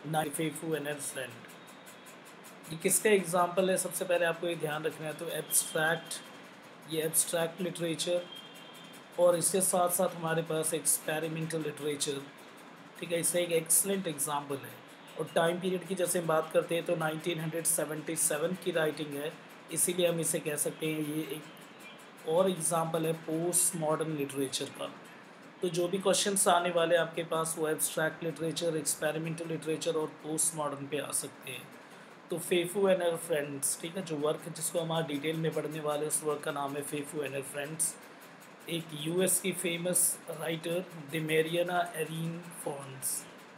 ना FEFU and friend. ये किसका एग्जाम्पल है? सबसे पहले आपको ये ध्यान रखना है, तो एब्स्ट्रैक्ट, ये एब्स्ट्रैक्ट लिटरेचर, और इसके साथ साथ हमारे पास एक्सपेरिमेंटल लिटरेचर। ठीक है, इससे एक एक्सलेंट एग्जाम्पल है। और टाइम पीरियड की जैसे हम बात करते हैं तो 1977 की राइटिंग है, इसीलिए हम इसे कह सकते हैं ये एक और एग्जाम्पल है पोस्ट मॉडर्न लिटरेचर का। तो जो भी क्वेश्चंस आने वाले हैं आपके पास वो एब्स्ट्रैक्ट लिटरेचर, एक्सपेरिमेंटल लिटरेचर और पोस्ट मॉडर्न पे आ सकते हैं। तो फेफू एंड हर फ्रेंड्स, ठीक है, जो वर्क जिसको हम आज डिटेल में पढ़ने वाले हैं उस वर्क का नाम है फेफू एंड हर फ्रेंड्स। एक यूएस की फेमस राइटर डिमेरियाना एरीन फॉन्स,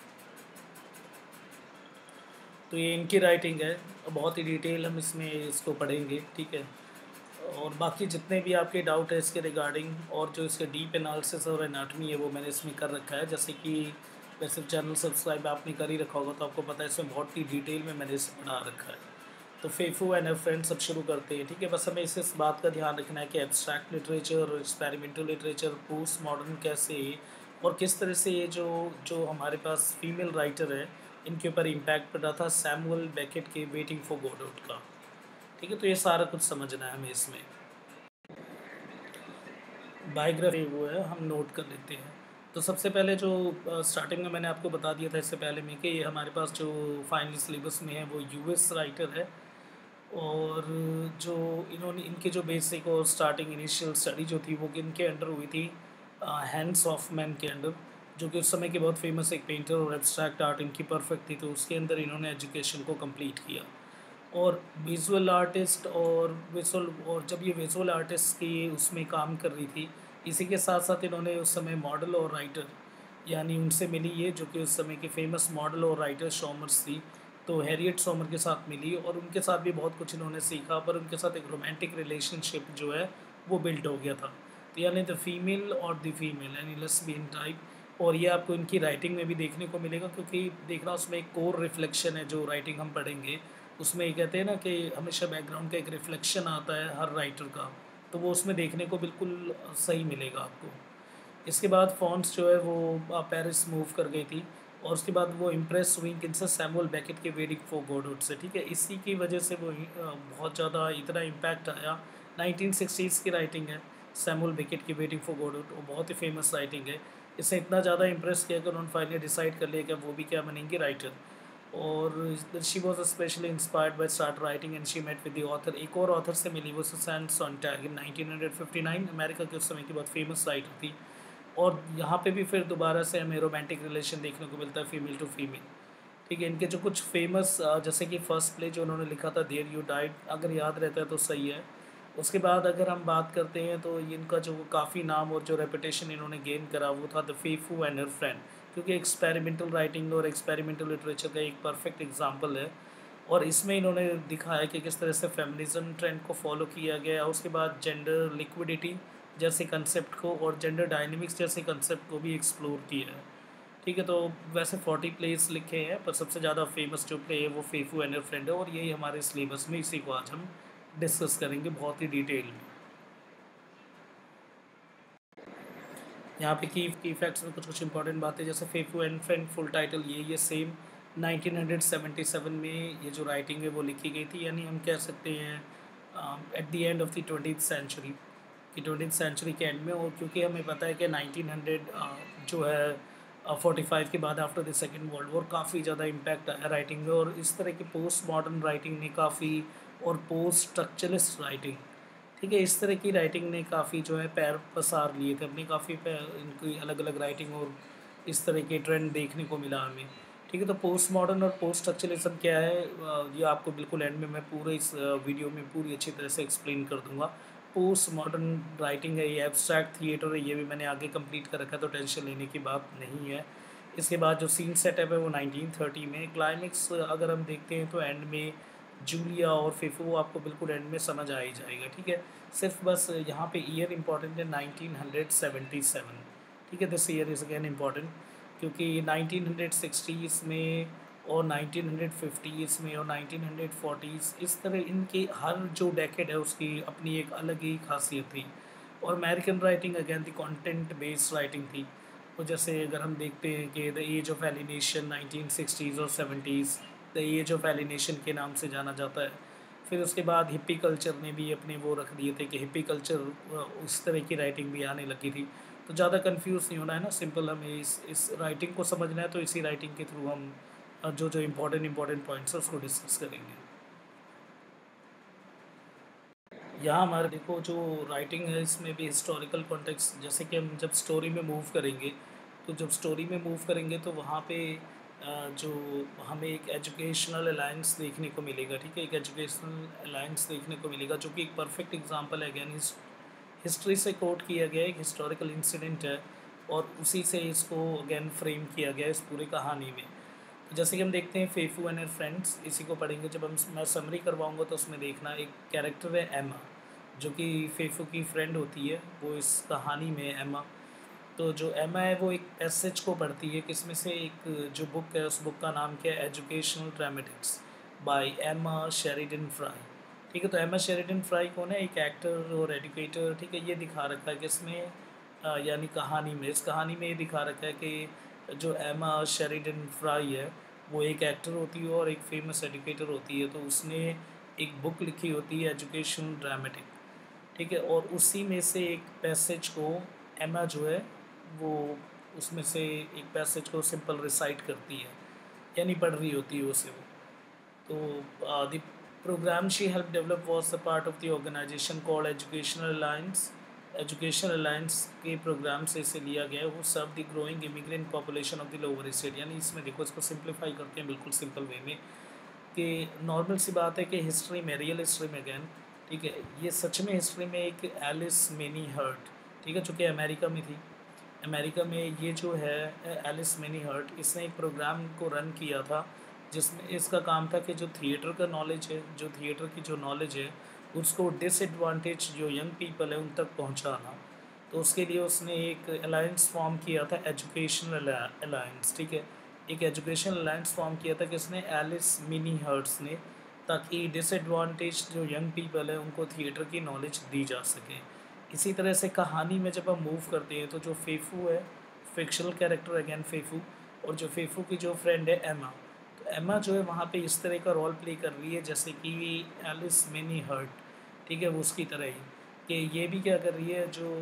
तो ये इनकी राइटिंग है। बहुत ही डिटेल हम इसमें इसको पढ़ेंगे, ठीक है। और बाकी जितने भी आपके डाउट है इसके रिगार्डिंग और जो इसके डीप एनालिसिस और एनाटमी है वो मैंने इसमें कर रखा है। जैसे कि वैसे चैनल सब्सक्राइब आपने कर ही रखा होगा तो आपको पता है इसमें बहुत ही डिटेल में मैंने इसे पढ़ा रखा है। तो फेफू एंड फ्रेंड्स सब शुरू करते हैं, ठीक है। बस हमें इस बात का ध्यान रखना है कि एब्स्ट्रैक्ट लिटरेचर और एक्सपेरिमेंटल लिटरेचर पोस्ट मॉडर्न कैसे और किस तरह से ये जो जो हमारे पास फीमेल राइटर है इनके ऊपर इम्पैक्ट पड़ा था सैमुअल बेकेट के वेटिंग फॉर गॉडोट का, ठीक है। तो ये सारा कुछ समझना है हमें इसमें। बायोग्राफी वो है हम नोट कर लेते हैं। तो सबसे पहले जो स्टार्टिंग में मैंने आपको बता दिया था इससे पहले में कि ये हमारे पास जो फाइनल सिलेबस में है वो यूएस राइटर है। और जो इन्होंने इनके जो बेसिक और स्टार्टिंग इनिशियल स्टडी जो थी वो इनके अंडर हुई थी हैंड्स ऑफ मैन के अंडर, जो कि उस समय के बहुत फेमस एक पेंटर और एब्स्ट्रैक्ट आर्ट इनकी परफेक्ट थी। तो उसके अंदर इन्होंने एजुकेशन को कंप्लीट किया। और विजुअल आर्टिस्ट और जब ये विजुअल आर्टिस्ट की उसमें काम कर रही थी, इसी के साथ साथ इन्होंने उस समय मॉडल और राइटर यानी उनसे मिली ये जो कि उस समय की फ़ेमस मॉडल और राइटर शॉमर्स थी। तो हैरियट शॉमर के साथ मिली और उनके साथ भी बहुत कुछ इन्होंने सीखा, पर उनके साथ एक रोमांटिक रिलेशनशिप जो है वो बिल्ड हो गया था। तो यानी द फीमेल और द फीमेल यानी लेस्बियन टाइप। और ये आपको इनकी राइटिंग में भी देखने को मिलेगा, क्योंकि देखना उसमें एक कोर रिफ्लेक्शन है। जो राइटिंग हम पढ़ेंगे उसमें ये कहते हैं ना कि हमेशा बैकग्राउंड का एक रिफ्लेक्शन आता है हर राइटर का, तो वो उसमें देखने को बिल्कुल सही मिलेगा आपको। इसके बाद फ़ॉन्ट्स जो है वो पेरिस मूव कर गई थी और उसके बाद वो इम्प्रेस हुई किनसे, सैमुअल बेकेट के वेटिंग फॉर गॉडोट से, ठीक है। इसी की वजह से वो बहुत ज़्यादा इतना इम्पैक्ट आया। 1960s की राइटिंग है सैमुअल बेकेट की वेटिंग फॉर गॉडोट, वो बहुत ही फेमस राइटिंग है। इससे इतना ज़्यादा इम्प्रेस किया कि उन्होंने फाइनली डिसाइड कर लिया कि वो भी क्या बनेंगी, राइटर। और she was specially inspired by start writing and she met with the author. एक और ऑथर से मिली वो सुसैन सोंटैग इन 1959, अमेरिका के उस समय की बहुत फेमस राइटर थी। और यहाँ पे भी फिर दोबारा से हमें रोमांटिक रिलेशन देखने को मिलता है फीमेल टू फीमेल, ठीक है। इनके जो कुछ फेमस जैसे कि फर्स्ट प्ले जो उन्होंने लिखा था देयर यू डाइड, अगर याद रहता है तो सही है। उसके बाद अगर हम बात करते हैं तो इनका जो काफ़ी नाम और जो रेपुटेशन इन्होंने गेन करा वो था the Fefu and her friend, क्योंकि एक्सपेरिमेंटल राइटिंग और एक्सपेरिमेंटल लिटरेचर का एक परफेक्ट एग्जाम्पल है। और इसमें इन्होंने दिखाया कि किस तरह से फेमिनिज्म ट्रेंड को फॉलो किया गया, उसके बाद जेंडर लिक्विडिटी जैसे कंसेप्ट को और जेंडर डायनेमिक्स जैसे कंसेप्ट को भी एक्सप्लोर किया है, ठीक है। तो वैसे 40 प्लेस लिखे हैं पर सबसे ज़्यादा फेमस जो प्ले है वो फेफू एंड हर फ्रेंड है और यही हमारे सिलेबस में, इसी को आज हम डिस्कस करेंगे बहुत ही डिटेल में। यहाँ पे की फैक्ट्स में कुछ कुछ इंपॉर्टेंट बातें, जैसे Fefu and friend full title ये सेम 1977 में ये जो राइटिंग है वो लिखी गई थी। यानी हम कह सकते हैं at the end of the 20th century, कि 20th सेंचुरी के एंड में। और क्योंकि हमें पता है कि 1900 जो है 45 के बाद after the second world war काफ़ी ज़्यादा इम्पैक्ट आया राइटिंग में, और इस तरह की पोस्ट मॉडर्न राइटिंग ने काफ़ी, और पोस्ट स्ट्रक्चरलिस्ट राइटिंग, ठीक है, इस तरह की राइटिंग ने काफ़ी जो है पैर पसार लिए थे अपने, काफ़ी इनकी अलग अलग राइटिंग और इस तरह के ट्रेंड देखने को मिला हमें, ठीक है। तो पोस्ट मॉडर्न और पोस्ट स्ट्रक्चरलिज्म क्या है, ये आपको बिल्कुल एंड में मैं पूरे इस वीडियो में पूरी अच्छी तरह से एक्सप्लेन कर दूंगा। पोस्ट मॉडर्न राइटिंग है, ये एब्स्ट्रैक्ट थिएटर है, ये भी मैंने आगे कंप्लीट कर रखा है तो टेंशन लेने की बात नहीं है। इसके बाद जो सीन सेटअप है वो 1930 में, क्लाइमेक्स अगर हम देखते हैं तो एंड में जूलिया और फिफो वो आपको बिल्कुल एंड में समझ आ ही जाएगा, ठीक है। सिर्फ बस यहाँ पे ईयर इंपॉर्टेंट है 1977, ठीक है। This year is again important क्योंकि 1960s में और 1950s में और 1940s इस तरह इनकी हर जो डेकेड है उसकी अपनी एक अलग ही खासियत थी। और American writing again the content based writing थी। और जैसे अगर हम देखते हैं कि the age of alienation 1960s और 70s, the age of alienation के नाम से जाना जाता है। फिर उसके बाद हिप्पी कल्चर ने भी अपने वो रख दिए थे कि हिप्पी कल्चर उस तरह की राइटिंग भी आने लगी थी। तो ज़्यादा कंफ्यूज नहीं होना है ना, सिंपल हमें इस राइटिंग को समझना है, तो इसी राइटिंग के थ्रू हम जो जो इम्पोर्टेंट पॉइंट्स है उसको डिस्कस करेंगे। यहाँ हमारे देखो जो राइटिंग है इसमें भी हिस्टोरिकल कॉन्टेक्स्ट, जैसे कि हम जब स्टोरी में मूव करेंगे, तो जब स्टोरी में मूव करेंगे तो वहाँ पे जो हमें एक एजुकेशनल अलायंस देखने को मिलेगा, ठीक है, एक एजुकेशनल अलायंस देखने को मिलेगा जो कि एक परफेक्ट एग्जांपल है। अगेन हिस्ट्री से कोट किया गया एक हिस्टोरिकल इंसिडेंट है, और उसी से इसको अगेन फ्रेम किया गया इस पूरी कहानी में। तो जैसे कि हम देखते हैं फेफू एंड हर फ्रेंड्स, इसी को पढ़ेंगे जब हम, मैं समरी करवाऊंगा तो उसमें देखना एक कैरेक्टर है एमा, जो कि फेफू की फ्रेंड होती है, वो इस कहानी में है एमा। तो जो एमा है वो एक पैसेज को पढ़ती है, किसमें से, एक जो बुक है उस बुक का नाम क्या है, educational dramatics by Emma Sheridan Fry. ठीक है, तो एमा शेरिडन फ्राई कौन है, एक एक्टर और एजुकेटर, ठीक है। ये दिखा रखा है कि इसमें यानी कहानी में, इस कहानी में ये दिखा रखा है कि जो एमा शेरिडन फ्राई है वो एक एक्टर होती है और एक फेमस एजुकेटर होती है। तो उसने एक बुक लिखी होती है एजुकेशन ड्रामेटिक, ठीक है, और उसी में से एक पैसेज को एमा जो है वो उसमें से एक पैसेज को सिंपल रिसाइट करती है, यानी पढ़ रही होती है उसे वो। तो the program she help develop was the part of the organization called educational alliance. Educational alliance के प्रोग्राम से इसे लिया गया है, वो serve the growing immigrant population of the lower east area. यानी इसमें देखो, इसको सिंप्लीफाई करते हैं बिल्कुल सिंपल वे में, कि नॉर्मल सी बात है कि हिस्ट्री में, रियल हिस्ट्री में अगेन, ठीक है, ये सच में हिस्ट्री में एक एलिस मिनी हर्ट, ठीक है, जो कि अमेरिका में थी। अमेरिका में ये जो है एलिस मिनी हर्ट, इसने एक प्रोग्राम को रन किया था जिसमें इसका काम था कि जो थिएटर का नॉलेज है, जो थिएटर की जो नॉलेज है, उसको डिसएडवांटेज जो यंग पीपल है उन तक पहुंचाना। तो उसके लिए उसने एक अलायंस फॉर्म किया था, एजुकेशनल अलायंस, ठीक है, एक एजुकेशन अलायंस फॉर्म किया था किसने, एलिस मिनी हर्ट्स ने, ताकि डिसएडवांटेज जो यंग पीपल है उनको थिएटर की नॉलेज दी जा सके। इसी तरह से कहानी में जब हम मूव करते हैं तो जो फेफू है, फिक्शनल कैरेक्टर अगेन फेफू, और जो फेफू की जो फ्रेंड है एमा, तो एमा जो है वहाँ पे इस तरह का रोल प्ले कर रही है जैसे कि एलिस मिनी हर्ट, ठीक है, वो उसकी तरह ही, कि ये भी क्या कर रही है, जो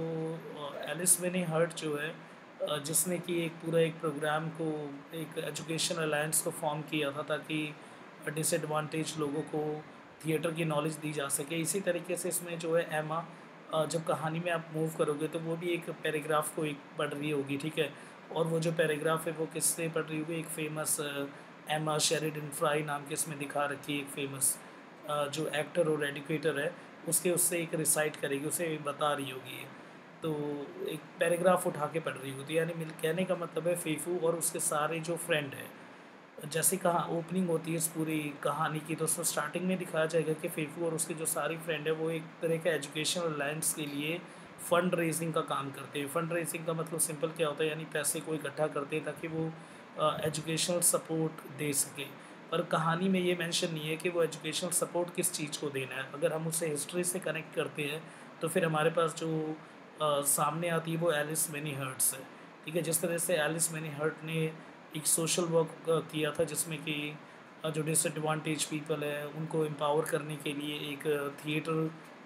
एलिस मिनी हर्ट जो है, जिसने कि एक पूरा एक प्रोग्राम को, एक एजुकेशन अलायंस को फॉर्म किया था ताकि डिसएडवांटेज लोगों को थिएटर की नॉलेज दी जा सके। इसी तरीके से इसमें जो है एमा, जब कहानी में आप मूव करोगे तो वो भी एक पैराग्राफ को एक पढ़ रही होगी, ठीक है, और वो जो पैराग्राफ है वो किससे पढ़ रही होगी, एक फेमस एमा शेरिडन फ्राई नाम के इसमें दिखा रखी है, एक फेमस जो एक्टर और एडुकेटर है, उससे एक रिसाइट करेगी, उसे बता रही होगी ये। तो एक पैराग्राफ उठा के पढ़ रही होती है, यानी मिल कहने का मतलब है फेफू और उसके सारे जो फ्रेंड है, जैसे कहा ओपनिंग होती है इस पूरी कहानी की, तो उसमें स्टार्टिंग में दिखाया जाएगा कि फेफू और उसकी जो सारी फ्रेंड है वो एक तरह का एजुकेशन अलायंस के लिए फ़ंड रेजिंग का काम करते हैं। फ़ंड रेजिंग का मतलब सिंपल क्या होता है, यानी पैसे को इकट्ठा करते हैं ताकि वो एजुकेशनल सपोर्ट दे सके। पर कहानी में ये मेंशन नहीं है कि वो एजुकेशनल सपोर्ट किस चीज़ को देना है। अगर हम उसे हिस्ट्री से कनेक्ट करते हैं तो फिर हमारे पास जो सामने आती है वो एलिस मिनी हर्ट्स है, ठीक है। जिस तरह से एलिस मिनी हर्ट ने एक सोशल वर्क किया था जिसमें कि जो डिसएडवांटेज पीपल है उनको एम्पावर करने के लिए एक थिएटर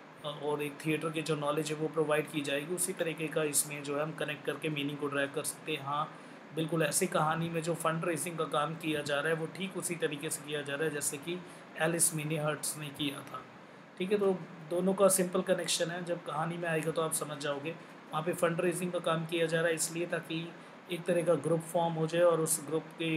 और एक थिएटर की जो नॉलेज है वो प्रोवाइड की जाएगी, उसी तरीके का इसमें जो है हम कनेक्ट करके मीनिंग को ड्रैग कर सकते हैं। हाँ, बिल्कुल ऐसी कहानी में जो फंड रेजिंग का काम किया जा रहा है वो ठीक उसी तरीके से किया जा रहा है जैसे कि एलिस मिनी हर्ट्स ने किया था, ठीक है। तो दोनों का सिंपल कनेक्शन है, जब कहानी में आएगा तो आप समझ जाओगे। वहाँ पे फंड रेजिंग का काम किया जा रहा है इसलिए ताकि एक तरह का ग्रुप फॉर्म हो जाए और उस ग्रुप के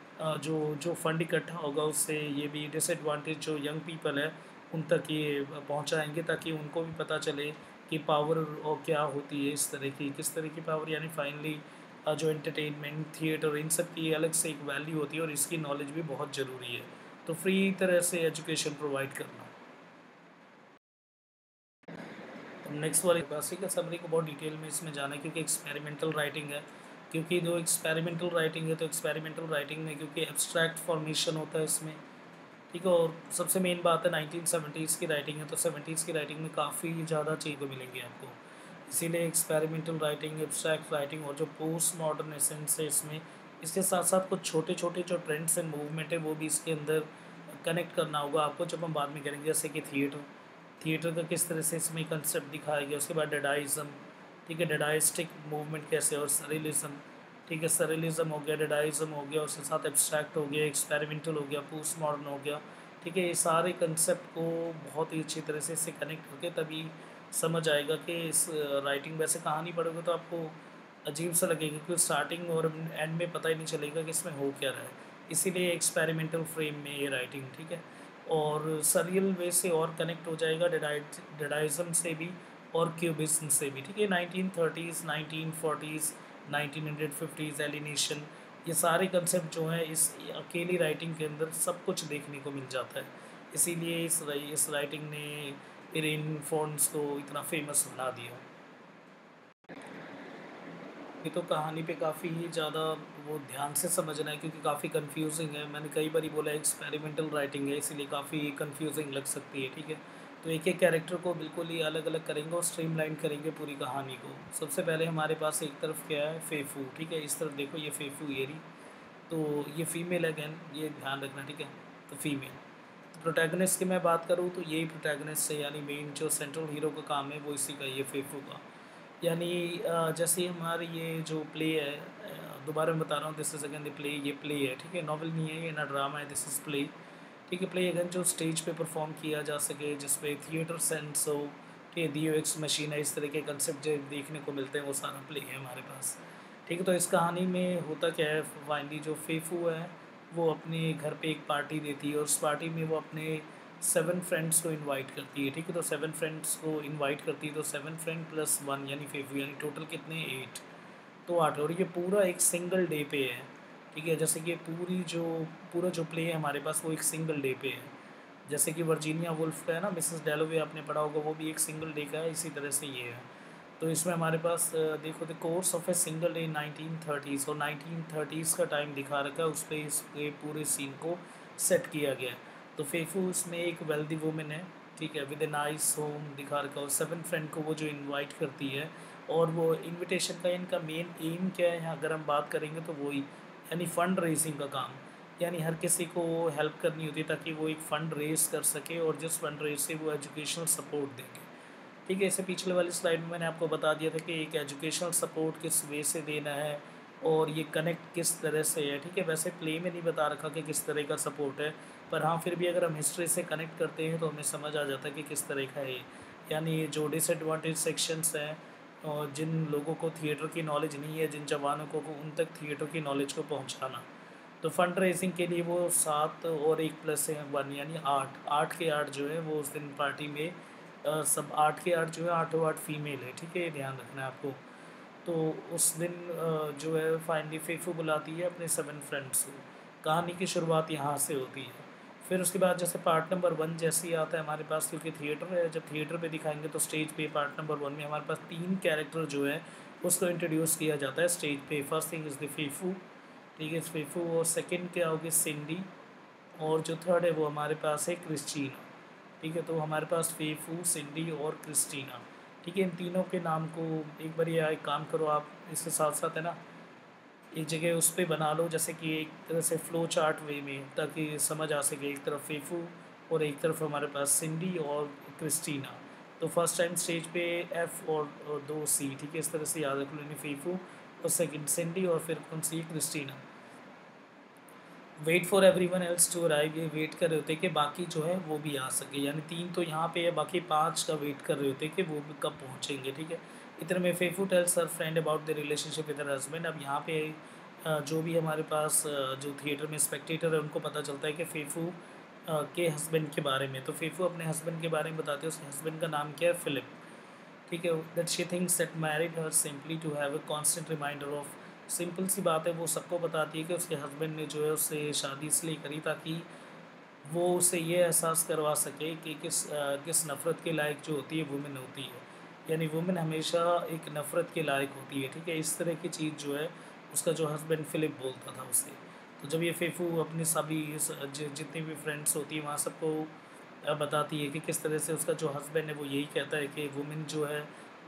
जो जो फंड इकट्ठा होगा उससे ये भी डिसएडवांटेज जो यंग पीपल है उन तक ये पहुंचाएंगे ताकि उनको भी पता चले कि पावर और क्या होती है, इस तरह की किस तरह की पावर, यानी फाइनली जो एंटरटेनमेंट थिएटर इन सब की अलग से एक वैल्यू होती है और इसकी नॉलेज भी बहुत ज़रूरी है। तो फ्री तरह से एजुकेशन प्रोवाइड करना। नेक्स्ट वाली क्लासिकल समरी को बहुत डिटेल में इसमें जाना है क्योंकि एक्सपेरिमेंटल राइटिंग है। क्योंकि जो एक्सपेरिमेंटल राइटिंग है तो एक्सपेरिमेंटल राइटिंग में क्योंकि एब्स्ट्रैक्ट फॉर्मेशन होता है इसमें, ठीक है। और सबसे मेन बात है 1970s की राइटिंग है, तो 70s की राइटिंग में काफ़ी ज़्यादा चीज़ को मिलेंगी आपको। इसीलिए एक्सपेरिमेंटल राइटिंग, एब्स्ट्रैक्ट राइटिंग और जो पोस्ट मॉडर्न एसेंस है इसमें, इसके साथ साथ कुछ छोटे छोटे जो ट्रेंड्स एंड मूवमेंट है वो भी इसके अंदर कनेक्ट करना होगा आपको, जब हम बाद में करेंगे। जैसे कि थिएटर, थिएटर का किस तरह से इसमें कंसेप्ट दिखाया गया। उसके बाद डडाइज़म, ठीक है, डडाइस्टिक मूवमेंट कैसे, और सरेलिज्म, ठीक है, सरेलिज्म हो गया, डडाइज़म हो गया, उसके साथ एब्स्ट्रैक्ट हो गया, एक्सपेरिमेंटल हो गया, पोस्ट मॉडर्न हो गया, ठीक है। ये सारे कंसेप्ट को बहुत ही अच्छी तरह से इससे कनेक्ट करके तभी समझ आएगा कि इस राइटिंग, वैसे कहानी पढ़ोगे तो आपको अजीब सा लगेगा क्योंकि स्टार्टिंग और एंड में पता ही नहीं चलेगा कि इसमें हो क्या रहा है। इसीलिए एक्सपेरिमेंटल फ्रेम में ये राइटिंग, ठीक है। और सरियल वे से और कनेक्ट हो जाएगा डडाइज़म से भी और क्यूबिज्म से भी, ठीक है। 1930s, 1940s, 1950s, एलिनेशन, ये सारे कंसेप्ट जो हैं इस अकेली राइटिंग के अंदर सब कुछ देखने को मिल जाता है। इसीलिए इस राइटिंग ने इरेन फॉन्ट्स को इतना फेमस बना दिया। ये तो कहानी पे काफ़ी ही ज़्यादा वो ध्यान से समझना है क्योंकि काफ़ी कंफ्यूजिंग है। मैंने कई बारी बोला एक्सपेरिमेंटल राइटिंग है इसीलिए काफ़ी कंफ्यूजिंग लग सकती है, ठीक है। तो एक एक कैरेक्टर को बिल्कुल ही अलग अलग करेंगे और स्ट्रीमलाइन करेंगे पूरी कहानी को। सबसे पहले हमारे पास एक तरफ क्या है, फेफू, ठीक है। इस तरफ देखो, ये फेफू येरी, तो ये फीमेल अगेन, ये ध्यान रखना, ठीक है। तो फीमेल, तो प्रोटैगनिस्ट की मैं बात करूँ तो यही प्रोटैगनिस्ट है, यानी मेन जो सेंट्रल हीरो का काम है वो इसी का, ये फेफू का। यानी जैसे हमारी ये जो प्ले है, दोबारा मैं बता रहा हूँ, this is again the play, ये प्ले है, ठीक है, नॉवल नहीं है, ये ना ड्रामा है, दिस इज़ प्ले, ठीक है। प्ले अगेन जो स्टेज पे परफॉर्म किया जा सके, जिसपे थिएटर सेंस हो, ठीक है, डीओ एक्स मशीन है, इस तरह के कंसेप्ट जो देखने को मिलते हैं वो सारा प्ले है हमारे पास, ठीक है। तो इस कहानी में होता क्या है, फाइनली जो फेफू है वो अपने घर पे एक पार्टी देती है और उस पार्टी में वो अपने 7 फ्रेंड्स को इनवाइट करती है, ठीक है। तो 7 फ्रेंड्स को इनवाइट करती है, तो 7 फ्रेंड प्लस 1 यानी फेफू, यानी टोटल कितने, 8, तो 8। और ये पूरा एक सिंगल डे पे है, ठीक है। जैसे कि पूरा जो प्ले है हमारे पास वो एक सिंगल डे पे है। जैसे कि वर्जीनिया वुल्फ का है ना, मिसेस डेलोवे, आपने पढ़ा होगा, वो भी एक सिंगल डे का है, इसी तरह से ये है। तो इसमें हमारे पास देखो, the course of a single day 1930s, और 1930s का टाइम दिखा रखा है उस पर, इसके पूरे सीन को सेट किया गया है। तो फेफू उसमें एक वेल्दी वुमेन है, ठीक है, विद ए नाइस होम दिखा रखा है, और 7 फ्रेंड को वो जो इनवाइट करती है। और वो इनविटेशन का इनका मेन एम क्या है, अगर हम बात करेंगे तो वही, यानी फ़ंड रेजिंग का काम, यानी हर किसी को हेल्प करनी होती है ताकि वो एक फ़ंड रेज़ कर सके और जिस फ़ंड रेज़ से वो एजुकेशनल सपोर्ट देंगे, ठीक है। इससे पिछले वाली स्लाइड में मैंने आपको बता दिया था कि एक एजुकेशनल सपोर्ट किस वे से देना है और ये कनेक्ट किस तरह से है, ठीक है। वैसे प्ले में नहीं बता रखा कि किस तरह का सपोर्ट है, पर हाँ फिर भी अगर हम हिस्ट्री से कनेक्ट करते हैं तो हमें समझ आ जाता है कि किस तरह का है ये। यानी जो डिसएडवांटेज सेक्शंस हैं और जिन लोगों को थिएटर की नॉलेज नहीं है, जिन जवानों को उन तक थिएटर की नॉलेज को पहुँचाना। तो फंड रेजिंग के लिए वो 7 और 1 प्लस 1 यानी 8, 8 के 8 जो है वो उस दिन पार्टी में सब 8 के 8 जो है, आठों 8 फीमेल है, ठीक है, ये ध्यान रखना है आपको। तो उस दिन जो है फाइनली फेफू बुलाती है अपने 7 फ्रेंड्स को। कहानी की शुरुआत यहाँ से होती है। फिर उसके बाद जैसे पार्ट नंबर 1 जैसे ही आता है हमारे पास, क्योंकि थिएटर है, जब थिएटर पे दिखाएंगे तो स्टेज पे पार्ट नंबर 1 में हमारे पास 3 कैरेक्टर जो है उसको इंट्रोड्यूस किया जाता है स्टेज पे। First thing is the Fefu, ठीक है, फेफू, और सेकंड क्या होगी, सिंडी, और जो थर्ड है वो हमारे पास है क्रिस्टीना, ठीक है। तो हमारे पास फेफू, सिंडी और क्रिस्टीना, ठीक है। इन तीनों के नाम को एक बार ये एक काम करो आप, इसके साथ साथ है ना, एक जगह उस पे बना लो, जैसे कि एक तरह से फ्लो चार्ट वे में, ताकि समझ आ सके, एक तरफ फेफू और एक तरफ हमारे पास सिंडी और क्रिस्टीना। तो फर्स्ट टाइम स्टेज पे एफ़ और 2 सी, ठीक है, इस तरह से याद रख लो, यानी फेफू और सेकंड सिंडी और फिर कौन सी, Christina. Wait for everyone else to arrive, ये वेट कर रहे होते कि बाकी जो है वो भी आ सके, यानी 3 तो यहाँ पे है, बाकी 5 का वेट कर रहे होते कि वो भी कब पहुँचेंगे, ठीक है। इतने में Fefu tells her friend about the relationship with her husband. अब यहाँ पे जो भी हमारे पास जो थिएटर में स्पेक्टेटर है उनको पता चलता है कि फेफू के हस्बैंड के बारे में। तो फेफू अपने हस्बैंड के बारे में बताते हैं, उसके हस्बैंड का नाम क्या है, फिलिप, ठीक है। That she thinks that married her simply to have a constant reminder of, simple सी बात है, वो सबको बताती है कि उसके हस्बैंड ने जो है उससे शादी इसलिए करी ताकि वो उसे ये एहसास करवा सके कि किस नफ़रत के लायक जो होती है वुमेन होती है, यानी वुमेन हमेशा एक नफ़रत के लायक होती है, ठीक है। इस तरह की चीज़ जो है उसका जो हस्बैंड फ़िलिप बोलता था उसे। तो जब ये फेफू अपनी सभी जितनी भी फ्रेंड्स होती है वहाँ सबको बताती है कि किस तरह से उसका जो हस्बैंड है वो यही कहता है कि वुमेन जो है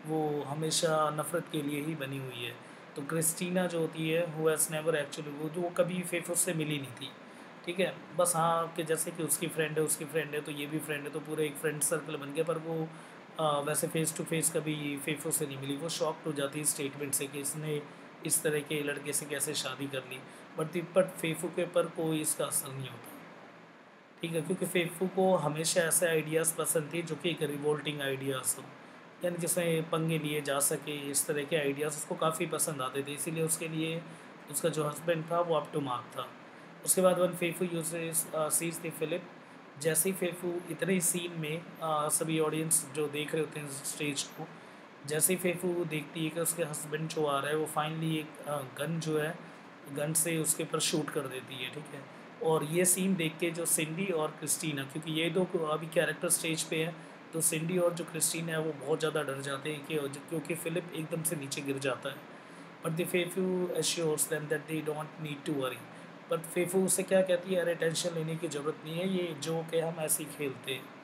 वो हमेशा नफ़रत के लिए ही बनी हुई है। तो क्रिस्टीना जो होती है हू हैज़ नेवर एक्चुअली वो कभी फेफो से मिली नहीं थी, ठीक है? बस हाँ, कि जैसे कि उसकी फ्रेंड है तो ये भी फ्रेंड है, तो पूरा एक फ्रेंड सर्कल बन गया, पर वो वैसे फ़ेस टू फ़ेस कभी फेफो से नहीं मिली। वो शॉक्ड हो जाती है स्टेटमेंट से कि इसने इस तरह के लड़के से कैसे शादी कर ली। बट फेफो के ऊपर कोई इसका असर नहीं होता, ठीक है? क्योंकि फेफू को हमेशा ऐसे आइडियाज़ पसंद थे जो कि एक रिवोल्टिंग आइडियाज़ हो, यानी जिसमें पंगे लिए जा सके, इस तरह के आइडियाज़ उसको काफ़ी पसंद आते थे। इसीलिए उसके लिए उसका जो हस्बैंड था वो अप टू मार्क था। उसके बाद one Fefu uses sees the Philip. जैसे ही फेफू इतने ही सीन में सभी ऑडियंस जो देख रहे होते हैं स्टेज को, जैसे ही फेफू देखती है कि उसके हस्बैंड जो आ रहा है वो फाइनली एक गन जो है, गन से उसके ऊपर शूट कर देती है, ठीक है? और ये सीन देख के जो सिंडी और क्रिस्टीना, क्योंकि ये दो अभी कैरेक्टर स्टेज पे हैं, तो सिंडी और जो क्रिस्टीना है वो बहुत ज़्यादा डर जाते हैं कि क्योंकि फिलिप एकदम से नीचे गिर जाता है। But the Fefu assures them that they don't need to worry. But Fefu उससे क्या कहती है, अरे टेंशन लेने की ज़रूरत नहीं है, ये जोक है, हम ऐसे ही खेलते हैं।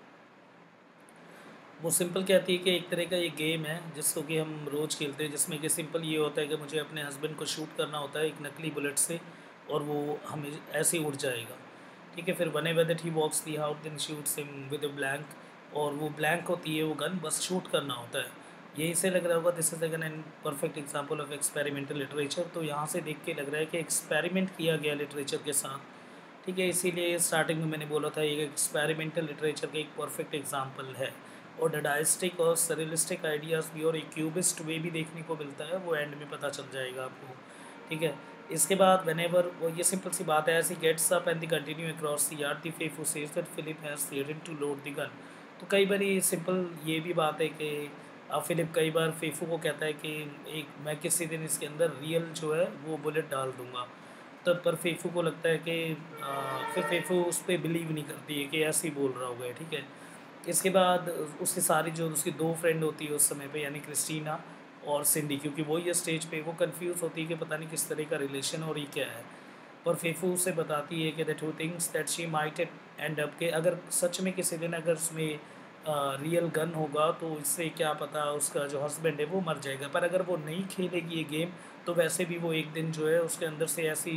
वो सिंपल कहती है कि एक तरह का ये गेम है जिसको कि हम रोज़ खेलते हैं, जिसमें कि सिंपल ये होता है कि मुझे अपने हस्बैंड को शूट करना होता है एक नकली बुलेट से, और वो हमें ऐसे ही उड़ जाएगा, ठीक है? फिर whenever that he walks the out then shoots him with a blank. और वो ब्लैंक होती है वो गन, बस शूट करना होता है। यही से लग रहा होगा this is again an perfect example of experimental literature. तो यहाँ से देख के लग रहा है कि एक्सपेरिमेंट किया गया लिटरेचर के साथ, ठीक है? इसीलिए स्टार्टिंग में मैंने बोला था ये एक्सपेरिमेंटल लिटरेचर का एक परफेक्ट एग्जांपल है। और डडाइस्टिक और सरिलिस्टिक आइडियाज़ भी और एक क्यूबिस्ट वे भी देखने को मिलता है, वो एंड में पता चल जाएगा आपको, ठीक है? इसके बाद व्हेनेवर वो ये सिंपल सी बात है, as he gets up and they continue across the yard the Fefu says that Philip has dared to load the gun. तो कई बारी सिंपल ये भी बात है कि फिलिप कई बार फेफू को कहता है कि एक मैं किसी दिन इसके अंदर रियल जो है वो बुलेट डाल दूँगा। तब पर फेफू को लगता है कि फिर फेफू उस पे बिलीव नहीं करती है कि ऐसे ही बोल रहा होगा, ठीक है? इसके बाद उसकी सारी जो उसकी 2 फ्रेंड होती है उस समय पे, यानी क्रिस्टीना और सिंडी, क्योंकि वो ये स्टेज पे वो कन्फ्यूज़ होती है कि पता नहीं किस तरह का रिलेशन और ये क्या है। पर फेफू उसे बताती है कि the two things that she might end up, के अगर सच में किसी दिन अगर उसमें रियल गन होगा तो इससे क्या पता उसका जो हस्बैंड है वो मर जाएगा। पर अगर वो नहीं खेलेगी ये गेम, तो वैसे भी वो एक दिन जो है उसके अंदर से ऐसी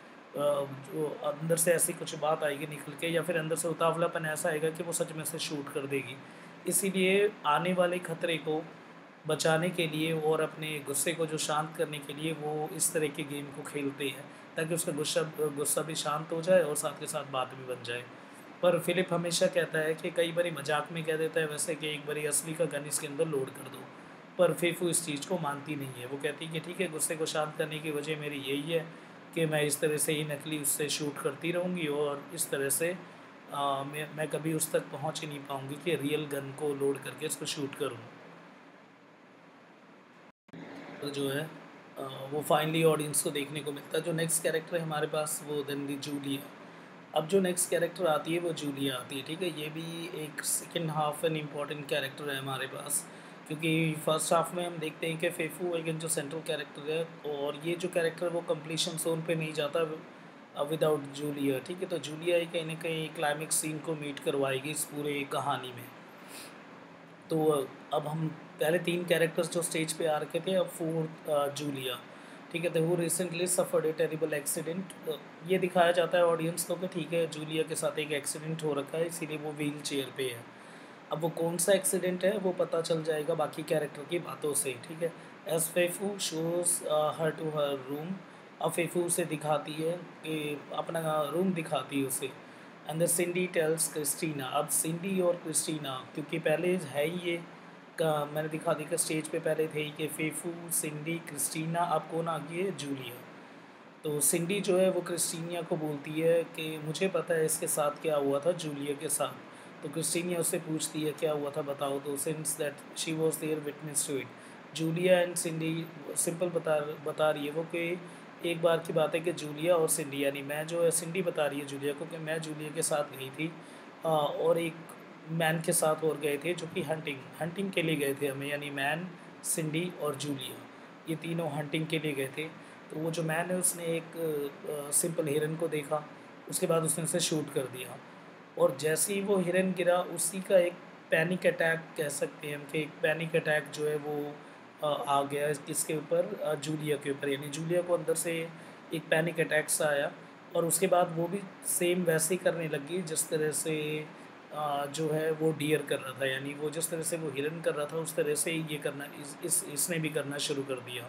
जो अंदर से ऐसी कुछ बात आएगी निकल के, या फिर अंदर से उतावलापन ऐसा आएगा कि वो सच में से शूट कर देगी। इसीलिए आने वाले खतरे को बचाने के लिए और अपने गुस्से को जो शांत करने के लिए वो इस तरह के गेम को खेलते हैं, ताकि उसका गुस्सा गुस्सा भी शांत हो जाए और साथ के साथ बात भी बन जाए। पर फिलिप हमेशा कहता है कि कई बारी मजाक में कह देता है वैसे कि एक बारी असली का गन इसके अंदर लोड कर दो। पर फेफू इस चीज़ को मानती नहीं है। वो कहती है कि ठीक है, गुस्से को शांत करने की वजह मेरी यही है कि मैं इस तरह से ही नकली उससे शूट करती रहूँगी, और इस तरह से मैं कभी उस तक पहुँच ही नहीं पाऊँगी कि रियल गन को लोड करके इसको शूट करूँ। तो जो है वो फाइनली ऑडियंस को देखने को मिलता है। जो नेक्स्ट कैरेक्टर है हमारे पास वो देन दी जूलिया। अब जो नेक्स्ट कैरेक्टर आती है वो जूलिया आती है, ठीक है? ये भी एक second half an important character है हमारे पास, क्योंकि फर्स्ट हाफ में हम देखते हैं कि फेफू एक जो सेंट्रल कैरेक्टर है, और ये जो कैरेक्टर वो कंप्लीशन जोन पे नहीं जाता विदाउट जूलिया, ठीक है? तो जूलिया ही कहीं ना कहीं क्लाइमेक्स सीन को मीट करवाएगी इस पूरे कहानी में। तो अब हम पहले 3 कैरेक्टर्स जो स्टेज पे आ रखे थे, अब 4th जूलिया, ठीक है? तो वो recently suffered a terrible accident. ये दिखाया जाता है ऑडियंस को कि ठीक है, जूलिया के साथ एक एक्सीडेंट हो रखा है, इसीलिए वो व्हील चेयर पे है। अब वो कौन-सा एक्सीडेंट है वो पता चल जाएगा बाकी कैरेक्टर की बातों से, ठीक है? As Fefu shows her to her room. अब फेफू उसे दिखाती है कि अपना रूम दिखाती है उसे। And the Cindy tells Christina. अब सिंडी और क्रिस्टीना, क्योंकि पहले है ही ये का मैंने दिखा दी कि स्टेज पे पहले थे ही कि फेफू, सिंडी, क्रिस्टीना, अब कौन आ गई है? जूलिया। तो सिंडी जो है वो क्रिस्टीनिया को बोलती है कि मुझे पता है इसके साथ क्या हुआ था, जूलिया के साथ। तो क्रिस्टीनिया उससे पूछती है क्या हुआ था बताओ, तो since that she was there witness to it. Julia and Cindy simple बता रही है वो कि एक बार की बात है कि जूलिया और सिंडी, यानी मैं जो है, सिंडी बता रही है जूलिया को कि मैं जूलिया के साथ गई थी और एक मैन के साथ और गए थे जो कि हंटिंग हंटिंग के लिए गए थे हमें, यानी मैन, सिंडी और जूलिया, ये तीनों हंटिंग के लिए गए थे। तो वो जो मैन है उसने एक सिंपल हिरन को देखा, उसके बाद उसने उसे शूट कर दिया, और जैसे ही वो हिरन गिरा उसी का एक पैनिक अटैक कह सकते हैं हम कि एक पैनिक अटैक जो है वो आ गया किसके ऊपर, जूलिया के ऊपर। यानी जूलिया को अंदर से एक पैनिक अटैक सा आया और उसके बाद वो भी सेम वैसे ही करने लगी जिस तरह से जो है वो डियर कर रहा था। यानी वो जिस तरह से वो हिरन कर रहा था उस तरह से ही ये करना इसने भी करना शुरू कर दिया।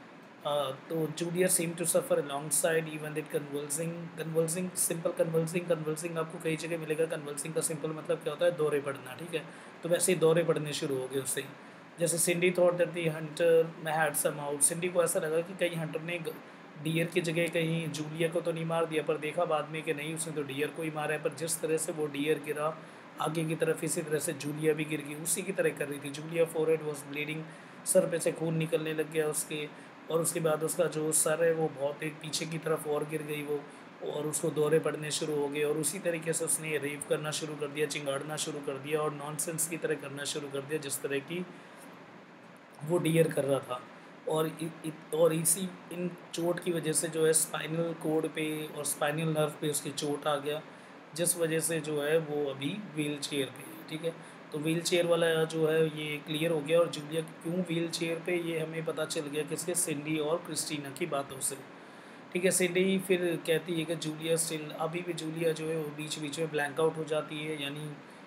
तो Julia seem to suffer alongside even that convulsing. Convulsing, simple convulsing, convulsing आपको कई जगह मिलेगा। कन्वल्सिंग का सिंपल मतलब क्या होता है, दौरे पड़ना, ठीक है। तो वैसे ही दौरे पड़ने शुरू हो गए उससे। जैसे Cindy thought that the hunter मैं हैड सम आउट। सिंडी को ऐसा लगा कि कहीं हंटर ने डियर की जगह कहीं जूलिया को तो नहीं मार दिया, पर देखा बाद में कि नहीं, उसने तो डियर को ही मारा है। पर जिस तरह से वो डियर गिरा आगे की तरफ, इसी तरह से जूलिया भी गिर गई, उसी की तरह कर रही थी। जूलिया फोरहेड वॉज ब्लीडिंग, सर पे से खून निकलने लग गया उसके। और उसके बाद उसका जो सर है वो बहुत एक पीछे की तरफ और गिर गई वो, और उसको दौरे पड़ने शुरू हो गए। और उसी तरीके से उसने रेव करना शुरू कर दिया, चिंगाड़ना शुरू कर दिया और नॉनसेंस की तरह करना शुरू कर दिया जिस तरह की वो डियर कर रहा था। और और इसी इन चोट की वजह से जो है स्पाइनल कोड पे और स्पाइनल नर्व पे उसकी चोट आ गया, जिस वजह से जो है वो अभी व्हील चेयर पे है, ठीक है। तो व्हील चेयर वाला जो है ये क्लियर हो गया। और जूलिया क्यों व्हील चेयर पे, ये हमें पता चल गया किसके, सिंडी और क्रिस्टीना की बातों से, ठीक है। सिंडी फिर कहती है कि जूलिया स्टिल, अभी भी जूलिया जो है वो बीच बीच में ब्लैंक आउट हो जाती है। यानी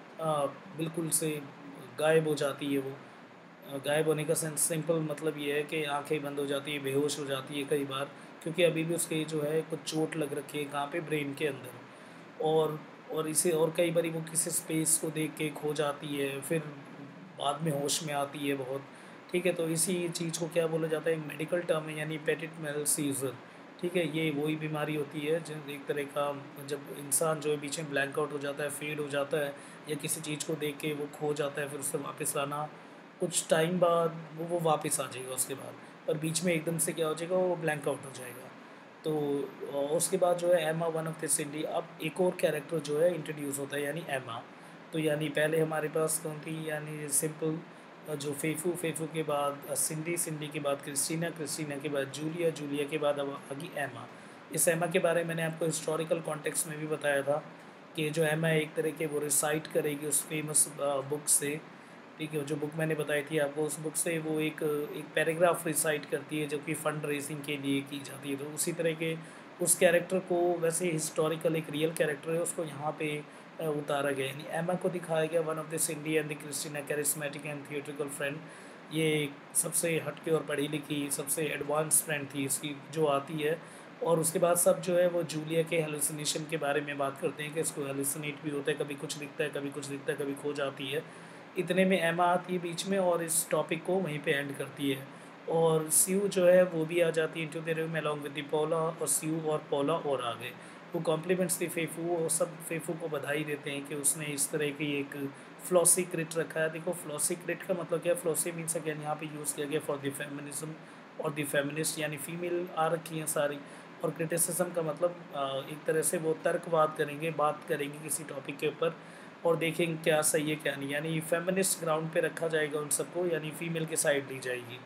बिल्कुल से गायब हो जाती है वो। गायब होने का सेंस सिंपल मतलब ये है कि आंखें बंद हो जाती है, बेहोश हो जाती है कई बार, क्योंकि अभी भी उसके जो है कुछ चोट लग रखी है कहाँ पे, ब्रेन के अंदर। और इसे और कई बार वो किसी स्पेस को देख के खो जाती है, फिर बाद में होश में आती है बहुत, ठीक है। तो इसी चीज़ को क्या बोला जाता है, एक मेडिकल टर्म है, यानी पेटिट मेल सीजर, ठीक है। ये वही बीमारी होती है जो एक तरह का, जब इंसान जो है बीच में ब्लैंक आउट हो जाता है, फेड हो जाता है, या किसी चीज़ को देख के वो खो जाता है, फिर उससे वापस आना कुछ टाइम बाद वो वापस आ जाएगा उसके बाद। पर बीच में एकदम से क्या हो जाएगा, वो ब्लैंक आउट हो जाएगा। तो उसके बाद जो है एमा वन ऑफ द सिंडी, अब एक और कैरेक्टर जो है इंट्रोड्यूस होता है, यानी एमा। तो यानी पहले हमारे पास कौन थी, यानी सिंपल जो फेफू, फेफू के बाद सिंडी, सिंडी के बाद क्रिस्टीना, क्रिस्टीना के बाद जूलिया, जूलिया के बाद अब आ गई एमा। इस एमा के बारे में मैंने आपको हिस्टोरिकल कॉन्टेक्स्ट में भी बताया था कि जो एमा है एक तरह के वो रिसाइट करेगी उस फेमस बुक से, ठीक है। जो बुक मैंने बताई थी आपको, उस बुक से वो एक पैराग्राफ रिसाइट करती है जो कि फ़ंड रेजिंग के लिए की जाती है। तो उसी तरह के उस कैरेक्टर को, वैसे हिस्टोरिकल एक रियल कैरेक्टर है, उसको यहाँ पे उतारा गया। यानी एमा को दिखाया गया one of the Cindy and the Christina charismatic and theatrical friend. ये सबसे हटके और पढ़ी लिखी, सबसे एडवांस फ्रेंड थी इसकी जो आती है। और उसके बाद सब जो है वो जूलिया के हेलुसिनेशन के बारे में बात करते हैं कि इसको हेलुसिनेट भी होता है, कभी कुछ दिखता है, कभी कुछ दिखता है, कभी खो जाती है। इतने में एमा आती है बीच में और इस टॉपिक को वहीं पे एंड करती है। और स्यू जो है वो भी आ जाती है into the room along with the Paula, और स्यू और पौला और आ गए। वो कॉम्प्लीमेंट्स द फेफू, और सब फेफू को बधाई देते हैं कि उसने इस तरह की एक फ्लॉसी क्रिट रखा है। देखो फ्लॉसी क्रिट का मतलब क्या है, फ्लॉसी मीन्स अगेन यहाँ पे यूज़ किया गया फॉर द फेमिनिज्म और द फेमिनिस्ट, यानी फीमेल आ रखी हैं सारी। और क्रिटिसिज्म का मतलब एक तरह से वो तर्कवाद करेंगे, बात करेंगे किसी टॉपिक के ऊपर और देखेंगे क्या सही है क्या नहीं, यानी फेमिनिस्ट ग्राउंड पे रखा जाएगा उन सबको, यानी फीमेल की साइड ली जाएगी।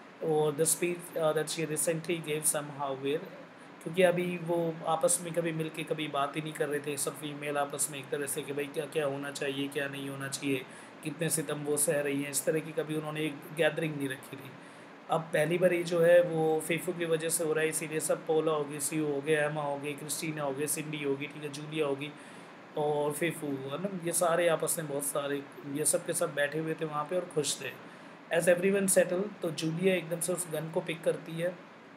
और the speech that she recently gave somehow where, क्योंकि अभी वो आपस में कभी मिल के कभी बात ही नहीं कर रहे थे सब फीमेल आपस में एक तरह से कि भाई क्या क्या होना चाहिए क्या नहीं होना चाहिए, कितने सितम वो सह रही हैं, इस तरह की कभी उन्होंने एक गैदरिंग नहीं रखी थी। अब पहली बार ये जो है वो फेफू की वजह से हो रहा है, इसीलिए सब पोला होगी, सीयू हो गया, एमा हो गई, क्रिस्टीना हो गई, सिंडी होगी, ठीक है, जूलिया होगी और फेफू है ना, ये सारे आपस में बहुत सारे, ये सब के सब बैठे हुए थे वहाँ पे और खुश थे। एज एवरीवन सेटल, तो जूलिया एकदम से उस गन को पिक करती है।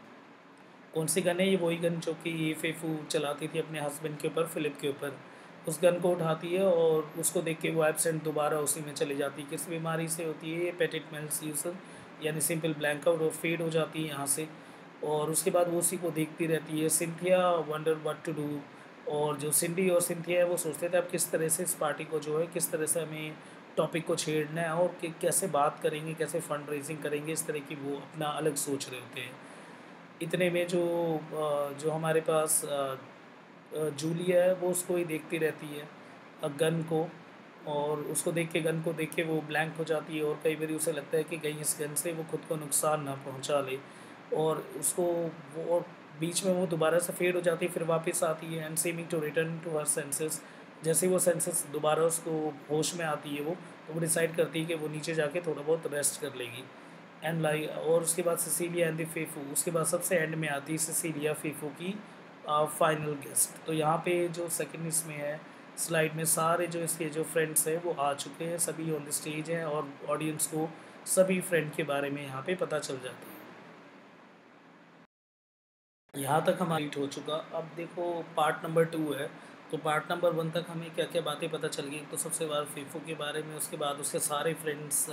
कौन सी गन है, ये वही गन जो कि ये फेफू चलाती थी अपने हस्बैंड के ऊपर, फिलिप के ऊपर। उस गन को उठाती है और उसको देख के वो एब्सेंट दोबारा उसी में चली जाती है। किस बीमारी से होती है ये, पेटिट मेल्सियस, यानी सिंपल ब्लैंक आउट और फेड हो जाती है यहाँ से। और उसके बाद वो उसी को देखती रहती है। Cynthia wonder what to do, और जो सिंडी और सिंथिया है वो सोचते थे अब किस तरह से इस पार्टी को जो है, किस तरह से हमें टॉपिक को छेड़ना है और कि कैसे बात करेंगे, कैसे फंड रेजिंग करेंगे, इस तरह की वो अपना अलग सोच रहे होते हैं। इतने में जो हमारे पास जूलिया है वो उसको ही देखती रहती है, गन को। और उसको देख के, गन को देख के वो ब्लैंक हो जाती है और कई बार उसे लगता है कि कहीं इस गन से वो खुद को नुकसान ना पहुंचा ले। और उसको वो, और बीच में वो दोबारा से फेड हो जाती है, फिर वापस आती है and seeming to return to her senses. जैसे ही वो सेंसेस दोबारा उसको होश में आती है वो, तो वो डिसाइड करती है कि वो नीचे जाके थोड़ा बहुत रेस्ट कर लेगी। एंड लाइक और उसके बाद सिसिलिया एंड द फेफू, उसके बाद सबसे एंड में आती है सिसिलिया फेफू की फाइनल गेस्ट। तो यहाँ पे जो सेकंड इसमें है स्लाइड में, सारे जो इसके जो फ्रेंड्स हैं वो आ चुके हैं, सभी ऑन द स्टेज हैं और ऑडियंस को सभी फ्रेंड के बारे में यहाँ पे पता चल जाता है। यहाँ तक हमारा रीट हो चुका। अब देखो पार्ट नंबर 2 है। तो पार्ट नंबर 1 तक हमें क्या क्या बातें पता चल गई, तो सबसे बार फीफो के बारे में, उसके बाद उसके सारे फ्रेंड्स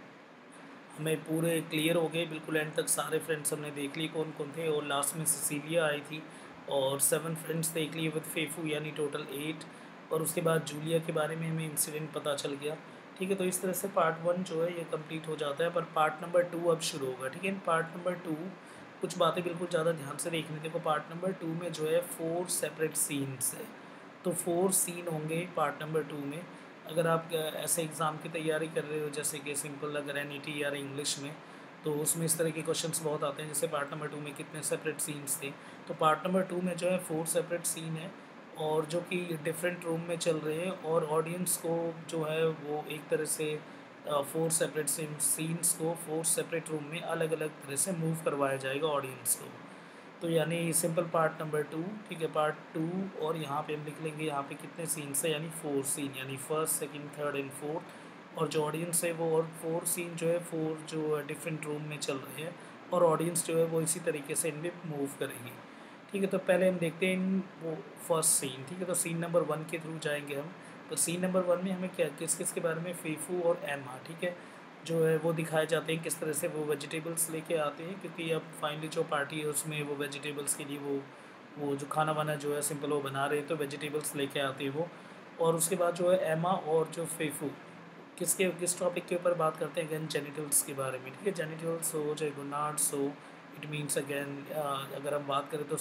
हमें पूरे क्लियर हो गए, बिल्कुल एंड तक सारे फ्रेंड्स हमने देख लिए कौन कौन थे, और लास्ट में सिसिलिया आई थी और 7 फ्रेंड्स देख लिए विद फेफू, यानी टोटल 8। और उसके बाद जूलिया के बारे में हमें इंसिडेंट पता चल गया। ठीक है, तो इस तरह से पार्ट 1 जो है ये कंप्लीट हो जाता है, पर पार्ट नंबर 2 अब शुरू होगा। ठीक है, पार्ट नंबर 2 कुछ बातें बिल्कुल ज़्यादा ध्यान से देखनी। देखो पार्ट नंबर 2 में जो है 4 सेपरेट सीन्स है, तो 4 सीन होंगे पार्ट नंबर 2 में। अगर आप ऐसे एग्ज़ाम की तैयारी कर रहे हो, जैसे कि सिंपल अगर एनईटी या इंग्लिश में, तो उसमें इस तरह के क्वेश्चंस बहुत आते हैं, जैसे पार्ट नंबर 2 में कितने सेपरेट सीन्स थे। तो पार्ट नंबर 2 में जो है 4 सेपरेट सीन है, और जो कि डिफरेंट रूम में चल रहे हैं, और ऑडियंस को जो है वो एक तरह से 4 सेपरेट सीन्स को 4 सेपरेट रूम में अलग अलग तरह से मूव करवाया जाएगा ऑडियंस को। तो यानी सिंपल पार्ट नंबर 2, ठीक है, पार्ट 2, और यहाँ पे हम लिख लेंगे यहाँ पे कितने सीन्स है, यानी 4 सीन, यानी first second third and fourth. और जो ऑडियंस है वो, और 4 सीन जो है 4 जो डिफरेंट रूम में चल रहे हैं, और ऑडियंस जो है वो इसी तरीके से इनमें मूव करेगी। ठीक है, तो पहले हम देखते हैं वो फर्स्ट सीन। ठीक है, तो सीन नंबर 1 के थ्रू जाएंगे हम। तो सीन नंबर 1 में हमें क्या किस किस के बारे में, फेफू और एमा, ठीक है, जो है वो दिखाए जाते हैं किस तरह से वो वेजिटेबल्स लेके आते हैं, क्योंकि अब फाइनली जो पार्टी है उसमें वो वेजिटेबल्स के लिए वो जो खाना वाना जो है सिंपल वो बना रहे हैं, तो वेजिटेबल्स लेके आते हैं वो। और उसके बाद जो है एमा और जो फेफू किस टॉपिक के ऊपर बात करते हैं, अगेन जेनिटल्स के बारे में। ठीक है, जेनिटल्स हो चाहे गोनाड्स हो, इट मीन्स अगेन अगर हम बात करें तो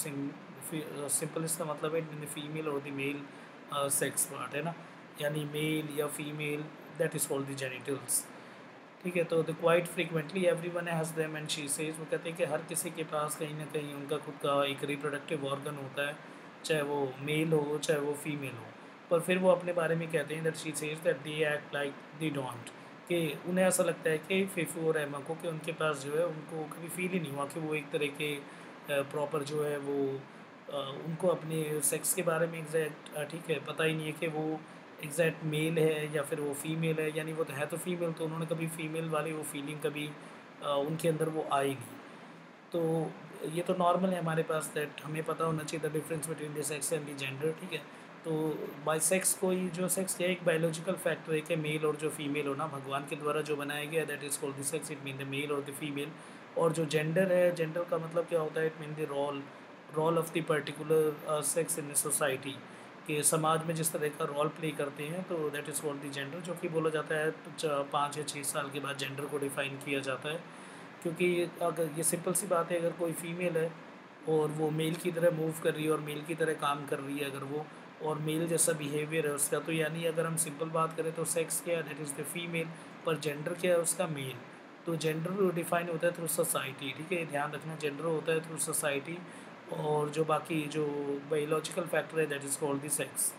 सिंपल इसका मतलब है इन द फीमेल और द मेल सेक्स पार्ट, है ना, यानी मेल या female, that is called the genitals. ठीक है, तो the quite frequently every one has them and she says, वो कहते हैं कि हर किसी के पास कहीं ना कहीं उनका खुद का एक रिप्रोडक्टिव ऑर्गन होता है, चाहे वो मेल हो चाहे वो फीमेल हो। पर फिर वो अपने बारे में कहते हैं that she says that they act like they don't, कि उन्हें ऐसा लगता है कि फेफू और एमा को, कि उनके पास जो है उनको कभी फील ही नहीं हुआ कि वो एक तरह के प्रॉपर जो है वो उनको अपने सेक्स के बारे में एग्जैक्ट, ठीक है, पता ही नहीं है कि वो एग्जैक्ट मेल है या फिर वो फीमेल है, यानी वो तो है तो फीमेल, तो उन्होंने कभी फीमेल वाली वो फीलिंग कभी उनके अंदर वो आई नहीं। तो ये तो नॉर्मल है हमारे पास, दैट हमें पता होना चाहिए the difference between the sex and the gender. ठीक है, तो बाई सेक्स कोई जो सेक्स क्या है, एक बायोलॉजिकल फैक्टर है कि मेल और जो फीमेल हो ना, भगवान के द्वारा जो बनाया गया, that is called the sex, it mean the male और द फीमेल। और जो जेंडर है, जेंडर का मतलब क्या होता है, it mean the role of the particular sex in society, कि समाज में जिस तरह का रोल प्ले करते हैं, तो that is called the gender, जो कि बोला जाता है 5 या 6 साल के बाद जेंडर को डिफ़ाइन किया जाता है। क्योंकि अगर ये सिंपल सी बात है, अगर कोई फीमेल है और वो मेल की तरह मूव कर रही है और मेल की तरह काम कर रही है अगर वो, और मेल जैसा बिहेवियर है उसका, तो यानी अगर हम सिंपल बात करें तो सेक्स क्या है, दैट इज़ द फीमेल, पर जेंडर क्या है उसका, मेल। तो जेंडर डिफाइन होता है थ्रू सोसाइटी। ठीक है, ध्यान रखना, जेंडर होता है थ्रू सोसाइटी, और जो बाकी जो बायोलॉजिकल फैक्टर है that is called the sex.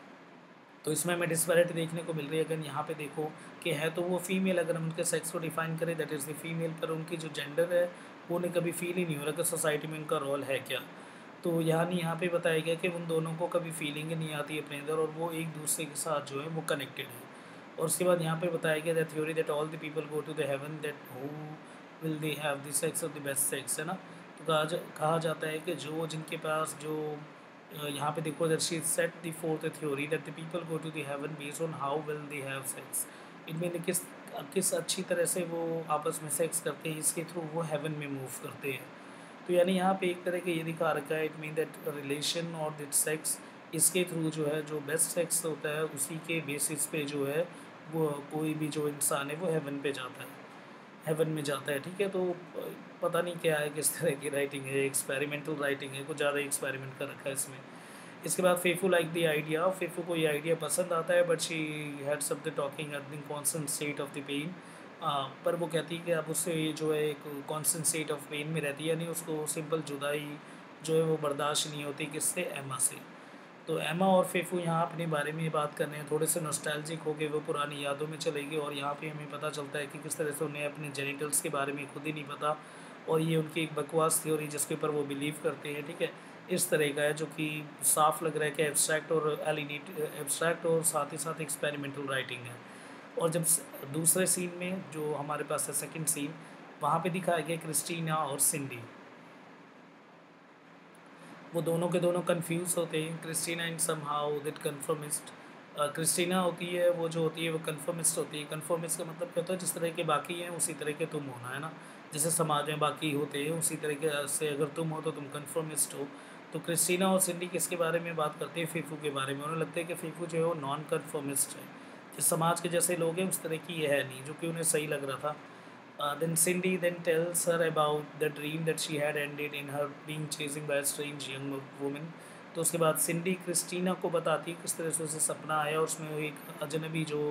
तो इसमें हमें डिस्पैरिटी देखने को मिल रही है। अगर यहाँ पे देखो कि है तो वो फीमेल, अगर हम उनके सेक्स को डिफाइन करें दैट इज़ द फीमेल, पर उनकी जो जेंडर है वो उन्हें कभी फील ही नहीं हो रहा कि सोसाइटी में उनका रोल है क्या। तो यानी यहाँ पे बताया गया कि उन दोनों को कभी फीलिंग ही नहीं आती अपने अंदर, और वो एक दूसरे के साथ जो है वो कनेक्टेड है। और उसके बाद यहाँ पे बताया गया that theory that all the people go to the heaven, that who will they have the sex of the best sex, है ना। तो कहा जाता है कि जो जिनके पास जो यहाँ पे देखो that she set the fourth theory that the people go to the heaven based on how well they have sex. इनमें किस किस अच्छी तरह से वो आपस में सेक्स करते हैं, इसके थ्रू वो हेवन में मूव करते हैं। तो यानी यहाँ पे एक तरह के ये दिखा रखा है, इट मीन दैट रिलेशन और दैट सेक्स, इसके थ्रू जो है जो बेस्ट सेक्स होता है उसी के बेसिस पे जो है वो कोई भी जो इंसान है वो हेवन पे जाता है, हेवन में जाता है। ठीक है, तो पता नहीं क्या है, किस तरह की राइटिंग है, एक्सपेरिमेंटल राइटिंग है, कुछ ज़्यादा एक्सपेरिमेंट कर रखा है इसमें। इसके बाद Fefu like the idea, Fefu को ये आइडिया पसंद आता है, but she had sub the talking at the constant state of the pain. पर वो कहती है कि अब उससे जो है एक कॉन्स्टेंट स्टेट ऑफ पेन में रहती है, यानी उसको सिंपल जुदाई जो है वो बर्दाश्त नहीं होती किससे, एमा से। तो एमा और फेफू यहाँ अपने बारे में बात कर रहे हैं, थोड़े से नॉस्टैल्जिक हो गए, वो पुरानी यादों में चले गए और यहाँ पे हमें पता चलता है कि किस तरह से उन्हें अपने जेनिटल्स के बारे में खुद ही नहीं पता और ये उनकी एक बकवास थ्योरी जिसके ऊपर वो बिलीव करते हैं, ठीक है। इस तरह का है जो कि साफ लग रहा है कि एब्स्ट्रैक्ट और एब्स्ट्रैक्ट और साथ ही साथ एक्सपेरिमेंटल राइटिंग है। और जब दूसरे सीन में जो हमारे पास है सेकंड सीन, वहाँ पे दिखाया गया क्रिस्टीना और सिंडी, वो दोनों के दोनों कंफ्यूज होते हैं। Christina in somehow that conformist, Christina होती है वो जो होती है वो कन्फर्मिस्ट होती है। कन्फर्मिस्ट का मतलब क्या होता है, जिस तरह के बाकी हैं उसी तरह के तुम होना, है ना। जैसे समाज में बाकी होते हैं उसी तरीके से अगर तुम हो तो तुम कन्फर्मिस्ट हो। तो क्रिस्टीना और सिंडी किसके बारे में बात करते हैं, फीफू के बारे में। उन्हें लगता है कि फीफू जो है वो नॉन कन्फर्मिस्ट है, जिस समाज के जैसे लोग हैं उस तरह की ये है नहीं, जो कि उन्हें सही लग रहा था। Then Cindy then tells her about the dream that she had ended in her being chasing by a strange young woman. तो उसके बाद सिंडी क्रिस्टीना को बताती है किस तरह से उसे सपना आया और उसमें वो एक अजनबी जो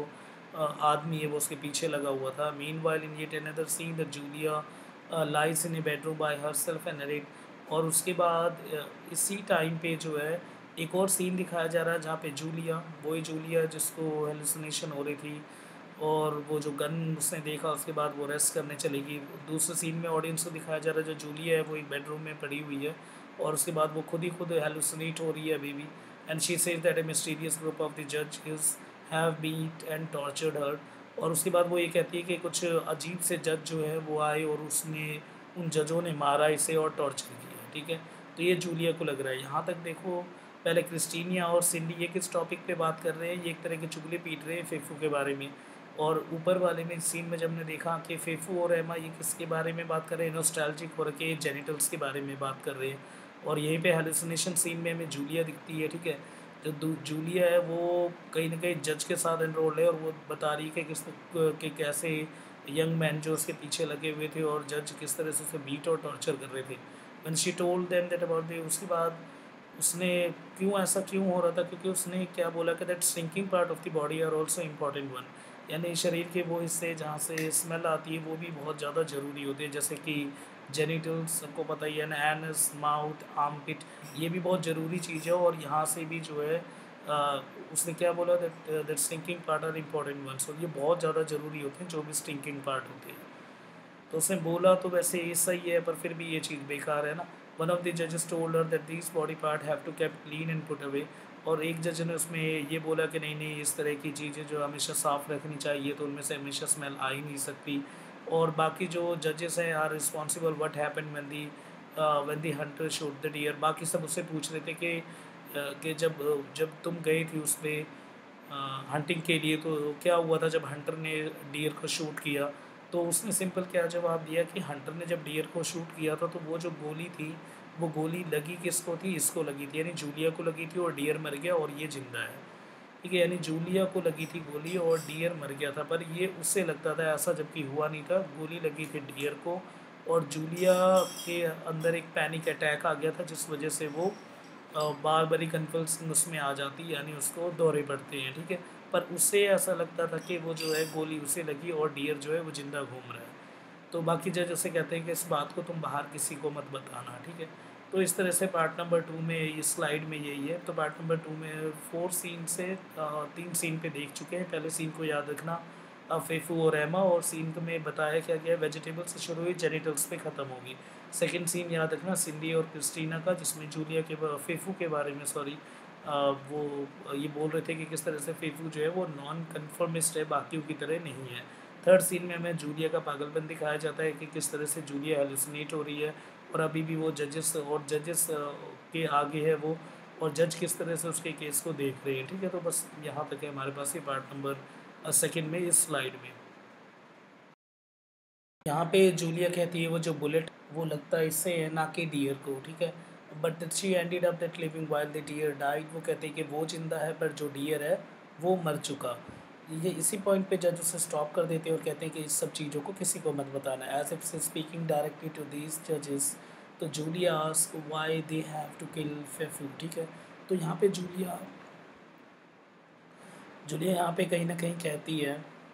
आदमी है वो उसके पीछे लगा हुआ था। Meanwhile in yet another scene the Julia lies in a bedroom by herself and narrate. और उसके बाद इसी टाइम पे जो है एक और सीन दिखाया जा रहा है जहाँ पे जूलिया, वही जूलिया जिसको हेलुसिनेशन हो रही थी और वो जो गन उसने देखा उसके बाद वो रेस्ट करने चलेगी। दूसरे सीन में ऑडियंस को दिखाया जा रहा है जो जूलिया है वो एक बेडरूम में पड़ी हुई है और उसके बाद वो खुद ही खुद हेलुसिनेट हो रही है अभी भी। And she says that a mysterious group of the जज is have beat and tortured her. और उसके बाद वो ये कहती है कि कुछ अजीब से जज जो है वो आए और उसने उन जजों ने मारा इसे और टॉर्चर किया, ठीक है। तो ये जूलिया को लग रहा है। यहाँ तक देखो, पहले क्रिस्टीनिया और सिंडी ये किस टॉपिक पे बात कर रहे हैं, ये एक तरह के चुगली पीट रहे हैं फेफू के बारे में। और ऊपर वाले में सीन में जब हमने देखा कि फेफू और एमा ये किसके बारे में बात कर रहे हैं, नॉस्टैल्जिक हो रखे जेनिटल्स के बारे में बात कर रहे हैं। और यहीं पे हेलुसिनेशन सीन में हमें जूलिया दिखती है, ठीक है। जो जूलिया है वो कहीं ना कहीं जज के साथ एनरोल है और वो बता रही है कि किस कि कैसे यंग मैन जो उसके पीछे लगे हुए थे और जज किस तरह से उसे बीट और टॉर्चर कर रहे थे। When she told them that about the, उसके बाद उसने क्यों ऐसा क्यों हो रहा था, क्योंकि उसने क्या बोला कि that stinking part of the body are also important one, यानी शरीर के वो हिस्से जहाँ से स्मेल आती है वो भी बहुत ज़्यादा ज़रूरी होते हैं, जैसे कि जेनिटल्स सबको पता ही है ना, एनस, माउथ, आर्मपिट, ये भी बहुत ज़रूरी चीज़ है। और यहाँ से भी जो है उसने क्या बोला, that that stinking part are important ones, और ये बहुत ज़्यादा ज़रूरी होते हैं जो भी स्टिंकिंग पार्ट होते हैं। तो उसने बोला तो वैसे ये सही है पर फिर भी ये चीज़ बेकार है ना। वन ऑफ द जजेस told her that these body part have to keep clean and put away. और एक जज ने उसमें ये बोला कि नहीं नहीं, इस तरह की चीज़ें जो हमेशा साफ़ रखनी चाहिए, तो उनमें से हमेशा स्मेल आ ही नहीं सकती। और बाकी जो जजेस हैं are responsible what happened when the hunter shoot the deer. बाकी सब उससे पूछ रहे थे कि जब जब तुम गई थी उस पर हंटिंग के लिए तो क्या हुआ था जब हंटर ने डियर को शूट किया। तो उसने सिंपल क्या जवाब दिया कि हंटर ने जब डियर को शूट किया था तो वो जो गोली थी वो गोली लगी किसको थी, इसको लगी थी, यानी जूलिया को लगी थी और डियर मर गया और ये जिंदा है, ठीक है। यानी जूलिया को लगी थी गोली और डियर मर गया था, पर ये उससे लगता था ऐसा, जबकि हुआ नहीं था। गोली लगी थी डियर को और जूलिया के अंदर एक पैनिक अटैक आ गया था जिस वजह से वो बार बारी कन्वल्सन उसमें आ जाती, यानी उसको दौरे पड़ते हैं, ठीक है। पर उससे ऐसा लगता था कि वो जो है गोली उसे लगी और डियर जो है वो ज़िंदा घूम रहा है। तो बाकी जज उसे कहते हैं कि इस बात को तुम बाहर किसी को मत बताना, ठीक है। तो इस तरह से पार्ट नंबर 2 में इस स्लाइड में यही है। तो पार्ट नंबर 2 में 4 सीन से 3 सीन पे देख चुके हैं। पहले सीन को याद रखना, फेफू और एमा, और सीन में बताया क्या गया, वेजिटेबल से शुरू हुई जेनिटल्स पे ख़त्म होगी। सेकंड सीन याद रखना सिंडी और क्रिस्टीना का, जिसमें जूलिया के फेफू के बारे में सॉरी वो ये बोल रहे थे कि किस तरह से फेफू जो है वो नॉन कन्फर्मिस्ट है, बाकियों की तरह नहीं है। थर्ड सीन में हमें जूलिया का पागलपन दिखाया जाता है कि किस तरह से जूलिया हेलुसिनेट हो रही है और अभी भी वो जजेस के आगे है वो, और जज किस तरह से उसके केस को देख रहे हैं, ठीक है। तो बस यहाँ तक है हमारे पास ये पार्ट नंबर सेकंड में इस स्लाइड में। यहाँ पे जूलिया कहती है वो जो बुलेट वो लगता है इससे है ना कि डियर को, ठीक है। But she ended up that living while the deer died. वो कहते हैं कि वो जिंदा है पर जो डियर है वो मर चुका। ये इसी पॉइंट पे जज उसे स्टॉप कर देते हैं और कहते हैं कि इस सब चीज़ों को किसी को मत बताना, as if say speaking directly to these जजेस। तो Julia ask why they have to kill Fefu, ठीक है। तो यहाँ पे जूलिया जूलिया यहाँ पे कहीं ना कहीं कहती है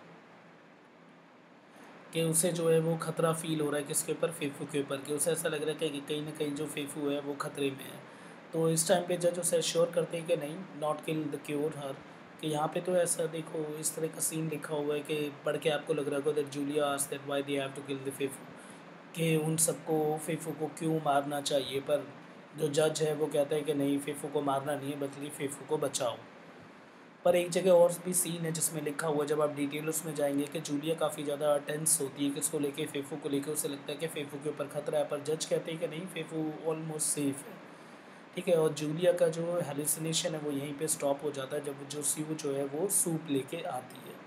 कि उसे जो है वो खतरा फील हो रहा है, किसके ऊपर, फेफू के ऊपर, कि उसे ऐसा लग रहा है कि कहीं ना कहीं जो फेफू है वो खतरे में है। तो इस टाइम पे जज उसे एश्योर करते हैं कि नहीं, not kill the cure her, कि यहाँ पे तो ऐसा देखो इस तरह का सीन लिखा हुआ है कि पढ़ के आपको लग रहा होगा that Julia asked that why they have to kill the Fefu, कि उन सबको फीफू को क्यों मारना चाहिए, पर जो जज है वो कहता है कि नहीं, फीफू को मारना नहीं है बल्कि फीफू को बचाओ। पर एक जगह और भी सीन है जिसमें लिखा हुआ है, जब आप डिटेल उसमें जाएंगे, कि जूलिया काफ़ी ज़्यादा टेंस होती है कि इसको लेके, फेफू को लेके उसे लगता है कि फेफू के ऊपर खतरा है, पर जज कहते हैं कि नहीं, फेफू ऑलमोस्ट सेफ है। ठीक है, और जूलिया का जो हेलुसिनेशन है वो यहीं पे स्टॉप हो जाता है जब जो सीयू जो है वो सूप लेके आती है।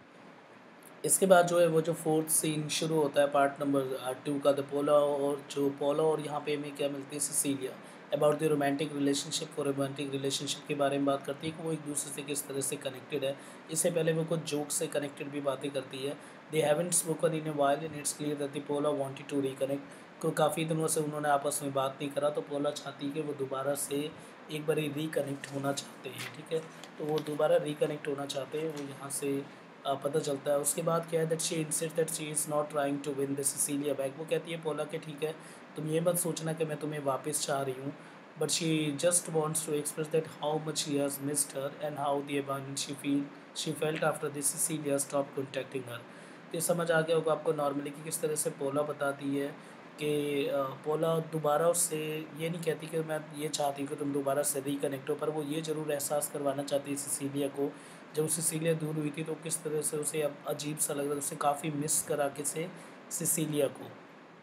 इसके बाद जो है वो जो फोर्थ सीन शुरू होता है पार्ट नंबर 2 का, द पोला, और जो पोला और यहाँ पे हमें क्या मिलती है, Cecilia, about the romantic relationship. और रोमांटिक रिलेशनशिप के बारे में बात करती है कि वो एक दूसरे से किस तरह से कनेक्टेड है। इससे पहले वो कुछ जोक से कनेक्टेड भी बातें करती है। They haven't spoken in a while and it's clear that the Paula wanted to reconnect, को काफ़ी दिनों से उन्होंने आपस में बात नहीं करा, तो पोला चाहती है कि वो दोबारा से एक बार रिकनेक्ट होना चाहते हैं। ठीक है, तो वो दोबारा रिकनेक्ट होना चाहते हैं, वो यहाँ से पता चलता है। उसके बाद क्या है, that she insist that she is not trying to win the Cecilia back. वो कहती है पोला के ठीक है, तुम ये मत सोचना कि मैं तुम्हें वापस चाह रही हूँ, but she just wants to express that how much she has missed her and how the abandon she felt after the Cecilia stop contacting her. तो ये समझ आ गया होगा आपको नॉर्मली कि किस तरह से पोला बताती है कि पोला दोबारा उससे ये नहीं कहती कि मैं ये चाहती हूँ कि तुम दोबारा से रिकनेक्ट हो, पर वो ये ज़रूर एहसास करवाना चाहती है सिसिलिया को, जब सिसिलिया दूर हुई थी तो किस तरह से उसे अब अजीब सा लग रहा था, उसे काफ़ी मिस करा के से सिसिलिया को।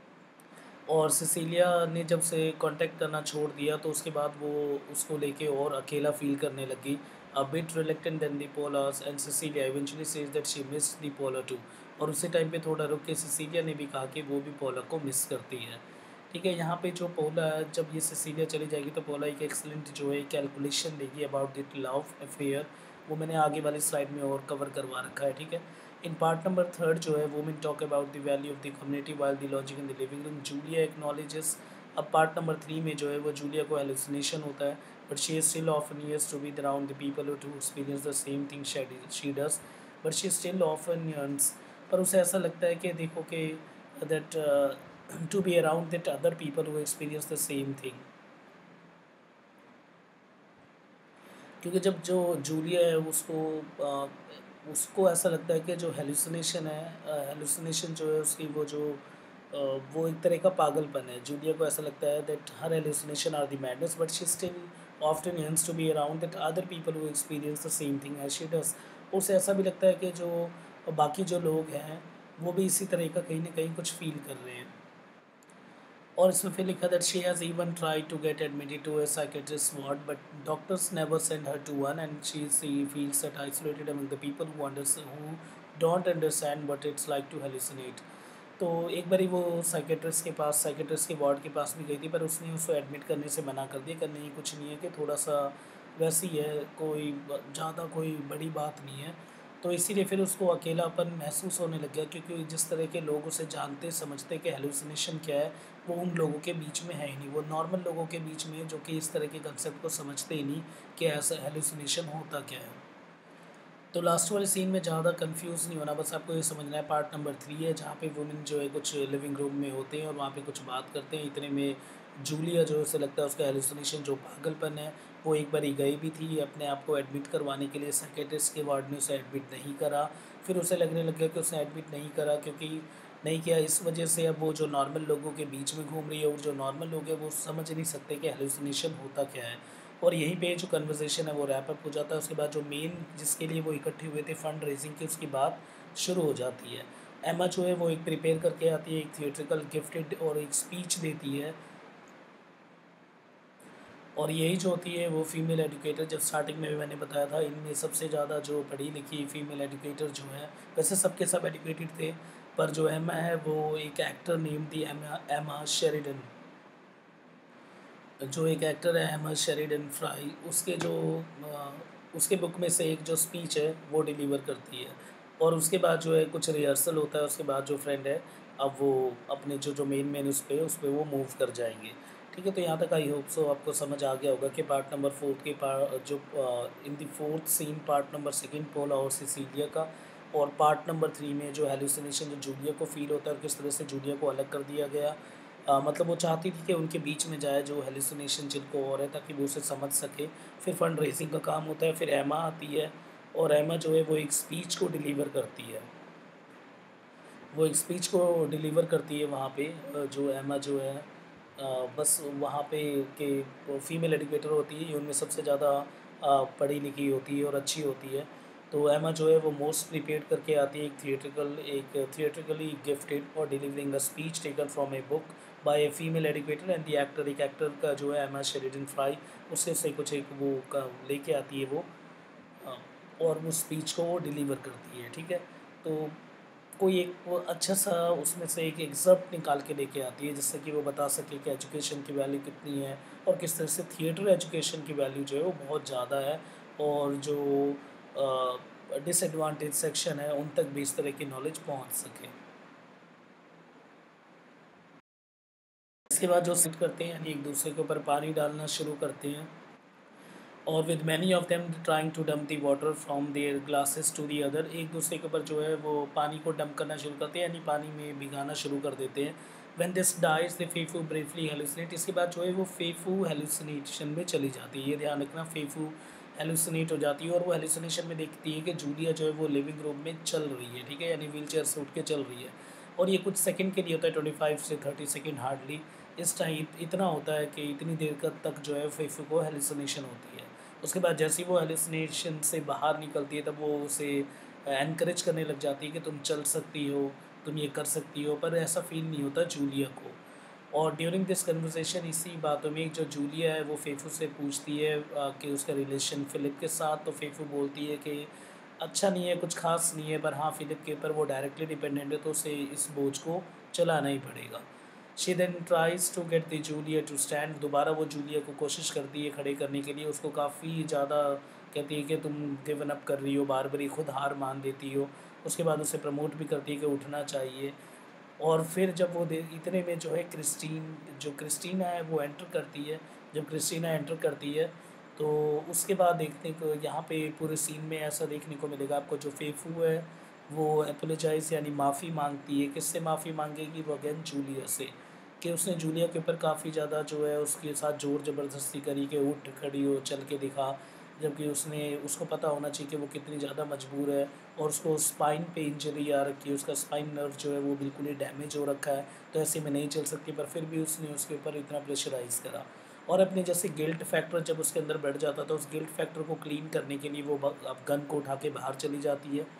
और सिसिलिया ने जब से कांटेक्ट करना छोड़ दिया तो उसके बाद वो उसको लेके और अकेला फ़ील करने लगी। A bit reluctant then the Paulas and Cecilia eventually says that she missed the Paula too. और उसी टाइम पे थोड़ा रुक के सिसिलिया ने भी कहा कि वो भी पोला को मिस करती है। ठीक है, यहाँ पे जो पोला है, जब ये सिसिलिया चली जाएगी तो पोला एक एक्सीलेंट जो है कैलकुलेशन देगी अबाउट द लव अफेयर। वो मैंने आगे वाली स्लाइड में और कवर करवा रखा है। ठीक है, इन पार्ट नंबर 3 जो है women talk about the value of the community while the logic in the living room. Julia acknowledges, अब पार्ट नंबर 3 में जो है वो जूलिया को हेलुसिनेशन होता है, but she is still often yearns to be around the people to experience the same thing she does, but she still often yearns. पर उसे ऐसा लगता है कि देखो कि that to be around that other people who experience the same thing. क्योंकि जब जो जूलिया है उसको ऐसा लगता है कि जो हेलुसिनेशन है, हेलुसिनेशन जो है उसकी वो एक तरह का पागलपन है। जूलिया को ऐसा लगता है that her hallucination are the madness, but she still often yearns to be around that other people who experience the same thing as she does. उसे ऐसा भी लगता है कि जो बाकी जो लोग हैं वो भी इसी तरह का कहीं ना कहीं कुछ फील कर रहे हैं। और इसमें फिर लिखा that she has even tried to get admitted to a psychiatrist ward, but doctors never send her to one, and she feels that isolated among the people who don't understand what it's like to hallucinate. तो एक बारी वो psychiatrist के ward के पास भी गई थी, पर उसने उसको एडमिट करने से मना कर दिया कि नहीं, कुछ नहीं है, कि थोड़ा सा वैसी है, कोई ज़्यादा कोई बड़ी बात नहीं है। तो इसीलिए फिर उसको अकेलापन महसूस होने लग गया, क्योंकि जिस तरह के लोग उसे जानते समझते कि हेलुसिनेशन क्या है, वो उन लोगों के बीच में है ही नहीं। वो नॉर्मल लोगों के बीच में है जो कि इस तरह के कंसेप्ट को समझते ही नहीं कि ऐसा हेलुसिनेशन होता क्या है। तो लास्ट वाले सीन में ज़्यादा कंफ्यूज नहीं होना, बस आपको ये समझना है पार्ट नंबर 3 है, जहाँ पे वुमेन जो है कुछ लिविंग रूम में होते हैं और वहाँ पे कुछ बात करते हैं। इतने में जूलिया जो है उसे लगता है उसका हेलुसिनेशन जो पागलपन है, वो एक बारी गई भी थी अपने आप को एडमिट करवाने के लिए, साइकेट्रिस्ट के वार्ड ने उसे एडमिट नहीं करा। फिर उसे लगने लग गया कि उसने एडमिट नहीं करा क्योंकि नहीं किया, इस वजह से अब वो जो नॉर्मल लोगों के बीच में घूम रही है, और जो नॉर्मल लोग हैं वो समझ नहीं सकते कि हेलुसिनेशन होता क्या है। और यहीं पे जो कन्वर्सेशन है वो रैप अप हो जाता है। उसके बाद जो मेन जिसके लिए वो इकट्ठे हुए थे फंड रेजिंग की, उसकी बात शुरू हो जाती है। एमा जो है वो एक प्रिपेयर करके आती है, एक थिएट्रिकल गिफ्टेड, और एक स्पीच देती है। और यही जो होती है वो फीमेल एजुकेटर, जब स्टार्टिंग में भी मैंने बताया था, इनमें सबसे ज़्यादा जो पढ़ी लिखी फीमेल एजुकेटर जो है, वैसे सबके सब एजुकेटेड थे, पर जो एमा है वो एक एक्टर नेम थी एमा एमा शेरिडन। जो एक एक्टर है अहमद शेरिडन फ्राई, उसके बुक में से एक जो स्पीच है वो डिलीवर करती है। और उसके बाद जो है कुछ रिहर्सल होता है, उसके बाद जो फ्रेंड है अब वो अपने जो जो मेन उस पे वो मूव कर जाएंगे। ठीक है, तो यहाँ तक आई होप सो आपको समझ आ गया होगा कि पार्ट नंबर 4 के जो in the fourth scene part number 2 Paula और सिसिलिया का, और पार्ट नंबर 3 में जो हेलुसिनेशन जो जूलिया को फील होता है और किस तरह से जूलिया को अलग कर दिया गया, मतलब वो चाहती थी कि उनके बीच में जाए जो हेलुसिनेशन जिनको हो रहा है, ताकि वो उसे समझ सके। फिर फंड रेज़िंग का काम होता है, फिर एमा आती है और एमा जो है वो एक स्पीच को डिलीवर करती है। वो एक स्पीच को डिलीवर करती है वहाँ पे, जो एमा जो है बस वहाँ पे के वो फीमेल एजुकेटर होती है, ये उनमें सबसे ज़्यादा पढ़ी लिखी होती है और अच्छी होती है। तो एमा जो है वो मोस्ट प्रिपेयर्ड करके आती है, एक थिएट्रिकली गिफ्टेड और delivering a speech taken from a book by a female educator and the actor, एक एक्टर का जो है एमा शेरिडन फ्राई, उससे से कुछ एक वो का लेके आती है वो, हाँ, और वो स्पीच को वो डिलीवर करती है, ठीक है? तो कोई एक वो अच्छा-सा उसमें से एक एक्सर्प्ट निकाल के लेके आती है, जिससे कि वो बता सके कि एजुकेशन की वैल्यू कितनी है और किस तरह से थिएटर एजुकेशन की वैल्यू जो है वो बहुत ज़्यादा है, और जो डिसएडवांटेज सेक्शन है, उन तक भी इस तरह की नॉलेज पहुँच सके। इसके बाद जो सिट करते हैं, यानी एक-दूसरे के ऊपर पानी डालना शुरू करते हैं। और with many of them trying to dump the water from their glasses to the other, एक दूसरे के ऊपर जो है वो पानी को डंप करना शुरू करते हैं, यानी पानी में भिगाना शुरू कर देते हैं। When this dies the Fefu briefly hallucinate, इसके बाद जो है वो फेफू हेलुसिनेशन में चली जाती है। ये ध्यान रखना, फेफू हेलुसिनेट हो जाती है और वो हेलुसिनेशन में देखती है कि जूलिया जो है वो लिविंग रूम में चल रही है, ठीक है, यानी व्हील चेयर से उठ के चल रही है। और ये कुछ सेकंड के लिए होता है, 25 से 30 सेकंड हार्डली। इस टाइम इतना होता है कि इतनी देर तक जो है फेफू को हेलुसिनेशन होती है। उसके बाद जैसे ही वो हेलुसिनेशन से बाहर निकलती है, तब वो उसे एनकरेज करने लग जाती है कि तुम चल सकती हो, तुम ये कर सकती हो, पर ऐसा फ़ील नहीं होता जूलिया को। और ड्यूरिंग दिस कन्वर्सेशन, इसी बातों में जो जूलिया है वो फेफू से पूछती है कि उसका रिलेशन फ़िलिप के साथ, तो फेफू बोलती है कि अच्छा नहीं है, कुछ ख़ास नहीं है, पर हाँ, फ़िलिप के ऊपर वो डायरेक्टली डिपेंडेंट है, तो उसे इस बोझ को चलाना ही पड़ेगा। She then tries to get the Julia to stand, दोबारा वो जूलिया को कोशिश करती है खड़े करने के लिए, उसको काफ़ी ज़्यादा कहती है कि तुम गिवन अप कर रही हो, बार-बार ही खुद हार मान देती हो। उसके बाद उसे प्रमोट भी करती है कि उठना चाहिए। और फिर जब वो दे इतने में जो है क्रिस्टीना है वो एंटर करती है। जब क्रिस्टीना एंटर करती है, तो उसके बाद देखने को यहाँ पे पूरे सीन में ऐसा देखने को मिलेगा आपको, जो फेफू है वो एपोलोजाइज़ यानी माफ़ी माँगती है। किससे माफ़ी माँगेगी? वो अगेन जूलिया से, कि उसने जूलिया के ऊपर काफ़ी ज़्यादा जो है उसके साथ ज़ोर ज़बरदस्ती करी कि उठ खड़ी हो, चल के दिखा। जबकि उसको पता होना चाहिए कि वो कितनी ज़्यादा मजबूर है, और उसको स्पाइन पे इंजरी आ रखी है, उसका स्पाइन नर्व जो है वो बिल्कुल ही डैमेज हो रखा है, तो ऐसे में नहीं चल सकती, पर फिर भी उसने उसके ऊपर इतना प्रेशराइज़ करा। और अपने जैसे गिल्ट फैक्टर जब उसके अंदर बढ़ जाता था, उस गिल्ट फैक्टर को क्लीन करने के लिए वो अब गन को उठा के बाहर चली जाती है।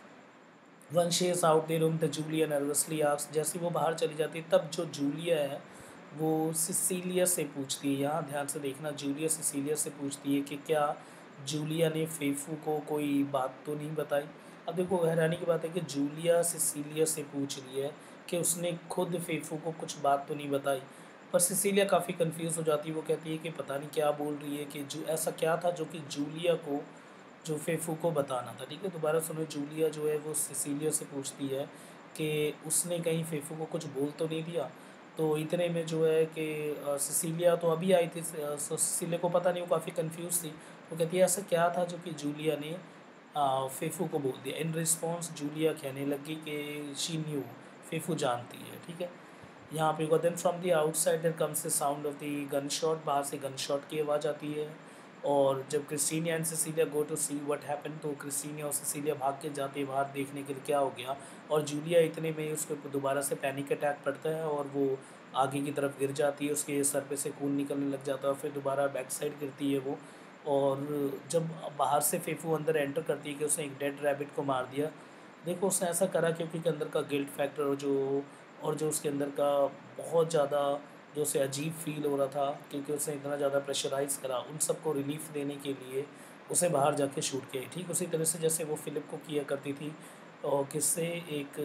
When she is out the room the Julia nervously asks, जैसे ही वो बाहर चली जाती है, तब जो जूलिया है वो सिसीलिया से पूछती है, यहाँ ध्यान से देखना, जूलिया सिसीलिया से पूछती है कि क्या जूलिया ने फेफू को कोई बात तो नहीं बताई। अब देखो, हैरानी की बात है कि जूलिया सिसीलिया से पूछ रही है कि उसने खुद फेफू को कुछ बात तो नहीं बताई। पर सिसीलिया काफ़ी कंफ्यूज हो जाती है, वो कहती है कि पता नहीं क्या बोल रही है, कि जो ऐसा क्या था जो कि जूलिया को, जो फेफू को बताना था, ठीक है? दोबारा सुनो, जूलिया जो है वो सिसिलिया से पूछती है कि उसने कहीं फेफू को कुछ बोल तो नहीं दिया? तो इतने में जो है कि सिसिलिया तो अभी आई थी, सो सिसिलिया को पता नहीं, वो काफ़ी कन्फ्यूज़ थी। वो कहती है ऐसा क्या था जो कि जूलिया ने फेफू को बोल दिया? इन रिस्पॉन्स जूलिया कहने लगी कि शी न्यू, फेफू जानती है, ठीक है? यहाँ पे then from the outside there comes the sound of the gun shot, बाहर से गन शॉट की आवाज़ आती है। और जब Christina and Cecilia go to see what happened, तो क्रिस्टीना और सिसिलिया भाग के जाते हैं बाहर देखने के लिए क्या हो गया। और जूलिया इतने में उसके ऊपर दोबारा से पैनिक अटैक पड़ता है और वो आगे की तरफ गिर जाती है, उसके सर पे से खून निकलने लग जाता है, और फिर दोबारा बैक साइड गिरती है वो। और जब बाहर से फेफू अंदर एंटर करती है कि उसने एक डेड रैबिट को मार दिया। देखो, उसने ऐसा करा क्योंकि के अंदर का गिल्ट फैक्टर, और जो उसके अंदर का बहुत ज़्यादा जो उसे अजीब फ़ील हो रहा था, क्योंकि उसने इतना ज़्यादा प्रेशराइज़ करा, उन सबको रिलीफ़ देने के लिए उसे बाहर जाके शूट किया। ठीक उसी तरह से जैसे वो फ़िलिप को किया करती थी, और किससे, एक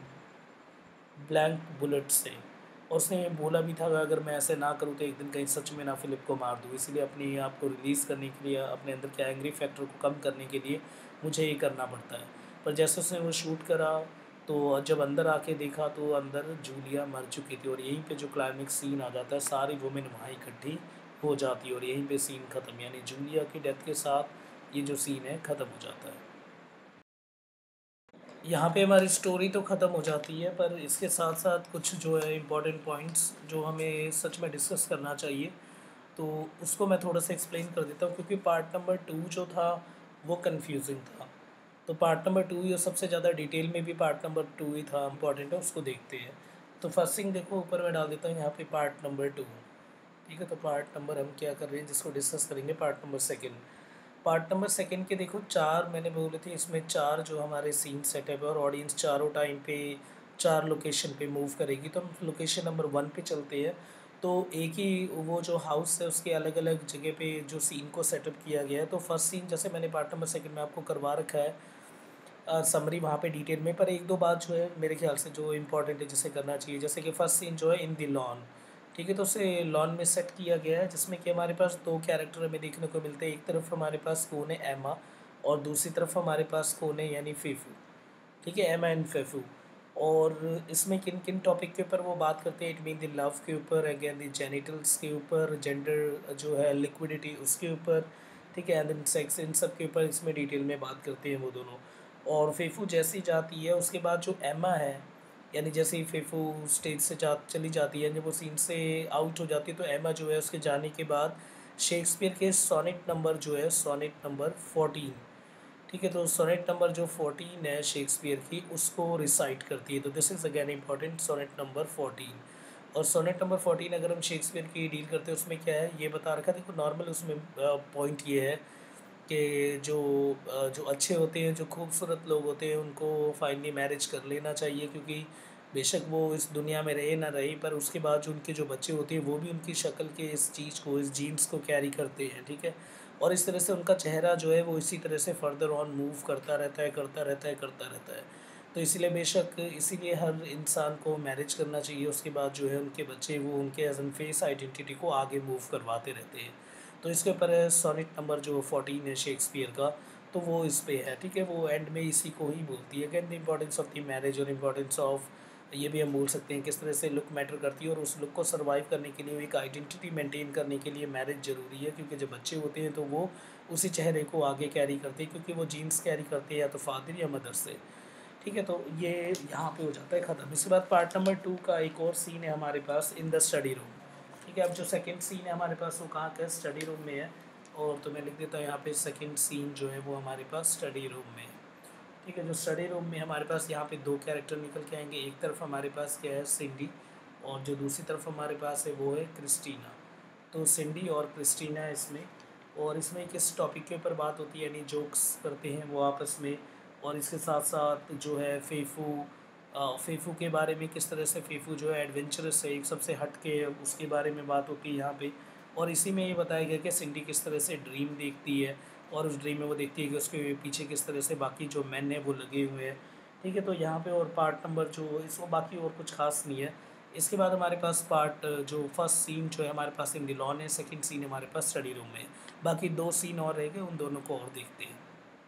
ब्लैंक बुलेट से। और उसने बोला भी था कि अगर मैं ऐसे ना करूँ तो एक दिन कहीं सच में ना फ़िलिप को मार दूँ। इसीलिए अपने आप को रिलीज़ करने के लिए, अपने अंदर के एंग्री फैक्टर को कम करने के लिए मुझे ये करना पड़ता है। पर जैसे उसने वो शूट करा, तो जब अंदर आके देखा तो अंदर जूलिया मर चुकी थी, और यहीं पे जो क्लाइमेक्स सीन आ जाता है, सारी वुमेन वहाँ इकट्ठी हो जाती है और यहीं पे सीन ख़त्म, यानी जूलिया की डेथ के साथ ये जो सीन है ख़त्म हो जाता है। यहाँ पे हमारी स्टोरी तो ख़त्म हो जाती है, पर इसके साथ साथ कुछ जो है इम्पोर्टेंट पॉइंट्स जो हमें सच में डिस्कस करना चाहिए, तो उसको मैं थोड़ा सा एक्सप्लेन कर देता हूँ, क्योंकि पार्ट नंबर 2 जो था वो कंफ्यूजिंग था। तो पार्ट नंबर 2 ये सबसे ज़्यादा डिटेल में भी पार्ट नंबर 2 ही था, इम्पॉर्टेंट है, उसको देखते हैं। तो फर्स्ट थिंग देखो, ऊपर मैं डाल देता हूँ यहाँ पे पार्ट नंबर 2। ठीक है, तो पार्ट नंबर हम क्या कर रहे हैं, जिसको डिस्कस करेंगे, part number second. Part number second के देखो 4 मैंने बोले थे, इसमें 4 जो हमारे सीन सेटअप है और ऑडियंस चारों टाइम पे 4 लोकेशन पे मूव करेगी। तो हम लोकेशन नंबर 1 पे चलते हैं। तो एक ही वो जो हाउस है उसके अलग अलग जगह पे जो सीन को सेटअप किया गया है। तो फर्स्ट सीन जैसे मैंने पार्ट नंबर सेकेंड में आपको करवा रखा है समरी वहाँ पे डिटेल में, पर एक दो बात जो है मेरे ख्याल से जो इम्पोर्टेंट है जिसे करना चाहिए, जैसे कि फर्स्ट सीन जो है इन द लॉन। ठीक है, तो उसे लॉन में सेट किया गया है, जिसमें कि हमारे पास 2 कैरेक्टर हमें देखने को मिलते हैं। एक तरफ हमारे पास कौन है, एमा, और दूसरी तरफ हमारे पास कौन है, यानी फीफू। ठीक है, एमा एंड फीफू। और इसमें किन किन टॉपिक के ऊपर वो बात करते हैं, इट मीन द लव के ऊपर, अगेन द जेनिटल्स के ऊपर, जेंडर जो है लिक्विडिटी उसके ऊपर। ठीक है, एंड देन सेक्स, इन सब के ऊपर इसमें डिटेल में बात करते हैं वो दोनों। और फीफू जैसी जाती है उसके बाद जो एमा है, यानी जैसे ही फीफू स्टेज से जा चली जाती है, जब वो सीन से आउट हो जाती है, तो एमा जो है उसके जाने के बाद शेक्सपियर के सोनेट नंबर जो है, सोनेट नंबर 14। ठीक है, तो सोनेट नंबर जो 14 है शेक्सपियर की, उसको रिसाइट करती है। तो this is again important, sonnet number 14। और सोनेट नंबर 14 अगर हम शेक्सपियर की डील करते हैं, उसमें क्या है ये बता रखा है। देखो नॉर्मल उसमें पॉइंट ये है कि जो अच्छे होते हैं, जो खूबसूरत लोग होते हैं, उनको फाइनली मैरिज कर लेना चाहिए, क्योंकि बेशक वो इस दुनिया में रहे ना रहे, पर उसके बाद जो उनके जो बच्चे होते हैं वो भी उनकी शक्ल के इस चीज़ को, इस जीन्स को कैरी करते हैं। ठीक है, और इस तरह से उनका चेहरा जो है वो इसी तरह से फर्दर ऑन मूव करता रहता है, करता रहता है, करता रहता है। तो इसीलिए बेशक इसीलिए हर इंसान को मैरिज करना चाहिए, उसके बाद जो है उनके बच्चे वो उनके एज एन फेस आइडेंटिटी को आगे मूव करवाते रहते हैं। तो इसके ऊपर है सोनेट नंबर जो 14 है शेक्सपियर का, तो वो इस पे है। ठीक है, वो एंड में इसी को ही बोलती है, again the importance of the marriage, और इम्पोर्टेंस ऑफ, ये भी हम बोल सकते हैं किस तरह से लुक मैटर करती है, और उस लुक को सर्वाइव करने के लिए, एक आइडेंटिटी मेंटेन करने के लिए मैरिज ज़रूरी है, क्योंकि जब बच्चे होते हैं तो वो उसी चेहरे को आगे कैरी करते हैं, क्योंकि वो जीन्स कैरी करते हैं या तो फादर या मदर से। ठीक है, तो ये यहाँ पे हो जाता है ख़त्म। इसके बाद पार्ट नंबर 2 का एक और सीन है हमारे पास, इन द स्टडी रूम। ठीक है, अब जो सेकंड सीन है हमारे पास वो कहाँ का है, स्टडी रूम में है। और तो मैं लिख देता हूँ यहाँ पे सेकंड सीन जो है वो हमारे पास स्टडी रूम में है। ठीक है, जो स्टडी रूम में हमारे पास यहाँ पे 2 कैरेक्टर निकल के आएंगे। एक तरफ हमारे पास क्या है, सिंडी, और जो दूसरी तरफ हमारे पास है वो है क्रिस्टीना। तो सिंडी और क्रिस्टीना है इसमें। और इसमें किस टॉपिक के ऊपर बात होती है, यानी जोक्स करते हैं वो आपस में। और इसके साथ साथ जो है फेफू के बारे में, किस तरह से फेफू जो है एडवेंचरस है, एक सबसे हट के उसके बारे में बात होती है यहाँ पे। और इसी में ये बताया गया कि सिंडी किस तरह से ड्रीम देखती है, और उस ड्रीम में वो देखती है कि उसके पीछे किस तरह से बाकी जो मैन है वो लगे हुए हैं। ठीक है, तो यहाँ पे और पार्ट नंबर जो इसमें बाकी और कुछ खास नहीं है। इसके बाद हमारे पास पार्ट जो फर्स्ट सीन जो है हमारे पास इन द लॉन है, सेकंड सीन हमारे पास स्टडी रूम में है। बाकी 2 सीन और रह गए, उन दोनों को और देखते हैं।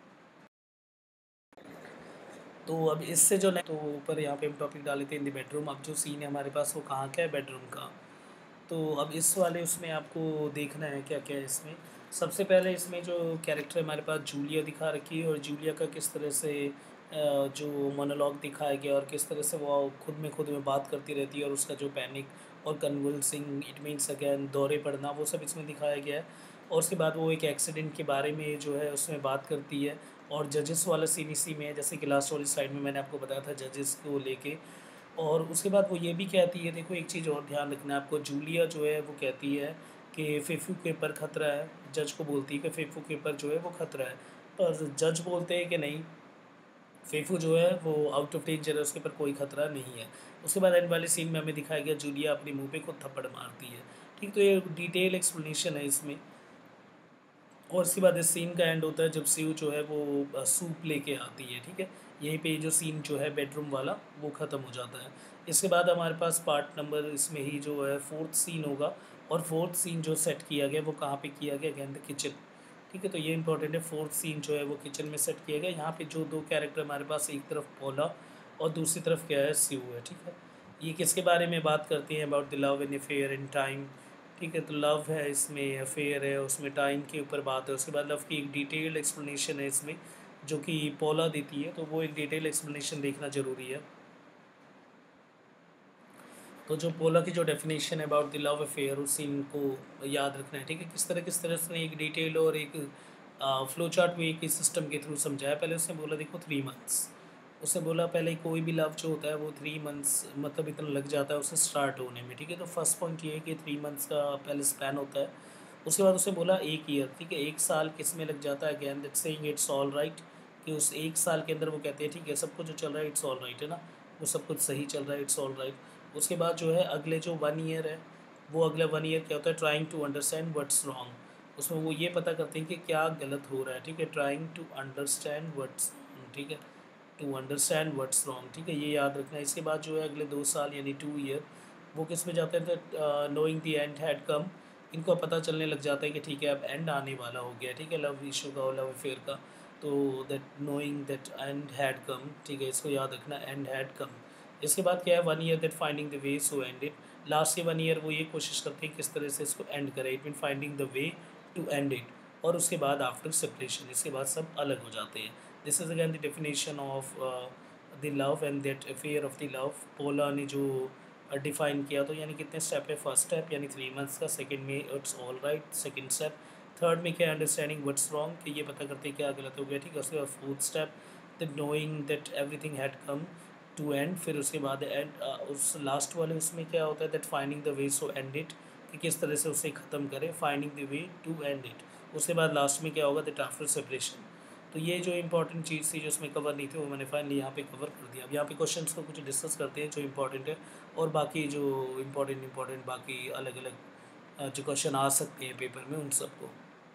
तो अब इससे जो तो ऊपर यहाँ पे हम टॉपिक डाले थे इन द बेडरूम। अब जो सीन है हमारे पास वो कहाँ का है, बेडरूम का। तो अब इस वाले उसमें आपको देखना है क्या क्या है इसमें। सबसे पहले इसमें जो कैरेक्टर हमारे पास जूलिया दिखा रखी है, और जूलिया का किस तरह से जो मोनोलॉग दिखाया गया, और किस तरह से वो खुद में बात करती रहती है, और उसका जो पैनिक और कन्वल्सिंग, इट मीन्स अगैन दौरे पड़ना, वो सब इसमें दिखाया गया है। और उसके बाद वो एक एक्सीडेंट के बारे में जो है उसमें बात करती है। और जजेस वाला सीन इसी में है, जैसे कि लास्ट वाली स्लाइड में मैंने आपको बताया था जजेस को लेके। और उसके बाद वो ये भी कहती है, देखो एक चीज़ और ध्यान रखना है आपको, जूलिया जो है वो कहती है कि फेफू के ऊपर खतरा है। जज को बोलती है कि फेफू के ऊपर जो है वो खतरा है, पर जज बोलते हैं कि नहीं, फेफू जो है वो आउट ऑफ डेंजर है, उसके ऊपर कोई खतरा नहीं है। उसके बाद एंड वाले सीन में हमें दिखाया गया जूलिया अपने मुंह पे खुद थप्पड़ मारती है। ठीक, तो ये डिटेल एक्सप्लेनेशन है इसमें। और उसके बाद इस सीन का एंड होता है जब सीयू जो है वो सूप लेके आती है। ठीक है, यहीं पे जो सीन जो है बेडरूम वाला वो ख़त्म हो जाता है। इसके बाद हमारे पास पार्ट नंबर इसमें ही जो है फोर्थ सीन होगा। और फोर्थ सीन जो सेट किया गया वो कहाँ पे किया गया, अगेन द किचन। ठीक है, तो ये इंपॉर्टेंट है, फोर्थ सीन जो है वो किचन में सेट किया गया। यहाँ पे जो 2 कैरेक्टर हमारे पास, एक तरफ पोला और दूसरी तरफ क्या है, सीयू है। ठीक है, ये किसके बारे में बात करती हैं, about the love and affair in time. ठीक है, तो लव है इसमें, अफेयर है, उसमें टाइम के ऊपर बात है। उसके बाद लव की एक डिटेल्ड एक्सप्लेनेशन है इसमें, जो कि पोला देती है, तो वो एक डिटेल एक्सप्लेनेशन देखना ज़रूरी है। तो जो पोला की जो डेफिनेशन है अबाउट द लव अफेयर, उस सीन को याद रखना है, ठीक है। किस तरह से एक डिटेल और एक फ्लो चार्ट वे के सिस्टम के थ्रू समझाया। पहले उसने बोला देखो 3 मंथ्स, उसने बोला पहले कोई भी लव जो होता है वो 3 मंथ्स मतलब इतना लग जाता है उसे स्टार्ट होने में, ठीक है। तो फर्स्ट पॉइंट ये है कि 3 मंथ्स का पहले स्पैन होता है। उसके बाद उसने बोला 1 ईयर, ठीक है, 1 साल किस में लग जाता है, again that saying it's all right, कि उस 1 साल के अंदर वो कहते हैं ठीक है सब कुछ जो चल रहा है इट्स ऑल राइट, है ना, वो सब कुछ सही चल रहा है, इट्स ऑल राइट। उसके बाद जो है अगले जो 1 ईयर है, वो अगला 1 ईयर क्या होता है, trying to understand what's wrong. उसमें वो ये पता करते हैं कि क्या गलत हो रहा है, ठीक है, ट्राइंग टू अंडरस्टैंड व्हाट्स, ठीक है, टू अंडरस्टैंड व्हाट्स रॉन्ग, ठीक है, ये याद रखना है। इसके बाद जो है अगले 2 साल यानी 2 ईयर, वो किस में जाते हैं, तो knowing the end had come, इनको पता चलने लग जाता है कि ठीक है अब एंड आने वाला हो गया, ठीक है, लव इशू का और लव अफेयर का। तो that knowing that end had come, ठीक है, इसको याद रखना, एंड हैड कम। इसके बाद क्या है, 1 year that finding the way so end it, last के 1 ईयर वो ये कोशिश करते हैं किस तरह से इसको एंड करें, it mean finding the way to end it. और उसके बाद आफ्टर सेपरेशन, इसके बाद सब अलग हो जाते हैं। This is again the definition of the love and that affair of the love. Paula ने जो डिफाइन किया, तो यानी कितने स्टेप है, फर्स्ट स्टेप यानी 3 मंथ्स का, सेकंड में it's all right, second step, third में क्या अंडरस्टैंडिंग व्हाट्स रॉन्ग, कि ये पता करते क्या गलत हो गया, ठीक है। उसके बाद fourth step the knowing that everything had come to end, फिर उसके बाद एंड उस लास्ट वाले उसमें क्या होता है, that finding the way so end it, कि किस तरह से उसे ख़त्म करें, finding the way to end it. उसके बाद लास्ट में क्या होगा, दैट आफ्टर सेपरेशन। तो ये जो इंपॉर्टेंट चीज़ थी जो उसमें कवर नहीं थी, वो मैंने फाइनली यहाँ पे कवर कर दिया। अब यहाँ पे क्वेश्चंस को कुछ डिस्कस करते हैं जो इंपॉर्टेंट है, और बाकी जो इम्पोर्टेंट बाकी अलग अलग जो क्वेश्चन आ सकते हैं पेपर में, उन सबको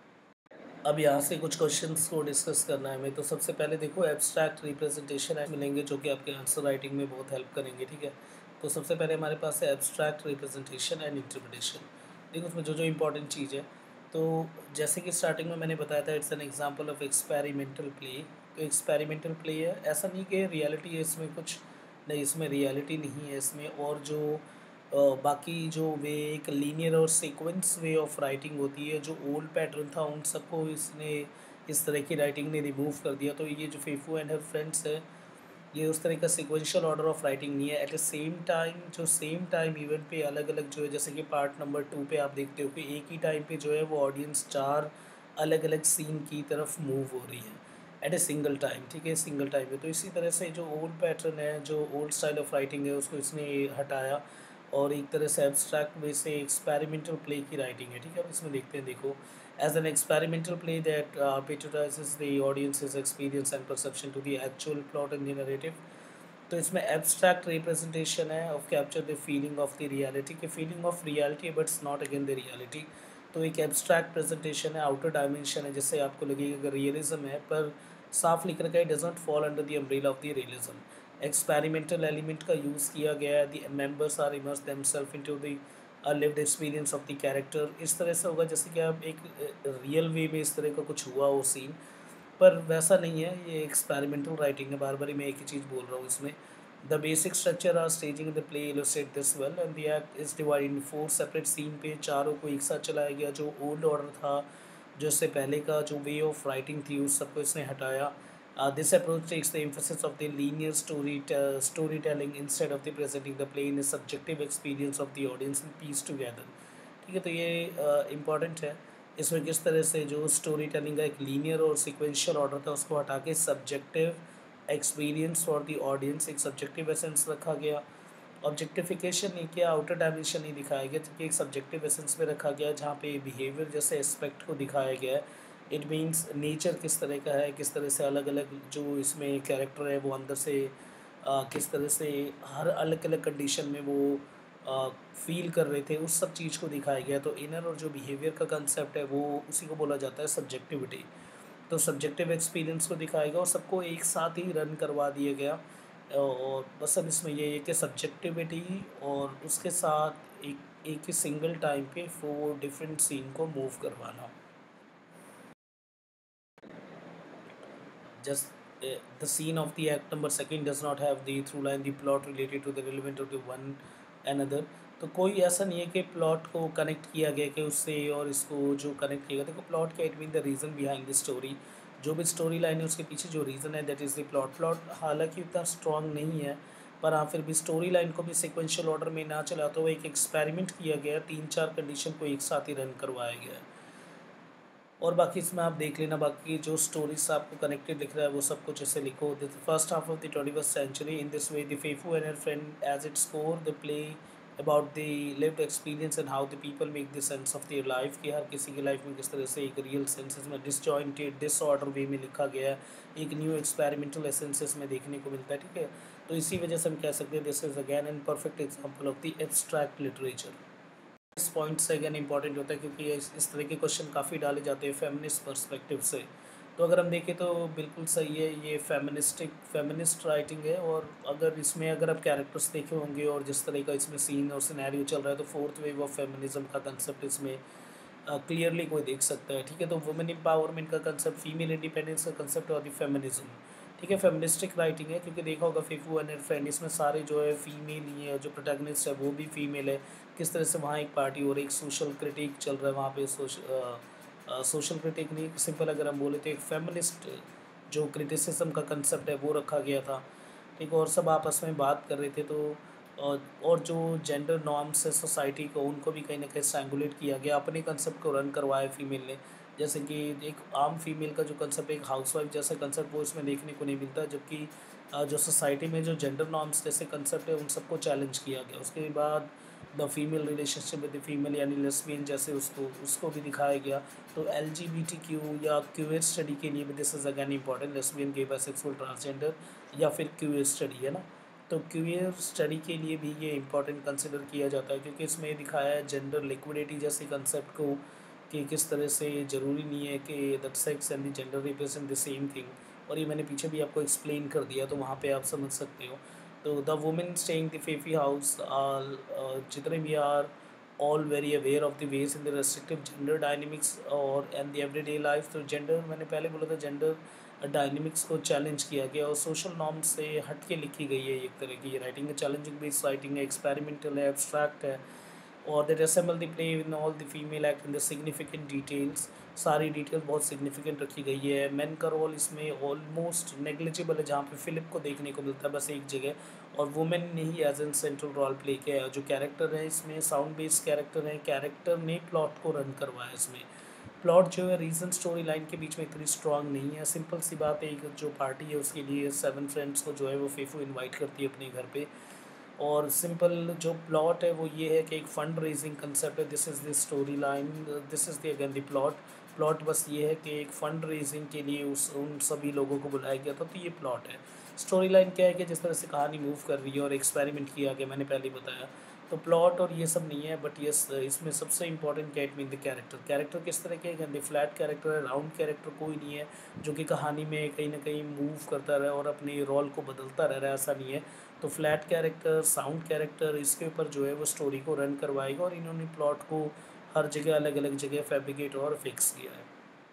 अब यहाँ से कुछ क्वेश्चंस को डिस्कस करना है हमें। तो सबसे पहले देखो एब्स्ट्रैक्ट रिप्रेजेंटेशन है मिलेंगे जो कि आपके आंसर राइटिंग में बहुत हेल्प करेंगे, ठीक है। तो सबसे पहले हमारे पास है एब्स्ट्रैक्ट रिप्रेजेंटेशन एंड इंटरप्रिटेशन। देखो उसमें जो जो इंपॉर्टेंट चीज़ है, तो जैसे कि स्टार्टिंग में मैंने बताया था it's an example of experimental play. तो एक्सपेरिमेंटल प्ले है, ऐसा नहीं कि रियलिटी है इसमें कुछ, नहीं इसमें रियलिटी नहीं है इसमें। और जो बाकी जो वे एक लीनियर और सीक्वेंस वे ऑफ राइटिंग होती है, जो ओल्ड पैटर्न था उन सबको इसने इस तरह की राइटिंग ने रिमूव कर दिया। तो ये जो फेफू एंड हर फ्रेंड्स है, ये उस तरह का सिक्वेंशियल ऑर्डर ऑफ राइटिंग नहीं है। एट द सेम टाइम जो सेम टाइम इवेंट पे अलग अलग जो है, जैसे कि पार्ट नंबर 2 पे आप देखते हो कि एक ही टाइम पे जो है वो ऑडियंस 4 अलग अलग सीन की तरफ मूव हो रही है एट ए सिंगल टाइम, ठीक है, सिंगल टाइम पे। तो इसी तरह से जो ओल्ड पैटर्न है, जो ओल्ड स्टाइल ऑफ राइटिंग है, उसको इसने हटाया और एक तरह से एब्स्ट्रैक्ट वे से एक्सपेरिमेंटल प्ले की राइटिंग है, ठीक है। अब इसमें देखते हैं, देखो as an experimental play that patronizes the audience's experience and perception to the actual plot and the narrative। तो इसमें एब्स्ट्रैक्ट रिप्रेजेंटेशन है of capture the feeling of the reality, के feeling of reality but it's not again the reality. तो एक abstract presentation है, outer dimension है, जिससे आपको लगेगा कि रियलिज्म है, पर साफ लिख रखा है doesn't fall under the umbrella of the realism. Experimental element का यूज़ किया गया है, the members are immerse themself into the lived experience of the character. इस तरह से होगा जैसे कि आप एक रियल वे में इस तरह का कुछ हुआ हो सीन, पर वैसा नहीं है, ये एक्सपेरिमेंटल राइटिंग है। बार बार मैं एक ही चीज़ बोल रहा हूँ इसमें। The basic structure are staging the play illustrate this well and the act is divide in 4 separate scene पे, चारों को एक साथ चलाया गया। जो ओल्ड ऑर्डर था, जो इससे पहले का जो वे ऑफ राइटिंग थी, उस सबको इसने हटाया। This approach takes the emphasis of the linear story telling instead of the presenting the play in subjective experience of the audience in piece together, ठीक है। तो ये इम्पॉर्टेंट है। इसमें किस तरह से जो स्टोरी टेलिंग का एक लीनियर और सिक्वेंशियल ऑर्डर था उसको हटा के subjective experience for the audience, एक सब्जेक्टिव एसेंस रखा गया। ऑब्जेक्टिफिकेशन नहीं किया, आउटर डायमेंशन नहीं दिखाया गया, क्योंकि एक सब्जेक्टिव एसेंस में रखा गया जहाँ पे बिहेवियर जैसे एस्पेक्ट को दिखाया गया है। इट मीन्स नेचर किस तरह का है, किस तरह से अलग अलग जो इसमें कैरेक्टर है वो अंदर से किस तरह से हर अलग अलग कंडीशन में वो फ़ील कर रहे थे, उस सब चीज़ को दिखाया गया। तो इनर और जो बिहेवियर का कंसेप्ट है वो उसी को बोला जाता है सब्जेक्टिविटी। तो सब्जेक्टिव एक्सपीरियंस को दिखाएगा और सबको एक साथ ही रन करवा दिया गया। और बस अब इसमें ये है कि सब्जेक्टिविटी और उसके साथ एक ही सिंगल टाइम पे 4 डिफरेंट सीन को मूव करवाना। Just the scene of the act number second does not have the through line the plot related to the relevant of the one another। तो कोई ऐसा नहीं है कि प्लॉट को कनेक्ट किया गया कि उससे और इसको जो कनेक्ट किया गया। देखो प्लॉट क्या, it mean the reason behind the story. जो भी स्टोरी लाइन है उसके पीछे जो रीज़न है दैट इज़ द प्लॉट हालांकि उतना स्ट्रॉन्ग नहीं है, पर हाँ फिर भी स्टोरी लाइन को भी सिक्वेंशियल ऑर्डर में ना चलाते हुए एक एक्सपेरिमेंट किया गया, 3-4 कंडीशन को एक साथ ही रन करवाया गया है। और बाकी इसमें आप देख लेना, बाकी जो स्टोरीज आपको कनेक्टेड दिख रहा है वो सब कुछ ऐसे लिखो। The first half of the 21st century in this way the Fefu and her friend as its core the play about the lived experience and how the people make the sense of their life, कि हर किसी की life में किस तरह से एक real sense इसमें डिसजॉइंटेड डिसऑर्डर वे में लिखा गया है, एक न्यू एक्सपेरिमेंटल एसेंस इसमें देखने को मिलता है। ठीक है, तो इसी वजह से हम कह सकते हैं this is again an perfect example of the abstract literature. इस पॉइंट से अगेन इंपॉर्टेंट होता है क्योंकि इस तरह के क्वेश्चन काफ़ी डाले जाते हैं फेमिनिस्ट पर्सपेक्टिव से। तो अगर हम देखें तो बिल्कुल सही है, ये फेमिनिस्ट राइटिंग है। और अगर आप कैरेक्टर्स देखे होंगे और जिस तरह का इसमें सीन और सिनेरियो चल रहा है, तो फोर्थ वेव ऑफ फेमिनिज्म का कंसेप्ट इसमें क्लियरली कोई देख सकता है। ठीक है, तो वुमेन एम्पावरमेंट का कंसेप्ट, फीमेल इंडिपेंडेंस का कंसेप्ट और दी फेमिनिज्म। ठीक है, फेमिनिस्टिक राइटिंग है क्योंकि देखा होगा फेफू एंड फ्रेंड इसमें सारे जो है फीमेल ही है, जो प्रोटैगनिस्ट है वो भी फीमेल है। किस तरह से वहाँ एक पार्टी और एक सोशल क्रिटिक चल रहा है वहाँ पे, सोशल क्रिटिक नहीं, सिंपल अगर हम बोले तो एक फेमिनिस्ट जो क्रिटिसिज्म का कंसेप्ट है वो रखा गया था। ठीक, और सब आपस में बात कर रहे थे। तो और जो जेंडर नॉर्म्स है सोसाइटी को, उनको भी कहीं ना कहीं स्ट्रैंगुलेट किया गया, अपने कंसेप्ट को रन करवाया फीमेल ने। जैसे कि एक आम फीमेल का जो कंसेप्ट, एक हाउसवाइफ जैसा कंसेप्ट वो इसमें देखने को नहीं मिलता, जबकि जो सोसाइटी में जो जेंडर नॉर्म्स जैसे कंसेप्ट है उन सबको चैलेंज किया गया। उसके बाद the female relationship with the female यानी लेस्बियन जैसे उसको उसको भी दिखाया गया। तो LGBTQ या क्यूयर स्टडी के लिए भी this is again important, lesbian gay bisexual transgender या फिर क्यूयर स्टडी है ना। तो क्यूयर स्टडी के लिए भी ये इंपॉर्टेंट कंसिडर किया जाता है क्योंकि इसमें दिखाया है जेंडर लिक्विडिटी जैसे कंसेप्ट को, कि किस तरह से ज़रूरी नहीं है कि the sex and the gender represent the same thing. और ये मैंने पीछे भी आपको एक्सप्लेन कर दिया, तो वहाँ पे आप समझ सकते हो। तो the women staying the Fefu house जितने भी are all very aware of the ways in the restrictive gender dynamics और एंड द एवरीडे लाइफ। तो जेंडर मैंने पहले बोला था, जेंडर डायनेमिक्स को चैलेंज किया गया और सोशल नॉर्म से हट के लिखी गई है एक तरह की ये राइटिंग है। चैलेंजिंग बेस्ड राइटिंग है, एक्सपेरिमेंटल है, एब्स्ट्रैक्ट है। और they resemble the play in all the female act in the significant details। सारी डिटेल बहुत सिग्निफिकेंट रखी गई है। मैन का रोल इसमें ऑलमोस्ट नेग्लिजिबल है, जहाँ पे फिलिप को देखने को मिलता है बस एक जगह, और वुमेन ने ही as an central role play किया है। जो कैरेक्टर है इसमें साउंड बेस्ड कैरेक्टर है, कैरेक्टर ने प्लॉट को रन करवाया इसमें। प्लॉट जो है रीज़न स्टोरी लाइन के बीच में इतनी स्ट्रांग नहीं है। सिंपल सी बात है, एक जो पार्टी है उसके लिए 7 फ्रेंड्स को जो है वो फेफू इनवाइट करती है अपने घर पे। और सिंपल जो प्लॉट है वो ये है कि एक फ़ंड रेजिंग कंसेप्ट है, this is the story line, this is the again the plot बस ये है कि एक फ़ंड रेजिंग के लिए उन सभी लोगों को बुलाया गया था, तो ये प्लॉट है। स्टोरी लाइन क्या है कि जिस तरह से कहानी मूव कर रही है और एक्सपेरिमेंट किया गया, मैंने पहले बताया। तो प्लॉट और ये सब नहीं है, बट यस इसमें सबसे इंपॉर्टेंट क्या इट मीन द कैरेक्टर किस तरह के गंदे फ्लैट कैरेक्टर है, राउंड कैरेक्टर कोई नहीं है जो कि कहानी में कहीं ना कहीं मूव करता रहे और अपने रोल को बदलता रह रहा है, ऐसा नहीं है। तो फ्लैट कैरेक्टर, साउंड कैरेक्टर, इसके ऊपर जो है वो स्टोरी को रन करवाएगा और इन्होंने प्लॉट को हर जगह अलग अलग जगह फैब्रिकेट और फिक्स किया है।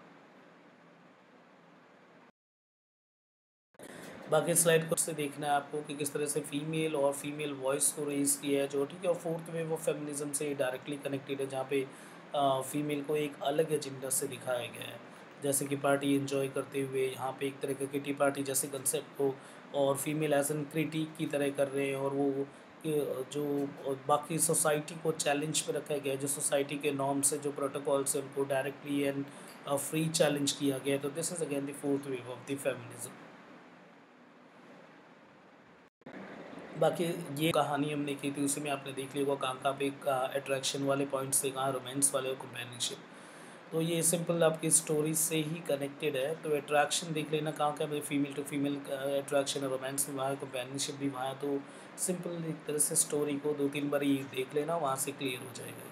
बाकी स्लाइड को से देखना है आपको कि किस तरह से फीमेल और फीमेल वॉइस को रेज़ किया है जो, ठीक है। और फोर्थ वेव ऑफ फेमिनिज्म से डायरेक्टली कनेक्टेड है, जहाँ पे फीमेल को एक अलग एजेंडा से दिखाया गया है, जैसे कि पार्टी एंजॉय करते हुए यहाँ पे एक तरह का किटी पार्टी जैसे कंसेप्ट को और फीमेल एज एन क्रिटिक की तरह कर रहे हैं। और वो जो बाकी सोसाइटी को चैलेंज पे रखा गया है, जो सोसाइटी के नॉर्म्स है, जो प्रोटोकॉल्स है, उनको डायरेक्टली एंड फ्री चैलेंज किया गया है। तो this is again the fourth wave of the feminism. बाकी ये कहानी हमने की थी उसमें आपने देख लिया होगा कहाँ कहाँ पे अट्रैक्शन वाले पॉइंट्स थे, कहाँ रोमांस वाले और कंपेनियनशिप। तो ये सिंपल आपकी स्टोरी से ही कनेक्टेड है। तो अट्रैक्शन देख लेना कहाँ कहाँ पे फीमेल टू फीमेल अट्रैक्शन है, रोमांस भी वहाँ है, कंपेनियनशिप भी वहाँ है। तो सिंपल एक तरह से स्टोरी को 2-3 बार ही देख लेना, वहाँ से क्लियर हो जाएगा।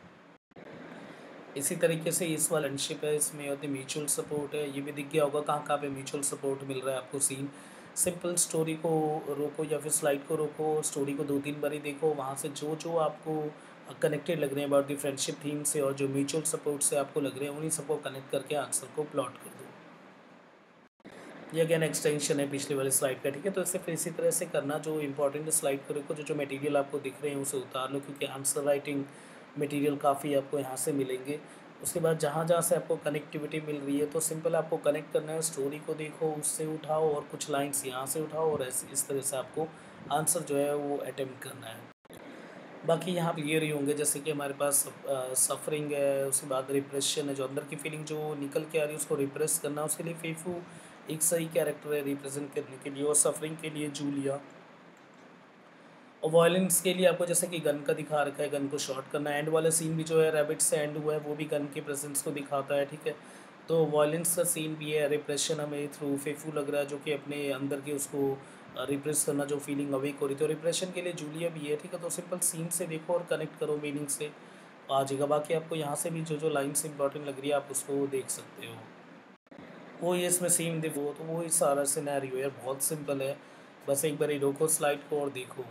इसी तरीके से इस वाला फ्रेंडशिप है, इसमें होती म्यूचुअल सपोर्ट है, ये भी दिख गया होगा कहाँ कहाँ पे म्यूचुअल सपोर्ट मिल रहा है आपको सीन। सिंपल स्टोरी को रोको या फिर स्लाइड को रोको, स्टोरी को 2-3 बार ही देखो, वहाँ से जो जो आपको कनेक्टेड लग रहे हैं अबाउट द फ्रेंडशिप थीम से और जो म्यूचुअल सपोर्ट से आपको लग रहे हैं, उन्हीं सबको कनेक्ट करके आंसर को प्लॉट कर दो। ये अगेन एक्सटेंशन है पिछले वाले स्लाइड का, ठीक है। तो इसे फिर इसी तरह से करना, जो इंपॉर्टेंट स्लाइड को रखो, जो जो मटेरियल आपको दिख रहे हैं उसे उतार लो, क्योंकि आंसर राइटिंग मटेरियल काफ़ी आपको यहाँ से मिलेंगे। उसके बाद जहाँ-जहाँ से आपको कनेक्टिविटी मिल रही है, तो सिंपल आपको कनेक्ट करना है, स्टोरी को देखो, उससे उठाओ और कुछ लाइन्स यहाँ से उठाओ और ऐसे इस तरह से आपको आंसर जो है वो अटेम्प्ट करना है। बाकी यहाँ क्लियर ही होंगे, जैसे कि हमारे पास सफ़रिंग है, उसके बाद रिप्रेशन है, जो अंदर की फीलिंग जो निकल के आ रही है उसको रिप्रेस करना, उसके लिए फेफू एक सही कैरेक्टर है रिप्रेज़ेंट करने के लिए, और सफ़रिंग के लिए जूलिया। और वॉयलेंस के लिए आपको जैसे कि गन का दिखा रखा है, गन को शॉट करना है। एंड वाला सीन भी जो है रैबिट से एंड हुआ है, वो भी गन के प्रेजेंस को दिखाता है, ठीक है। तो वॉयलेंस का सीन भी है, रिप्रेशन हमें थ्रू फेफू लग रहा है, जो कि अपने अंदर के उसको रिप्रेस करना, जो फीलिंग अवेक हो रही थी। तो रिप्रेशन के लिए जूलिया भी है, ठीक है। तो सिंपल सीन से देखो और कनेक्ट करो, मीनिंग से आ जाएगा। बाकी आपको यहाँ से भी जो जो लाइन्स इंपॉर्टेंट लग रही है आप उसको देख सकते हो। वो ये इसमें सीन देखो, तो वो ही सारा सिनेरियो है, बहुत सिंपल है। बस एक बार ही रोको स्लाइड को और देखो।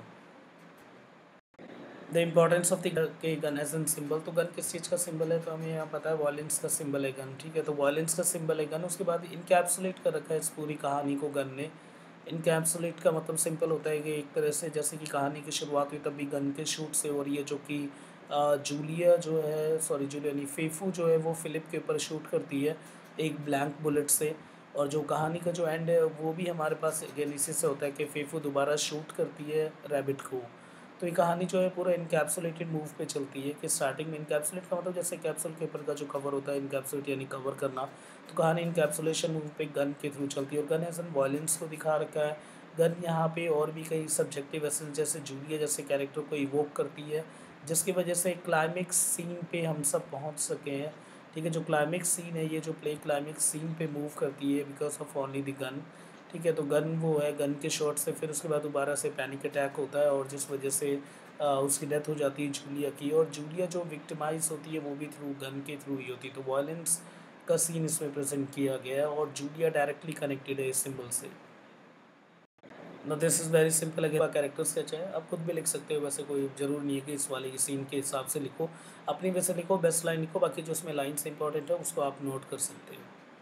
द इम्पोर्टेंस ऑफ द के गन एज एन सिंबल। तो गन किस चीज़ का सिंबल है, तो हमें यहाँ पता है वॉयलेंस का सिंबल है गन, ठीक है। तो वॉयलेंस का सिंबल है गन। उसके बाद इनकैप्सुलेट कर रखा है इस पूरी कहानी को गन ने। इनकैप्सुलेट का मतलब सिंपल होता है कि एक तरह से जैसे कि कहानी की शुरुआत हुई तब भी गन के शूट से हो रही है, जो कि जूलिया जो है, सॉरी जूलिया नहीं, फेफू जो है वो फिलिप के ऊपर शूट करती है एक ब्लैंक बुलेट से। और जो कहानी का जो एंड है वो भी हमारे पास अगेन इसी से होता है कि फेफू दोबारा शूट करती है रैबिट को। तो ये कहानी जो है पूरा इनकैप्सुलेटेड मूव पे चलती है कि स्टार्टिंग में इनकैप्सुलेट का मतलब जैसे कैप्सूल के ऊपर का जो कवर होता है, इनकैप्सुलेट यानी कवर करना। तो कहानी इनकैप्सुलेशन मूव पे गन के थ्रू चलती है, और गन एज एन वॉयलेंस को दिखा रखा है। गन यहाँ पे और भी कई सब्जेक्टिव एसेंस जैसे जूलिया जैसे कैरेक्टर को इवोक करती है, जिसकी वजह से क्लाइमेक्स सीन पे हम सब पहुँच सके हैं, ठीक है। जो क्लाइमेक्स सीन है, ये जो प्ले क्लाइमेक्स सीन पे मूव करती है because of only the gun, ठीक है। तो गन वो है, गन के शॉट से फिर उसके बाद दोबारा से पैनिक अटैक होता है, और जिस वजह से उसकी डेथ हो जाती है जूलिया की। और जूलिया जो विक्टिमाइज होती है वो भी थ्रू गन के थ्रू ही होती है। तो वायलेंस का सीन इसमें प्रेजेंट किया गया है, और जूलिया डायरेक्टली कनेक्टेड है इस सिंबल से। ना दिस इज़ वेरी सिंपल। अगर कैरेक्टर स्केच है आप खुद भी लिख सकते हो, वैसे कोई ज़रूर नहीं है कि इस वाले सीन के हिसाब से लिखो, अपनी वैसे लिखो, बेस्ट लाइन लिखो, बाकी जो उसमें लाइन्स इंपॉर्टेंट है उसको आप नोट कर सकते हो।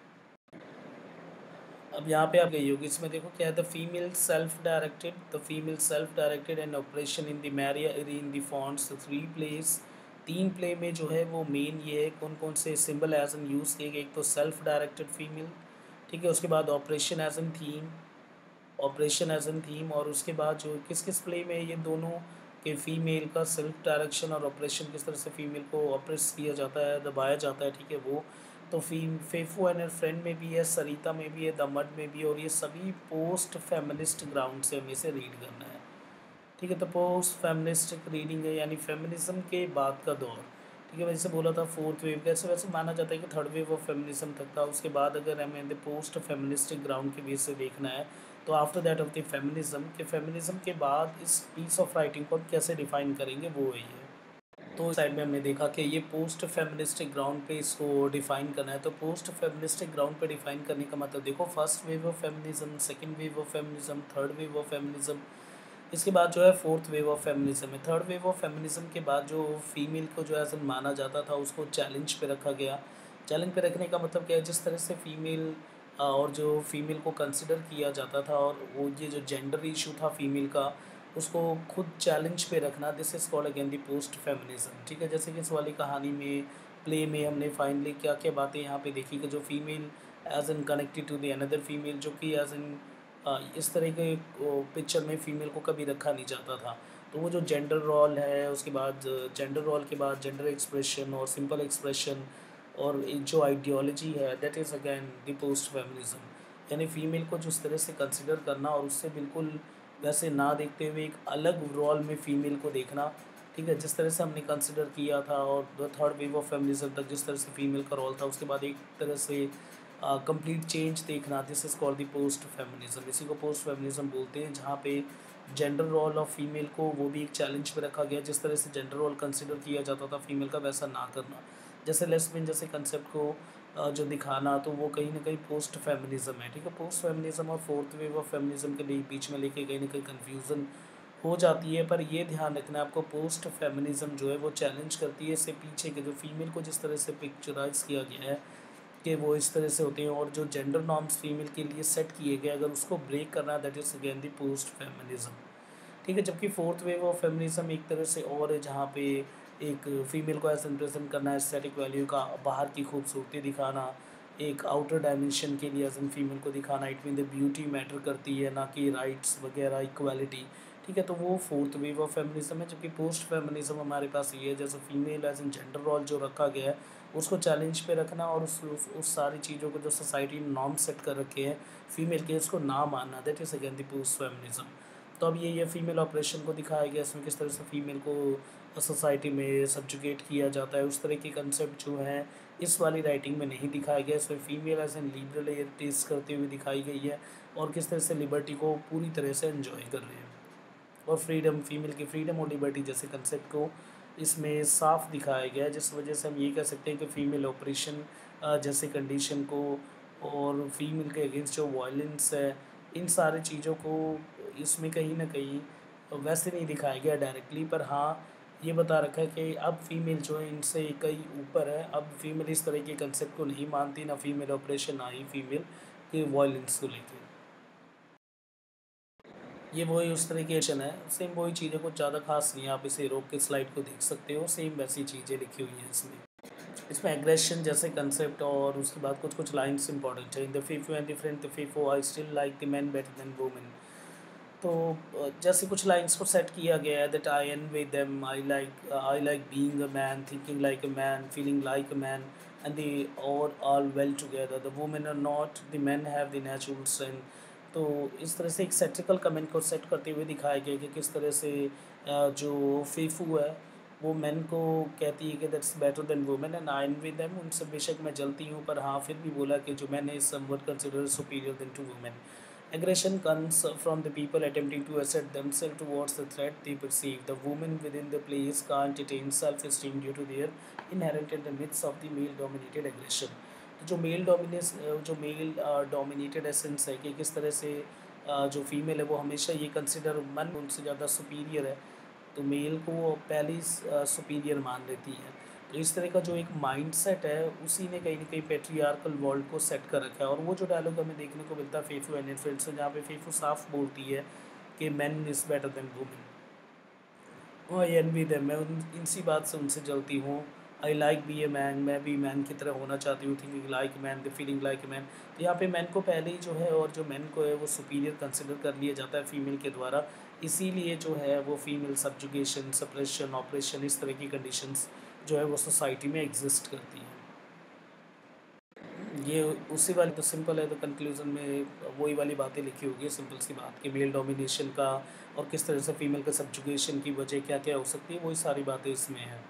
अब यहाँ पे आप गई होगी, इसमें देखो क्या है, the female self directed and operation in the Maria in the fonts 3 place. 3 play में जो है वो मेन ये है कौन कौन से सिंबल एज एन यूज़ किए गए। एक तो सेल्फ डायरेक्टेड फीमेल, ठीक है। उसके बाद ऑपरेशन एज एन थीम, और उसके बाद जो किस किस प्ले में ये दोनों के फीमेल का सेल्फ डायरेक्शन और ऑपरेशन किस तरह से फीमेल को ऑपरेस किया जाता है, दबाया जाता है, ठीक है। वो तो फेफू एंड हर फ्रेंड में भी है, सरिता में भी है, द मड में भी है, और ये सभी पोस्ट फेमिनिस्ट ग्राउंड से हमें से रीड करना है, ठीक है। तो पोस्ट फेमिनिस्टिक रीडिंग है, यानी फेमिनिज्म के बाद का दौर, ठीक है। मैं जैसे बोला था फोर्थ वेव, कैसे वैसे माना जाता है कि थर्ड वेव ऑफ फेमिनिज्म तक था। उसके बाद अगर हमें द पोस्ट फेमिनिस्टिक ग्राउंड के बेस से देखना है, तो after that of the feminism, के फेमिनिज्म के बाद इस पीस ऑफ राइटिंग को कैसे डिफाइन करेंगे, वो वही है। तो साइड में हमने देखा कि ये पोस्ट फेमिनिस्टिक ग्राउंड पे इसको डिफाइन करना है। तो पोस्ट फेमिनिस्टिक ग्राउंड पे डिफाइन करने का मतलब देखो, first wave of feminism, second wave of feminism, third wave of feminism, इसके बाद जो है फोर्थ वेव ऑफ फेमिनिज्म है। थर्ड वेव ऑफ फेमिनिज्म के बाद जो फीमेल को जो एज माना जाता था उसको चैलेंज पे रखा गया। चैलेंज पे रखने का मतलब क्या है, जिस तरह से फीमेल और जो फीमेल को कंसिडर किया जाता था, और वो ये जो जेंडर इशू था फीमेल का, उसको खुद चैलेंज पे रखना, this is called again the post feminism, ठीक है। जैसे कि इस वाली कहानी में प्ले में हमने फाइनली क्या क्या बातें यहाँ पे देखी कि जो female as an connected to the another female, जो कि एज एन इस तरह के पिक्चर में फ़ीमेल को कभी रखा नहीं जाता था। तो वो जो जेंडर रोल है, उसके बाद जेंडर रोल के बाद जेंडर एक्सप्रेशन और सिंपल एक्सप्रेशन, और एक जो आइडियोलॉजी है, that is again the post feminism, यानी फ़ीमेल को जिस तरह से कंसिडर करना और उससे बिल्कुल वैसे ना देखते हुए एक अलग रोल में फ़ीमेल को देखना, ठीक है। जिस तरह से हमने कंसिडर किया था, और the third wave of feminism तक जिस तरह से फ़ीमेल का रोल था, उसके बाद एक तरह से कंप्लीट चेंज देखना, this is called the post feminism. इसी को पोस्ट फेमिनिज्म बोलते हैं, जहाँ पे जेंडर रोल ऑफ फीमेल को वो भी एक चैलेंज पे रखा गया। जिस तरह से जेंडर रोल कंसिडर किया जाता था फीमेल का, वैसा ना करना, जैसे लेस्बियन जैसे कंसेप्ट को जो दिखाना, तो वो कहीं ना कहीं पोस्ट फेमिनिज्म है, ठीक है। पोस्ट फेमिनिज्म और फोर्थ वेव ऑफ फेमिनिज्म के लिए बीच में लेके कहीं ना कहीं कन्फ्यूज़न हो जाती है। पर ये ध्यान रखना आपको, पोस्ट फेमिनिज्म जो है वो चैलेंज करती है इससे पीछे के जो फीमेल को जिस तरह से पिक्चराइज किया गया है कि वो इस तरह से होते हैं, और जो जेंडर नॉर्म्स फीमेल के लिए सेट किए गए, अगर उसको ब्रेक करना, that is again the post feminism, ठीक है। जबकि फोर्थ वेव ऑफ फेमिनिज्म एक तरह से और है, जहाँ पे एक फ़ीमेल को ऐसा रिप्रेज़ेंट करना, एस्थेटिक वैल्यू का बाहर की खूबसूरती दिखाना, एक आउटर डायमेंशन के लिए एज़ एन फ़ीमेल को दिखाना, it mean the beauty matter करती है, ना कि राइट्स वगैरह, इक्वालिटी। ठीक है, तो वो फोर्थ वेव ऑफ फेमिनिज्म है। जबकि पोस्ट फेमिनिज्म हमारे पास ये है, जैसे female as an gender role जो रखा गया है उसको चैलेंज पे रखना, और उस सारी चीज़ों को जो सोसाइटी ने नॉर्म सेट कर रखे हैं फीमेल के, उसको ना मानना, that is again the post feminism. तो अब ये फीमेल ऑपरेशन को दिखाया गया, इसमें किस तरह से फीमेल को सोसाइटी में सब्जुगेट किया जाता है, उस तरह के कंसेप्ट जो हैं इस वाली राइटिंग में नहीं दिखाया गया। इसमें फीमेल एज एन लिबरलिटीज़ करते हुए दिखाई गई है, और किस तरह से लिबर्टी को पूरी तरह से एंजॉय कर रहे हैं, और फ्रीडम, फीमेल की फ्रीडम और लिबर्टी जैसे कंसेप्ट को इसमें साफ दिखाया गया है, जिस वजह से हम ये कह सकते हैं कि फ़ीमेल ऑपरेशन जैसे कंडीशन को, और फीमेल के अगेंस्ट जो वायलेंस है, इन सारी चीज़ों को इसमें कहीं न कहीं वैसे नहीं दिखाया गया डायरेक्टली, पर हाँ, ये बता रखा है कि अब फीमेल जो है इनसे कहीं ऊपर है। अब फीमेल इस तरह के कंसेप्ट को नहीं मानती, ना फीमेल ऑपरेशन, ना ही फीमेल के वायलेंस को लेके। ये वही उस तरह की एडिशन है, सेम वही चीज़ है, कुछ ज़्यादा खास नहीं है, आप इसे रोक के स्लाइड को देख सकते हो, सेम वैसी चीज़ें लिखी हुई हैं इसमें। इसमें एग्रेशन जैसे कंसेप्ट, और उसके बाद कुछ लाइन्स इंपॉर्टेंट है। In the Fefu and different the Fefu I still like the man better than women. तो जैसे कुछ लाइन्स को सेट किया गया है, that I envy them, I like being a man, thinking like a man, feeling like a man, and they all well together, the women are not, the men have the natural strength. तो इस तरह से एक satirical comment को set करते हुए दिखाया गया कि किस तरह से जो फीफू है वो मैन को कहती है कि that's better than women and I envy them, उनसे बेशक मैं जलती हूँ, पर हाँ फिर भी बोला कि जो man is somewhat consider superior than to women. Aggression comes from the people attempting to assert themselves towards the threat they perceive. The women within the place can't attain self-esteem due to their inherent in the midst of the male-dominated aggression. तो जो male dominated essence है कि किस तरह से जो female है वो हमेशा ये कंसिडर मन उनसे ज़्यादा सुपीरियर है, तो मेल को वो पहले ही सुपीरियर मान लेती है। तो इस तरह का जो एक माइंडसेट है उसी ने कहीं न कहीं पैट्रियार्कल वर्ल्ड को सेट कर रखा है, और वो जो डायलॉग हमें देखने को मिलता है फेफू एंड इनफिल्ड से, जहाँ पे फेफू साफ बोलती है कि man is better than women. I envy them, मैं उन इसी बात से उनसे जलती हूँ। I like be a man, मैं भी मैन की तरह होना चाहती हूँ, thinking like man, the feeling like man. तो यहाँ पे मैन को पहले ही जो है, और जो मैन को है वो सुपीरियर कंसिडर कर लिया जाता है फीमेल के द्वारा। इसीलिए जो है वो फीमेल सब्जुगेशन, सप्रेशन, ऑपरेशन, इस तरह की कंडीशंस जो है वो सोसाइटी में एग्जिस्ट करती हैं। ये उसी वाली तो सिंपल है, तो कंक्लूज़न में वही वाली बातें लिखी होगी, सिंपल सी बात कि मेल डोमिनेशन का और किस तरह से फीमेल का सब्जुगेशन की वजह क्या-क्या हो सकती है, वही सारी बातें इसमें हैं।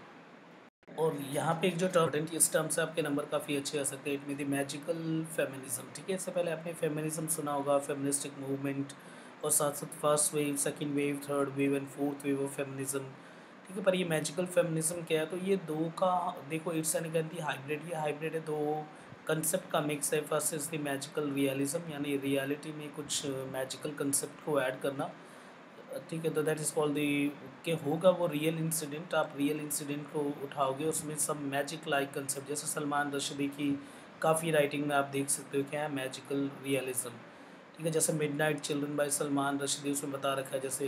और यहाँ पे एक जो टर्म, इस टर्म से आपके नंबर काफ़ी अच्छे आ सकते हैं, it mean the magical feminism. ठीक है, इससे पहले आपने फेमिनिज्म सुना होगा, फेमिनिस्टिक मूवमेंट, और साथ-साथ first wave, second wave, third wave and fourth wave of feminism. ठीक है, पर ये मैजिकल फेमिनिज्म क्या है? तो ये 2 का देखो, it's an again the hybrid, ये हाइब्रिड है, 2 कंसेप्ट का मिक्स है। First is the magical realism, यानी रियलिटी में कुछ मैजिकल कंसेप्ट को ऐड करना। ठीक है, तो दैट इज़ कॉल्ड दी, कि होगा वो रियल इंसिडेंट, आप रियल इंसिडेंट को उठाओगे, उसमें सब मैजिक लाइक कंसेप्ट, जैसे सलमान रश्दी की काफ़ी राइटिंग में आप देख सकते हो क्या है, मैजिकल रियलिज्म। ठीक है, जैसे midnight children by Salman Rushdie, उसमें बता रखा है जैसे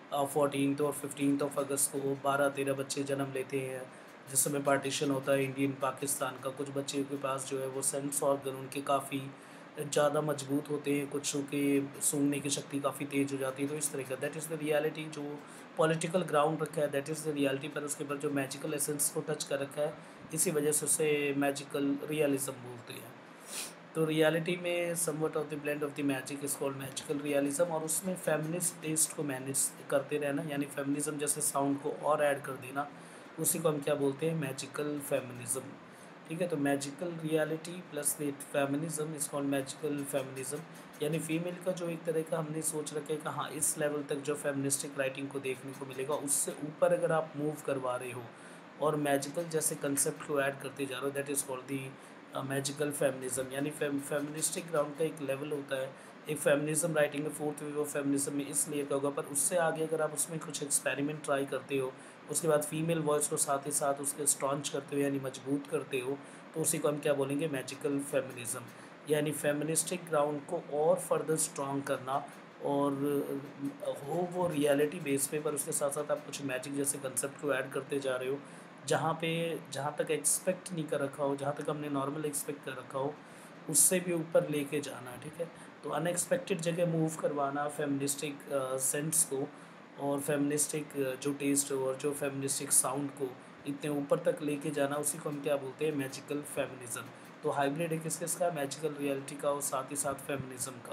14th और 15th ऑफ अगस्त को 12-13 बच्चे जन्म लेते हैं, जिस समय पार्टीशन होता है इंडियन पाकिस्तान का। कुछ बच्चे के पास जो है वो सेंस ऑर्गन उनके काफ़ी ज़्यादा मजबूत होते हैं, कुछों के सूंघने की शक्ति काफ़ी तेज़ हो जाती है। तो इस तरह का दैट इज़ द रियलिटी, जो पॉलिटिकल ग्राउंड रखा है दैट इज़ द रियलिटी, पर उसके ऊपर जो मैजिकल एसेंस को टच कर रखा है, इसी वजह से उसे मैजिकल रियलिज़्म बोलते हैं। तो रियलिटी में somewhat of the blend of the magic is called magical realism, और उसमें फेमिनिस्ट टेस्ट को मैनेज करते रहना, यानी फेमिनिज़्म जैसे साउंड को और ऐड कर देना, उसी को हम क्या बोलते हैं, मैजिकल फेमिनिज़्म। ठीक है, तो magical reality plus the feminism is called magical feminism, यानी फीमेल का जो एक तरह का हमने सोच रखा है कि हाँ, इस लेवल तक जो फेमिनिस्टिक राइटिंग को देखने को मिलेगा, उससे ऊपर अगर आप मूव करवा रहे हो और मैजिकल जैसे कंसेप्ट को ऐड करते जा रहे हो, that is called the magical feminism. यानी फेमिनिस्टिक ग्राउंड का एक लेवल होता है, एक फेमिनिज़्म राइटिंग में फोर्थ वेव ऑफ फेमिनिज़्म में इस लेयर का होगा, पर उससे आगे अगर आप उसमें कुछ एक्सपेरिमेंट ट्राई करते हो, उसके बाद फीमेल वॉइस को साथ ही साथ उसके स्ट्रॉन्च करते हो, यानी मजबूत करते हो, तो उसी को हम क्या बोलेंगे, मैजिकल फेमिनिज़्म। यानी फेमिनिस्टिक ग्राउंड को और फर्दर स्ट्रॉन्ग करना, और हो वो रियलिटी बेस पे, पर उसके साथ साथ आप कुछ मैजिक जैसे कंसेप्ट को ऐड करते जा रहे हो, जहाँ पे जहाँ तक एक्सपेक्ट नहीं कर रखा हो, जहाँ तक हमने नॉर्मल एक्सपेक्ट कर रखा हो, उससे भी ऊपर लेके जाना, ठीक है। तो अनएक्सपेक्टेड जगह मूव करवाना फेमिनिस्टिक सेंस को, और फेमिनिस्टिक जो टेस्ट और जो फेमिनिस्टिक साउंड को इतने ऊपर तक लेके जाना, उसी को हम क्या बोलते हैं, मैजिकल फेमिनिज्म। तो हाइब्रिड है किस किसका, मैजिकल रियलिटी का और साथ ही साथ फेमिनिज्म का।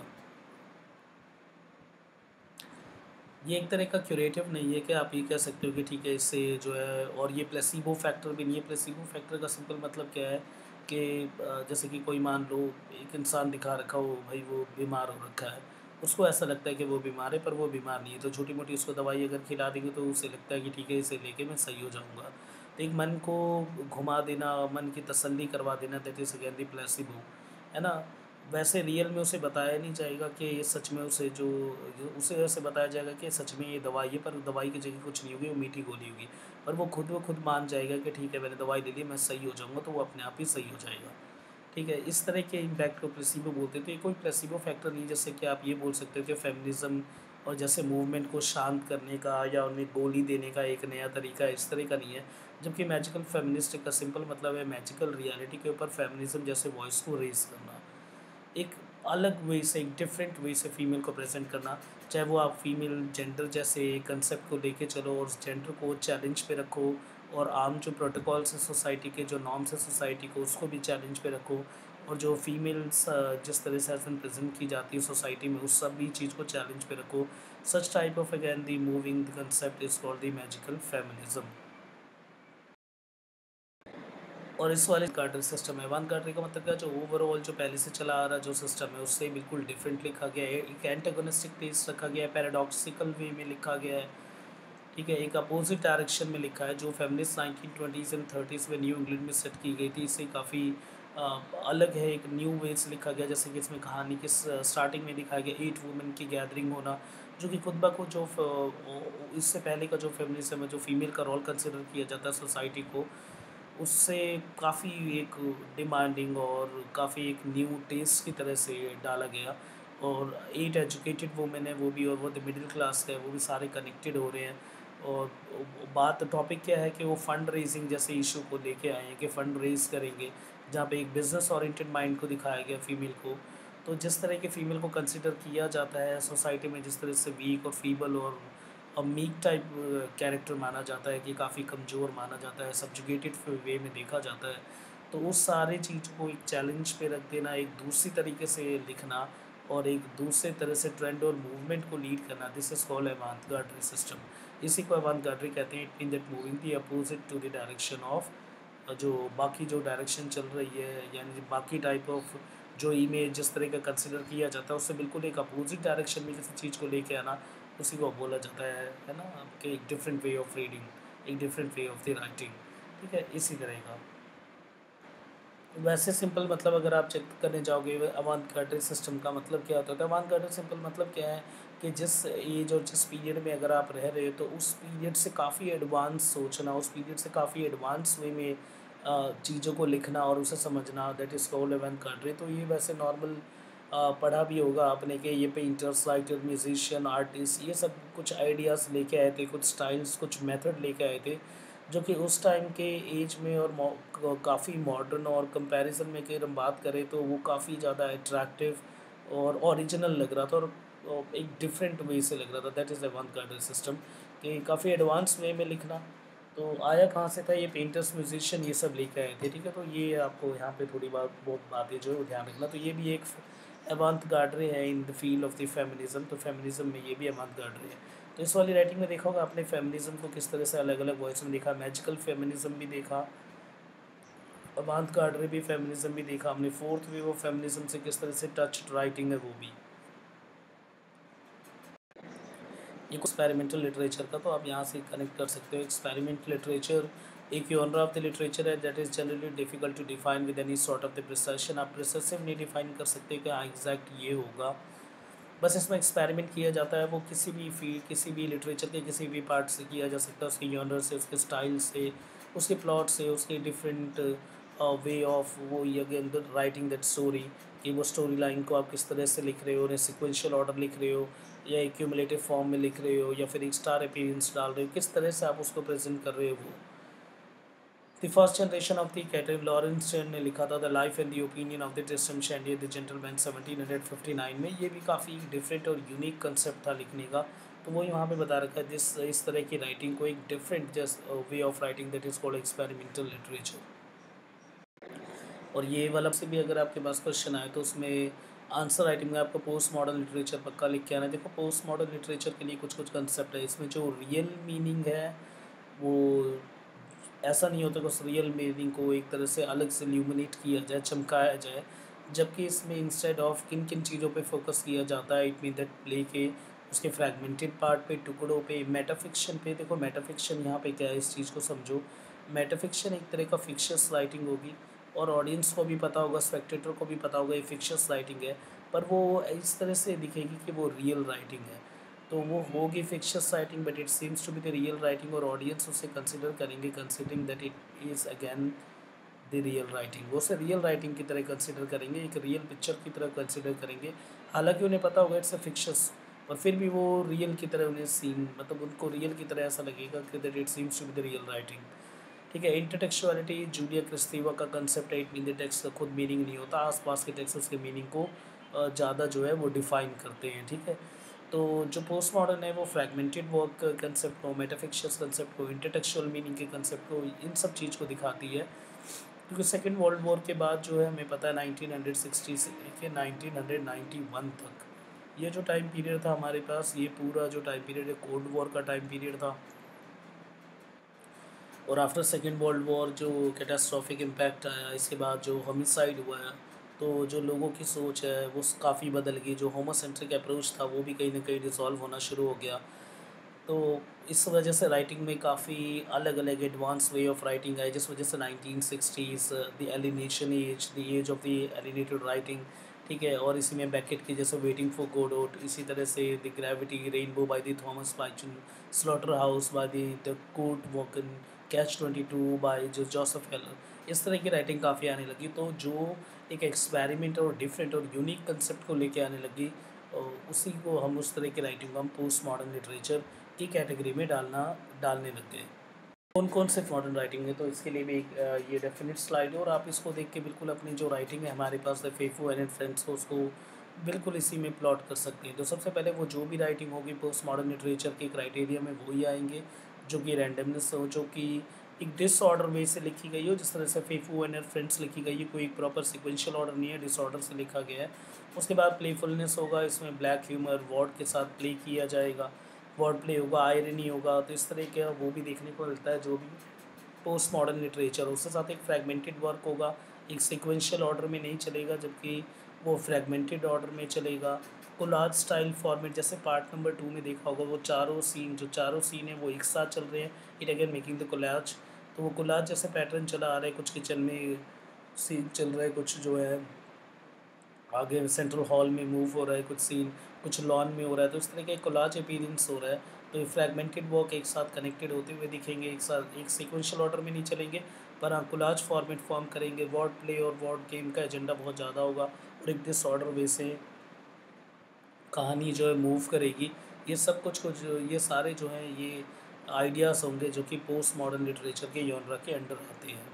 ये एक तरह का क्यूरेटिव नहीं है कि आप ये कह सकते हो कि ठीक है इससे जो है, और ये प्लेसिबो फैक्टर भी नहीं है। प्लेसिबो फैक्टर का सिंपल मतलब क्या है कि जैसे कि कोई मान लो एक इंसान दिखा रखा हो भाई वो बीमार हो रखा है, उसको ऐसा लगता है कि वो बीमार है पर वो बीमार नहीं है, तो छोटी मोटी उसको दवाई अगर खिला देंगे तो उसे लगता है कि ठीक है इसे लेके मैं सही हो जाऊँगा। तो एक मन को घुमा देना, मन की तसल्ली करवा देना, that is again the placebo, है ना। वैसे रियल में उसे बताया नहीं जाएगा कि ये सच में उसे जो उसे ऐसे बताया जाएगा कि सच में ये दवाई है, पर दवाई की जगह कुछ नहीं होगी, वो मीठी गोली होगी। पर वो खुद मान जाएगा कि ठीक है मैंने दवाई ले ली, मैं सही हो जाऊँगा, तो वो अपने आप ही सही हो जाएगा। ठीक है, इस तरह के इम्पैक्ट को प्लेसिबो बोलते हैं। तो ये कोई प्लेसिबो फैक्टर नहीं, जैसे कि आप ये बोल सकते हो कि फेमिनिज़्म और जैसे मूवमेंट को शांत करने का या उन्हें गोली देने का एक नया तरीका है, इस तरह का नहीं है। जबकि मैजिकल फेमिनिस्ट का सिंपल मतलब है मैजिकल रियलिटी के ऊपर फेमिनिज़्म जैसे वॉइस को रेज़ करना। एक अलग वे से, एक डिफरेंट वे से फीमेल को प्रेजेंट करना, चाहे वो आप फीमेल जेंडर जैसे कंसेप्ट को लेके चलो और उस जेंडर को चैलेंज पे रखो, और आम जो प्रोटोकॉल्स है सोसाइटी के, जो नॉर्म्स है सोसाइटी को, उसको भी चैलेंज पे रखो, और जो फीमेल्स जिस तरह से एज प्रेजेंट की जाती है सोसाइटी में, उस सब भी चीज़ को चैलेंज पे रखो। Such type of again the moving the concept is called the magical feminism. और इस वाले कार्टर सिस्टम है, वन कार्टर का मतलब क्या, जो ओवरऑल जो पहले से चला आ रहा जो सिस्टम है उससे बिल्कुल डिफरेंट लिखा गया है। एक एंटागोनिस्टिक टेस्ट रखा गया है, पैराडॉक्सिकल वे में लिखा गया है, ठीक है। एक अपोजिट डायरेक्शन में लिखा है, जो फेमिनिस्ट 1920s एंड 30s में न्यू इंग्लैंड में सेट की गई थी, इससे काफ़ी अलग है, एक न्यू वे से लिखा गया। जैसे कि इसमें कहानी के स्टार्टिंग में दिखाया गया 8 वुमेन की गैदरिंग होना, जो कि खुद ब खुद जो इससे पहले का जो फेमिनिज्म है, जो फीमेल का रोल कंसिडर किया जाता है सोसाइटी को, उससे काफ़ी एक डिमांडिंग और काफ़ी एक न्यू टेस्ट की तरह से डाला गया। और 8 एजुकेटेड वुमेन है वो भी, और वो द मिडिल क्लास का है वो भी, सारे कनेक्टेड हो रहे हैं। और बात टॉपिक क्या है कि वो फंड रेजिंग जैसे इशू को लेके आए हैं कि फ़ंड रेज़ करेंगे, जहाँ पे एक बिज़नेस ओरिएंटेड माइंड को दिखाया गया फ़ीमेल को। तो जिस तरह के फ़ीमेल को कंसिडर किया जाता है सोसाइटी में, जिस तरह से वीक और फीबल और मीक टाइप कैरेक्टर माना जाता है, कि काफ़ी कमज़ोर माना जाता है, सब्जुगेटेड वे में देखा जाता है, तो उस सारी चीज़ को एक चैलेंज पे रख देना, एक दूसरी तरीके से लिखना, और एक दूसरे तरह से ट्रेंड और मूवमेंट को लीड करना, this is called avant-garde system. इसी को अवांत-गार्ड कहते हैं। It mean that moving the opposite to the direction of जो बाकी जो डायरेक्शन चल रही है, यानी बाकी टाइप ऑफ जो इमेज जिस तरह का कंसिडर किया जाता है, उससे बिल्कुल एक अपोजिट डायरेक्शन में किसी चीज़ को लेके आना, उसी को बोला जाता है ना, कि एक डिफरेंट वे ऑफ रीडिंग, एक different way of the writing, ठीक है, इसी तरह का। वैसे सिंपल मतलब अगर आप चेक करने जाओगे अवांत-गार्ड सिस्टम का मतलब क्या होता है, तो अवांत-गार्ड सिंपल मतलब क्या है कि जिस एज और जिस पीरियड में अगर आप रह रहे हो, तो उस पीरियड से काफ़ी एडवांस सोचना, उस पीरियड से काफ़ी एडवांस वे में चीज़ों को लिखना और उसे समझना, दैट इज़ कॉल्ड अवांत-गार्ड। तो ये वैसे नॉर्मल पढ़ा भी होगा आपने कि ये पेंटर्स, राइटर, म्यूजिशियन, आर्टिस्ट, ये सब कुछ आइडियाज़ लेके आए थे, कुछ स्टाइल्स, कुछ मेथड लेके आए थे, जो कि उस टाइम के एज में और काफ़ी मॉडर्न, और कंपैरिजन में अगर हम बात करें तो वो काफ़ी ज़्यादा अट्रैक्टिव और ओरिजिनल लग रहा था, और एक डिफरेंट वे से लग रहा था, दैट इज़ अवांत-गार्ड सिस्टम, कि काफ़ी एडवांस वे में लिखना। तो आया कहाँ से था, ये पेंटर्स, म्यूजिशियन ये सब लेके आए थे, ठीक है। तो ये आपको यहाँ पे थोड़ी बहुत बातें जो है वो ध्यान रखना, तो ये भी एक अवांत-गार्ड है in the field of the feminism. तो फेमिनिज्म में ये भी अवांत-गार्ड है। तो इस वाली राइटिंग में देखा होगा आपने फेमिनिज्म को किस तरह से अलग-अलग वॉइस में देखा, मैजिकल फेमिनिज्म भी देखा, अवांत-गार्ड भी फेमिनिज्म भी देखा हमने, फोर्थ वे ऑफ फेमिनिज्म से किस तरह से टच्ड राइटिंग है वो भी। ये एक्सपेरिमेंटल लिटरेचर का, तो आप यहाँ से कनेक्ट कर सकते हो। एक्सपेरिमेंट लिटरेचर एक जॉनर ऑफ द लिटरेचर है that is generally difficult to define with any sort of the precision. आप प्रिसिसिव नहीं डिफाइन कर सकते कि हाँ एग्जैक्ट ये होगा, बस इसमें एक्सपेरिमेंट किया जाता है। वो किसी भी फील्ड, किसी भी लिटरेचर के किसी भी पार्ट से किया जा सकता है, उसके जॉनर से, उसके स्टाइल से, उसके प्लॉट से, उसके डिफरेंट वे ऑफ वो ये again the writing that story, कि वो स्टोरी लाइन को आप किस तरह से लिख रहे हो, उन्हें सिक्वेंशियल ऑर्डर लिख रहे हो, या एक्यूमुलेटिव फॉर्म में लिख रहे हो, या फिर एक स्टार अपीयरेंस डाल रहे हो, किस तरह से आप उसको प्रेजेंट कर रहे हो वो। The first generation of the Catherine Lawrence ने लिखा था the life and the opinion of the Tristram Shandy the gentleman 1759 में। ये भी काफ़ी डिफरेंट और यूनिक कंसेप्ट था लिखने का। तो वो यहाँ पे बता रखा है जिस इस तरह की राइटिंग को एक different just way of writing that is called experimental literature. और ये वाला से भी अगर आपके पास क्वेश्चन आए तो उसमें आंसर राइटिंग में आपको पोस्ट मॉडर्न लिटरेचर पक्का लिख के आना है। देखो पोस्ट मॉडर्न लिटरेचर के लिए कुछ कुछ कंसेप्ट है, इसमें जो रियल मीनिंग है वो ऐसा नहीं होता कि उस रियल मीनिंग को एक तरह से अलग से ल्यूमिनेट किया जाए, चमकाया जाए, जबकि इसमें इंस्टेड ऑफ किन किन चीज़ों पे फोकस किया जाता है। इट मीन दैट प्ले के उसके फ्रैगमेंटेड पार्ट पे, टुकड़ों पे, मेटाफिक्शन पे। देखो मेटाफिक्शन यहाँ पे क्या है, इस चीज़ को समझो। मेटाफिक्शन एक तरह का फिक्शियस राइटिंग होगी और ऑडियंस को भी पता होगा, स्पेक्टेटर को भी पता होगा ये फिक्शियस राइटिंग है, पर वो इस तरह से दिखेगी कि वो रियल राइटिंग है। तो वो होगी fictious writing but it seems to be the real writing, और ऑडियंस उसे कंसिडर करेंगे considering that it is again the real writing. वो उसे रियल राइटिंग की तरह कंसिडर करेंगे, एक रियल पिक्चर की तरह कंसिडर करेंगे। हालांकि उन्हें पता होगा इट्स अ फिक्शियस, और फिर भी वो रियल की तरह उन्हें सीन, मतलब उनको रियल की तरह ऐसा लगेगा कि that it seems to be the real writing. ठीक है। इंटरटेक्चुअलिटी जूलिया क्रिस्तीवा का कंसेप्ट है। इट मीन द टेक्स्ट का खुद मीनिंग नहीं होता, आसपास के टेक्स्ट उसके मीनिंग को ज़्यादा जो है वो डिफाइन करते हैं। ठीक है। तो जो पोस्ट मॉडर्न है वो फ्रैगमेंटेड वर्क कंसेप्ट को, मेटाफिक्शियस कंसेप्ट को, इंटरटेक्चुअल मीनिंग के कंसेप्ट को, इन सब चीज़ को दिखाती है। क्योंकि सेकेंड वर्ल्ड वॉर के बाद जो है हमें पता है 1960 से लेके 1991 तक ये जो टाइम पीरियड था हमारे पास, ये पूरा जो टाइम पीरियड है कोल्ड वॉर का टाइम पीरियड था। और आफ्टर सेकेंड वर्ल्ड वॉर जो कैटास्ट्रॉफिक इम्पैक्ट आया, इसके बाद जो होमिसाइड हुआ है, तो जो लोगों की सोच है वो काफ़ी बदल गई। जो होमोसेंट्रिक अप्रोच था वो भी कहीं ना कहीं डिसॉल्व होना शुरू हो गया। तो इस वजह से राइटिंग में काफ़ी अलग अलग एडवांस वे ऑफ राइटिंग है, जिस वजह से 1960s the alienation age, the age of the alienated writing. ठीक है। और इसी में बैकेट की जैसे वेटिंग फॉर गोडोट, इसी तरह से the gravity, rainbow by the Thomas Pynchon, slaughter house by the Kurt वॉकन, कैच 22 बाय जो जोसेफ हेलर, इस तरह की राइटिंग काफ़ी आने लगी। तो जो एक एक्सपेरिमेंट और डिफरेंट और यूनिक कंसेप्ट को लेके आने लगी, और उसी को हम, उस तरह की राइटिंग को हम पोस्ट मॉडर्न लिटरेचर की कैटेगरी में डालने लग गए। कौन कौन से मॉडर्न राइटिंग है, तो इसके लिए भी एक ये डेफिनेट स्लाइड है, और आप इसको देख के बिल्कुल अपनी जो राइटिंग है हमारे पास द फेफू एंड फ्रेंड्स को, उसको बिल्कुल इसी में प्लॉट कर सकते हैं। तो सबसे पहले वो जो भी राइटिंग होगी पोस्ट मॉडर्न लिटरेचर के क्राइटेरिया में वो ही आएंगे, जो कि रैंडमनेस हो, जो कि एक डिसऑर्डर वे से लिखी गई हो, जिस तरह से फेफू एंड फ्रेंड्स लिखी गई है, कोई एक प्रॉपर सिक्वेंशियल ऑर्डर नहीं है, डिसऑर्डर से लिखा गया है। उसके बाद प्लेफुलनेस होगा, इसमें ब्लैक ह्यूमर वर्ड के साथ प्ले किया जाएगा, वर्ड प्ले होगा, आयरनी होगा। तो इस तरह का वो भी देखने को मिलता है जो भी पोस्ट मॉडर्न लिटरेचर। उसके साथ एक फ्रैगमेंटेड वर्क होगा, एक सीक्वेंशियल ऑर्डर में नहीं चलेगा, जबकि वो फ्रैगमेंटेड ऑर्डर में चलेगा। कोलाज स्टाइल फॉर्मेट, जैसे पार्ट नंबर 2 में देखा होगा, वो चारों सीन है वो एक साथ चल रहे हैं, it again making the collage. तो वो कोलाज जैसे पैटर्न चला आ रहा है, कुछ किचन में सीन चल रहा है, कुछ जो है आगे सेंट्रल हॉल में मूव हो रहा है, कुछ सीन कुछ लॉन में हो रहा है, तो इस तरह का एक कोलाज अपीयरेंस हो रहा है। तो ये फ्रैगमेंटेड वर्क एक साथ कनेक्टेड होते हुए दिखेंगे, एक साथ एक सीक्वेंशियल ऑर्डर में नहीं चलेंगे, पर हाँ कोलाज फॉर्मेट फॉर्म करेंगे। वर्ड प्ले और वर्ड गेम का एजेंडा बहुत ज़्यादा होगा, और एक डिसऑर्डर वे से कहानी जो है मूव करेगी। ये सब कुछ ये सारे जो हैं ये आइडियाज़ होंगे जो कि पोस्ट मॉडर्न लिटरेचर के जॉनरा के अंडर आते हैं।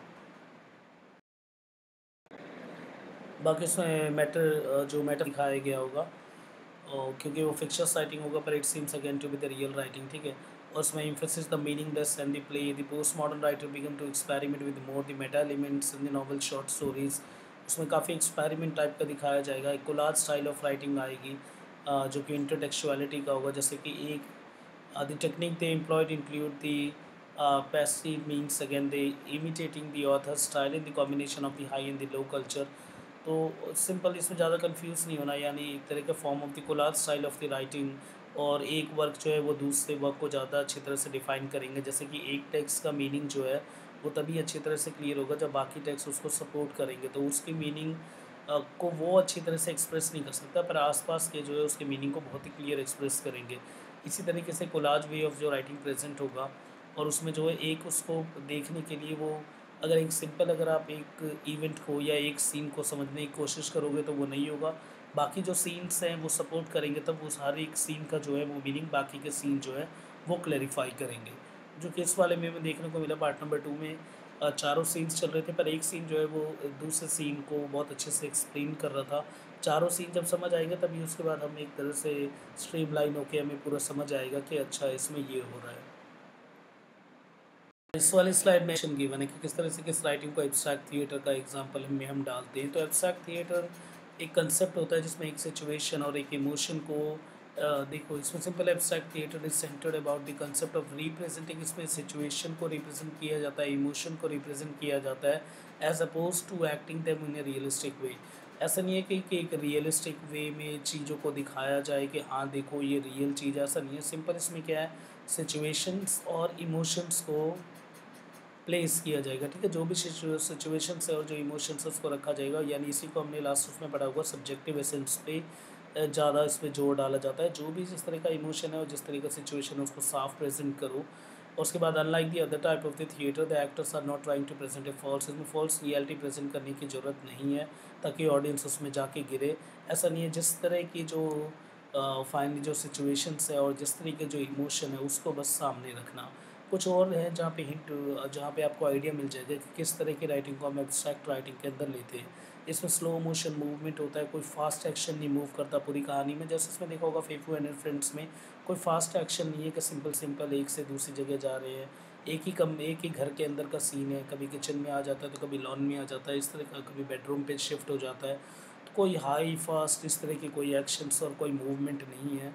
बाकी इसमें मैटर जो मैटर दिखाया गया होगा, और क्योंकि वो फिक्शस राइटिंग होगा, पर it seems again to be the real writing. ठीक है। और उसमें emphasis the meaningless and the play, the post modern writer began to experiment with more the meta elements in the novel short stories. उसमें काफ़ी experiment type का दिखाया जाएगा। एक कोलाज स्टाइल ऑफ राइटिंग आएगी, जो कि इंटरटेक्चुअलिटी का होगा, जैसे कि एक the technique they employed include the passive means, again they imitating the author's style in the combination of the high and the low culture। तो सिंपल, इसमें ज़्यादा कंफ्यूज नहीं होना, यानी एक तरह का form of the collage style of the writing, और एक वर्क जो है वो दूसरे वर्क को ज़्यादा अच्छी तरह से डिफाइन करेंगे। जैसे कि एक टेक्स्ट का मीनिंग जो है वो तभी अच्छी तरह से क्लियर होगा जब बाकी टेक्स्ट उसको सपोर्ट करेंगे, तो उसकी मीनिंग को वो अच्छी तरह से एक्सप्रेस नहीं कर सकता, पर आसपास के जो है उसके मीनिंग को बहुत ही क्लियर एक्सप्रेस करेंगे। इसी तरीके से कोलाज वे ऑफ जो राइटिंग प्रेजेंट होगा, और उसमें जो है एक उसको देखने के लिए वो, अगर एक सिंपल, अगर आप एक इवेंट को या एक सीन को समझने की कोशिश करोगे तो वो नहीं होगा, बाकी जो सीन्स हैं वो सपोर्ट करेंगे, तब उस हर एक सीन का जो है वो मीनिंग बाकी के सीन जो है वो क्लैरिफाई करेंगे। जो कि इस वाले में देखने को मिला पार्ट नंबर 2 में। चारों सीन्स चल रहे थे, पर एक सीन जो है वो दूसरे सीन को बहुत अच्छे से एक्सप्लेन कर रहा था। चारों सीन जब समझ आएँगे तभी उसके बाद हम एक तरह से स्ट्रीमलाइन होके हमें पूरा समझ आएगा कि अच्छा इसमें ये हो रहा है। इस वाली स्लाइड में एक्शन गिवन है कि किस तरह से किस राइटिंग को एब्स्ट्रैक्ट थिएटर का एग्जांपल में हम डालते हैं। तो एब्स्ट्रैक्ट थिएटर एक कंसेप्ट होता है जिसमें एक सिचुएशन और एक इमोशन को देखो इसमें simple abstract theatre is centred about the concept of representing. इसमें सिचुएशन को रिप्रेजेंट किया जाता है, इमोशन को रिप्रेजेंट किया जाता है as oppose to acting them in a realistic way. ऐसा नहीं है कि एक रियलिस्टिक वे में चीज़ों को दिखाया जाए कि हाँ देखो ये रियल चीज़, ऐसा नहीं है। सिंपल इसमें क्या है, सिचुएशंस और इमोशंस को प्लेस किया जाएगा, ठीक है। जो भी सिचुएशंस है और जो इमोशंस है उसको रखा जाएगा, यानी इसी को हमने लास्ट उसमें पढ़ा हुआ सब्जेक्टिव एसेंस पे ज़्यादा इसमें जोर डाला जाता है। जो भी जिस तरह का इमोशन है और जिस तरह का सिचुएशन है उसको साफ प्रेजेंट करो। और उसके बाद unlike the other type of the theatre the actors are not trying to present a false. इसमें फॉल्स रियलिटी प्रेजेंट करने की ज़रूरत नहीं है ताकि ऑडियंस उसमें जाके गिरे। ऐसा नहीं है, जिस तरह की जो फाइनली जो सिचुएशंस है और जिस तरह के जो इमोशन है उसको बस सामने रखना। कुछ और है जहाँ पे हिंट, जहाँ पे आपको आइडिया मिल जाएगा कि किस तरह की राइटिंग को हम एब्स्ट्रैक्ट राइटिंग के अंदर लेते हैं। इसमें स्लो मोशन मूवमेंट होता है, कोई फास्ट एक्शन नहीं मूव करता पूरी कहानी में। जैसे इसमें देखा होगा फेफू एंड फ्रेंड्स में कोई फास्ट एक्शन नहीं है कि सिंपल सिंपल एक से दूसरी जगह जा रहे हैं। एक ही घर के अंदर का सीन है, कभी किचन में आ जाता है तो कभी लॉन में आ जाता है, इस तरह का कभी बेडरूम पे शिफ्ट हो जाता है। तो कोई हाई फास्ट इस तरह की कोई एक्शंस और कोई मूवमेंट नहीं है।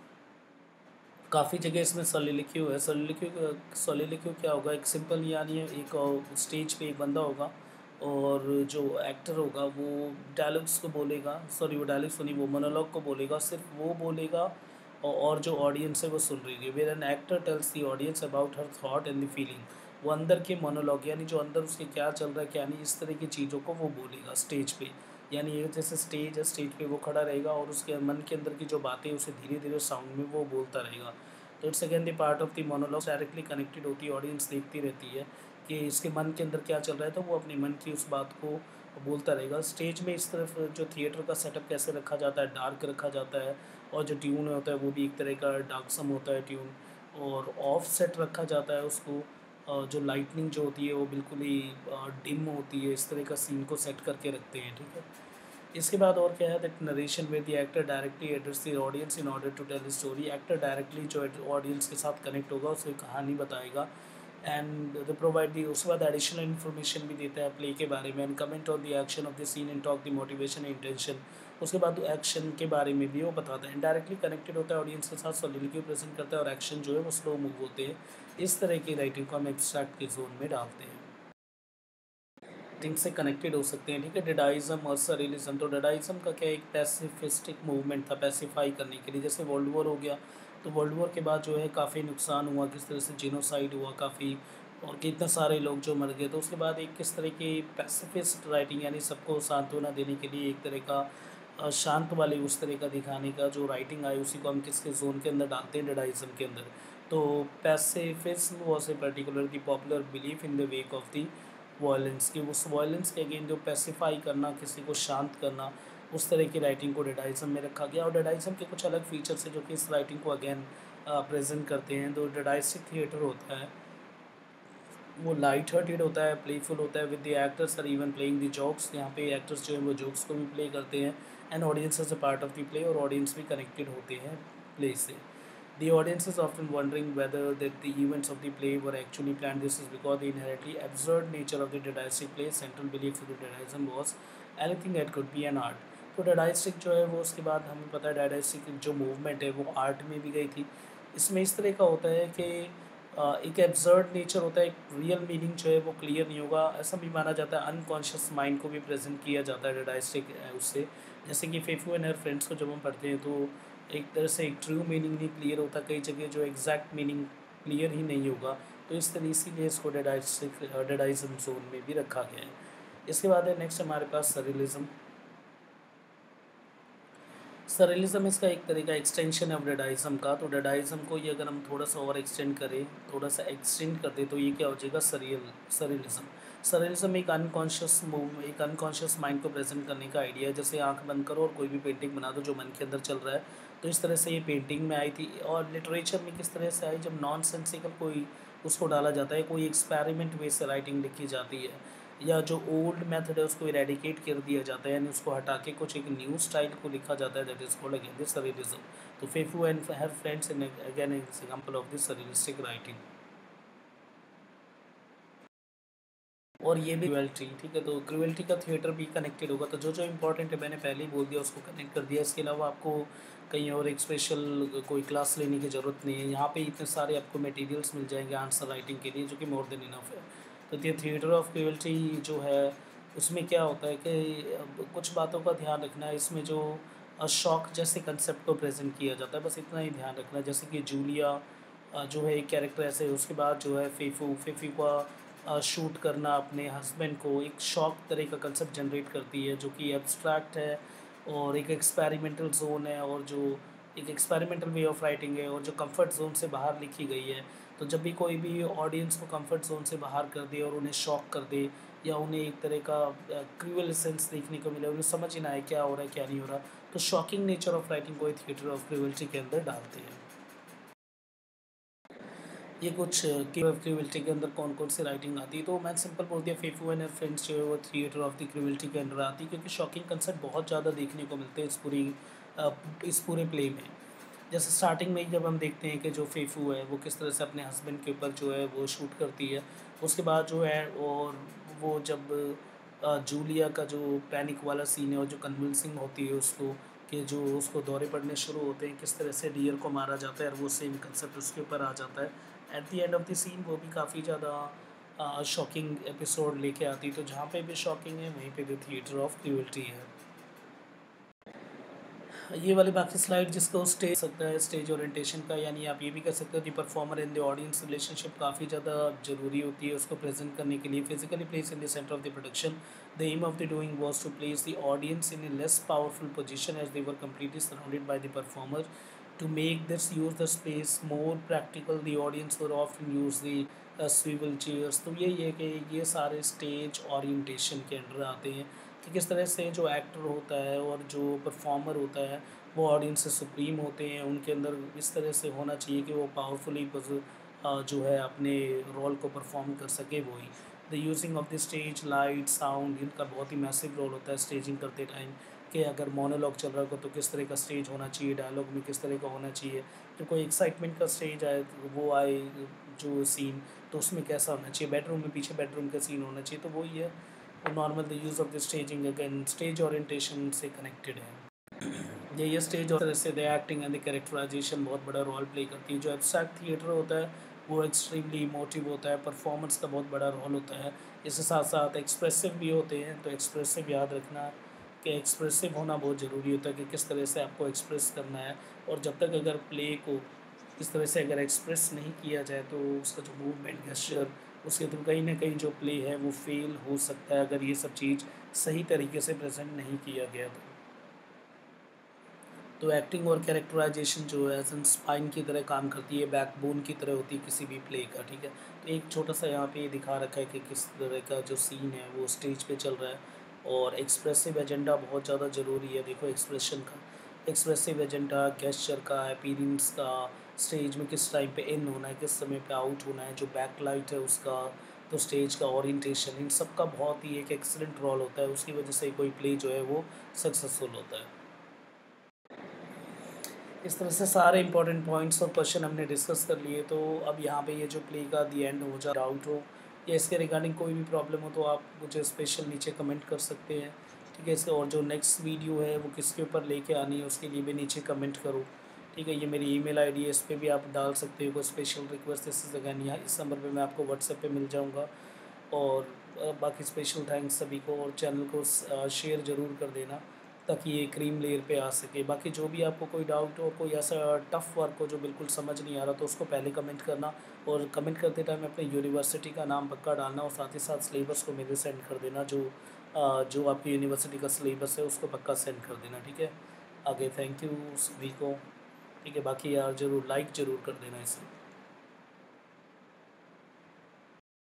काफ़ी जगह इसमें soliloquy है। soliloquy क्या होगा, एक सिंपल यानी एक स्टेज पे एक बंदा होगा और जो एक्टर होगा वो डायलॉग्स को बोलेगा, सॉरी वो डायलॉग्स नहीं, वो मोनोलॉग को बोलेगा, सिर्फ वो बोलेगा और जो ऑडियंस है वो सुन रही है। Where an actor tells the audience about her thought and the feeling. वो अंदर के मोनोलॉग यानी जो अंदर उसके क्या चल रहा है क्या नहीं, इस तरह की चीज़ों को वो बोलेगा स्टेज पे। यानी ये जैसे स्टेज है, स्टेज पे वो खड़ा रहेगा और उसके मन के अंदर की जो बातें उसे धीरे धीरे साउंड में वो बोलता रहेगा। तो it's again the part of the monologue, directly connected होती है, ऑडियंस देखती रहती है कि इसके मन के अंदर क्या चल रहा है, तो वो अपने मन की उस बात को बोलता रहेगा। स्टेज में इस तरफ जो थिएटर का सेटअप कैसे रखा जाता है, डार्क रखा जाता है और जो ट्यून होता है वो भी एक तरह का डार्क सम होता है ट्यून, और ऑफ सेट रखा जाता है उसको। जो लाइटनिंग जो होती है वो बिल्कुल ही डिम होती है, इस तरह का सीन को सेट करके रखते हैं, ठीक है। इसके बाद और क्या है, that narration with the actor directly address the audience in order to tell story. Actor directly जो ऑडियंस के साथ कनेक्ट होगा उसे कहानी बताएगा एंड दे प्रोवाइड दी। उसके बाद एडिशनल इन्फॉर्मेशन भी देता है प्ले के बारे में, and comment on the action of the scene and talk the motivation intention. उसके बाद एक्शन के बारे में भी वो बताता है, डायरेक्टली कनेक्टेड होता है ऑडियंस के साथ, सॉलिडिटी प्रेजेंट करता है और एक्शन जो है वो स्लो मूव होते हैं। इस तरह की राइटिंग को हम एब्स्ट्रैक्ट के जोन में डालते हैं, थिंग से कनेक्टेड हो सकते हैं, ठीक है। डेडाइज़म और सरियलिज्म, तो डेडाइज़म का क्या एक पैसिफिस्टिक मूवमेंट था पैसिफाई करने के लिए। जैसे वर्ल्ड वॉर हो गया तो वर्ल्ड वॉर के बाद जो है काफ़ी नुकसान हुआ, किस तरह से जीनोसाइड हुआ काफ़ी, और कितने सारे लोग जो मर गए। तो उसके बाद एक किस तरह की पैसिफिस्ट राइटिंग यानी सबको सांत्वना देने के लिए एक तरह का शांत वाले उस तरह का दिखाने का जो राइटिंग आई उसी को हम किसके जोन के अंदर डालते हैं, डेडाइज़म के अंदर। तो pacifism was a particular the popular belief in the wake of the violence, कि उस वायलेंस के अगेन जो पैसिफाई करना, किसी को शांत करना, उस तरह की राइटिंग को डेडाइज़म में रखा गया। और डेडाइज़म के कुछ अलग फीचर्स हैं जो कि इस राइटिंग को अगेन प्रेजेंट करते हैं। तो डेडाइस्टिक थिएटर होता है वो लाइट हार्टेड होता है, प्लेफुल होता है, with the actors are even playing the jokes. यहाँ पे एक्टर्स जो है वो जोक्स को भी प्ले करते हैं and audience as a part of the play, और ऑडियंस भी कनेक्टेड होते हैं प्ले से। The audience is often wondering whether that the events of the play were actually planned. This is because the inherently absurd nature of the didactic play. Central belief of the didactism was anything that could be an art. तो didactic जो है वो उसके बाद हमें पता है didactic जो मूवमेंट है वो आर्ट में भी गई थी। इसमें इस तरह का होता है कि एक एब्सर्ड नेचर होता है, एक रियल मीनिंग जो है वो क्लियर नहीं होगा। ऐसा भी माना जाता है अनकॉन्शियस माइंड को भी प्रेजेंट किया जाता है डिडाइस्टिक उससे। जैसे कि फेफू एंड हर फ्रेंड्स को जब हम पढ़ते हैं तो एक तरह से एक ट्रू मीनिंग नहीं क्लियर होता, कई जगह जो एग्जैक्ट मीनिंग क्लियर ही नहीं होगा। तो इस तरह इसीलिए इसको डेडाइज्म जोन में भी रखा गया है। इसके बाद है नेक्स्ट हमारे पास सरियलिज्म। सरियलिज्म इसका एक तरह का एक्सटेंशन है डेडाइज्म का। तो डेडाइज्म को ये अगर हम थोड़ा सा और एक्सटेंड करें, थोड़ा सा एक्सटेंड कर दें तो ये क्या हो जाएगा, सरियलिज्म। सरियलिज्म एक अनकॉन्शियस माइंड को प्रेजेंट करने का आइडिया है। जैसे आंख बंद करो और कोई भी पेंटिंग बना दो जो मन के अंदर चल रहा है, तो इस तरह से ये पेंटिंग में आई थी। और लिटरेचर में किस तरह से आई, जब नॉन सेंसिकल कोई उसको डाला जाता है, कोई एक्सपेरिमेंट वे से राइटिंग लिखी जाती है, या जो ओल्ड मेथड है उसको इरेडिकेट कर दिया जाता है, यानी उसको हटा के कुछ एक न्यू स्टाइल को लिखा जाता है, that is called again this surrealism. तो Fefu and her friends in again example of this surrealistic writing. और ये भी क्रुएल्टी, ठीक है, तो क्रुएल्टी का थिएटर भी कनेक्टेड होगा। तो जो जो इम्पोर्टेंट है मैंने पहले ही बोल दिया, उसको कनेक्ट कर दिया। इसके अलावा आपको कहीं और एक स्पेशल कोई क्लास लेने की ज़रूरत नहीं है, यहाँ पे इतने सारे आपको मटेरियल्स मिल जाएंगे आंसर राइटिंग के लिए, जो कि मोर देन इनफ है। तो ये थिएटर ऑफ क्रुएल्टी जो है, उसमें क्या होता है कि कुछ बातों का ध्यान रखना है। इसमें जो शौक जैसे कंसेप्ट को प्रेजेंट किया जाता है, बस इतना ही ध्यान रखना है। जैसे कि जूलिया जो है एक कैरेक्टर ऐसे, उसके बाद जो है फेफू फेफी का शूट करना अपने हस्बैंड को एक शौक तरह का कंसेप्ट जनरेट करती है, जो कि एब्स्ट्रैक्ट है और एक एक्सपेरिमेंटल जोन है, और जो एक एक्सपेरिमेंटल वे ऑफ राइटिंग है, और जो कंफर्ट जोन से बाहर लिखी गई है। तो जब भी कोई भी ऑडियंस को कंफर्ट जोन से बाहर कर दे और उन्हें शॉक कर दे, या उन्हें एक तरह का क्रूअल सेंस देखने को मिले, उन्हें समझ ही ना आए क्या हो रहा है क्या नहीं हो रहा, तो शॉकिंग नेचर ऑफ राइटिंग को थिएटर ऑफ क्रूअल्टी के अंदर डालते हैं। ये कुछ क्रूअल्टी के अंदर कौन कौन सी राइटिंग आती है, तो मैंने सिंपल बोल दिया फेफू एंड फ्रेंड्स जो है वो थिएटर ऑफ द क्रूअल्टी के अंदर आती है, क्योंकि शॉकिंग कंसेप्ट बहुत ज़्यादा देखने को मिलते हैं इस पूरे प्ले में। जैसे स्टार्टिंग में ही जब हम देखते हैं कि जो फेफू है वो किस तरह से अपने हस्बैंड के ऊपर जो है वो शूट करती है, उसके बाद जो है, और वो जब जूलिया का जो पैनिक वाला सीन है और जो कन्विंसिंग होती है उसको, कि जो उसको दौरे पड़ने शुरू होते हैं, किस तरह से डियर को मारा जाता है, और वो सेम कंसेप्ट उसके ऊपर आ जाता है at the end of the scene. वो भी काफ़ी ज़्यादा शॉकिंग एपिसोड लेके आती है। तो जहाँ पे भी शॉकिंग है वहीं पे भी थिएटर ऑफ क्रूएल्टी है। ये वाली बाकी स्लाइड जिसको स्टेज सकता है, स्टेज ओरिएंटेशन का, यानी आप ये भी कर सकते हो कि performer in the audience relationship काफ़ी ज़्यादा ज़रूरी होती है उसको प्रेजेंट करने के लिए। Physically place in the centre of the production, the aim of the doing was to place the audience in a less powerful position as they were completely surrounded by the performer. To make this use the space more practical, the audience will often use the swivel chairs। तो यही है कि ये सारे stage orientation के under आते हैं, कि किस तरह से जो एक्टर होता है और जो परफॉर्मर होता है वो ऑडियंस से सुप्रीम होते हैं, उनके अंदर इस तरह से होना चाहिए कि वो पावरफुली जो है अपने रोल को परफॉर्म कर सके। वही the using of the stage, light, sound, इनका बहुत ही मैसिव रोल होता है स्टेजिंग करते टाइम, कि अगर मोनोलॉग चल रहा होगा तो किस तरह का स्टेज होना चाहिए, डायलॉग में किस तरह का होना चाहिए, तो कोई एक्साइटमेंट का स्टेज आए तो वो आए जो सीन, तो उसमें कैसा होना चाहिए, बेडरूम में पीछे बेडरूम का सीन होना चाहिए। तो वही है, वो normal the use of the staging again stage orientation से कनेक्टेड है। ये स्टेज और तरह से the acting and the characterization बहुत बड़ा रोल प्ले करती है। जो एब्स्ट्रैक्ट थिएटर होता है वो एक्सट्रीमली इमोटिव होता है, परफॉर्मेंस का बहुत बड़ा रोल होता है। इसके साथ साथ एक्सप्रेसिव भी होते हैं, तो एक्सप्रेसिव याद रखना कि एक्सप्रेसिव होना बहुत ज़रूरी होता है, कि किस तरह से आपको एक्सप्रेस करना है। और जब तक अगर प्ले को इस तरह से अगर एक्सप्रेस नहीं किया जाए तो उसका जो मूवमेंट, गेस्चर, उसके थ्रू कहीं ना कहीं जो प्ले है वो फेल हो सकता है, अगर ये सब चीज़ सही तरीके से प्रेजेंट नहीं किया गया तो एक्टिंग और कैरेक्टराइजेशन जो है एज एन स्पाइन की तरह काम करती है, बैकबोन की तरह होती है किसी भी प्ले का, ठीक है। तो एक छोटा सा यहाँ पे दिखा रखा है कि किस तरह का जो सीन है वो स्टेज पे चल रहा है, और एक्सप्रेसिव एजेंडा बहुत ज़्यादा ज़रूरी है। देखो एक्सप्रेशन का, एक्सप्रेसिव एजेंडा, गेस्चर का, अपीयरेंस का, स्टेज में किस टाइम पे इन होना है, किस समय पे आउट होना है, जो बैक लाइट है उसका, तो स्टेज का ओरिएंटेशन, इन सब का बहुत ही एक एक्सलेंट रोल होता है। उसकी वजह से कोई प्ले जो है वो सक्सेसफुल होता है। इस तरह से सारे इंपॉर्टेंट पॉइंट्स और क्वेश्चन हमने डिस्कस कर लिए। तो अब यहाँ पे ये जो प्ले का दी एंड हो जा डाउट हो या इसके रिगार्डिंग कोई भी प्रॉब्लम हो तो आप मुझे स्पेशल नीचे कमेंट कर सकते हैं, ठीक है। इसके और जो नेक्स्ट वीडियो है वो किसके ऊपर लेके आनी है उसके लिए भी नीचे कमेंट करो, ठीक है। ये मेरी ईमेल आईडी है, इस पर भी आप डाल सकते हो कोई स्पेशल रिक्वेस्ट। इस जगह यहाँ इस नंबर पे मैं आपको व्हाट्सएप पे मिल जाऊँगा। और बाकी स्पेशल थैंक्स सभी को, और चैनल को शेयर ज़रूर कर देना ताकि ये क्रीम लेयर पे आ सके। बाकी जो भी आपको कोई डाउट हो, कोई ऐसा टफ़ वर्क हो जो बिल्कुल समझ नहीं आ रहा, तो उसको पहले कमेंट करना, और कमेंट करते टाइम अपने यूनिवर्सिटी का नाम पक्का डालना, और साथ ही साथ सिलेबस को मेरे सेंड कर देना, जो आपकी यूनिवर्सिटी का सिलेबस है उसको पक्का सेंड कर देना, ठीक है। आगे थैंक यू सभी को, ठीक है। बाकी यार ज़रूर लाइक ज़रूर कर देना इसे।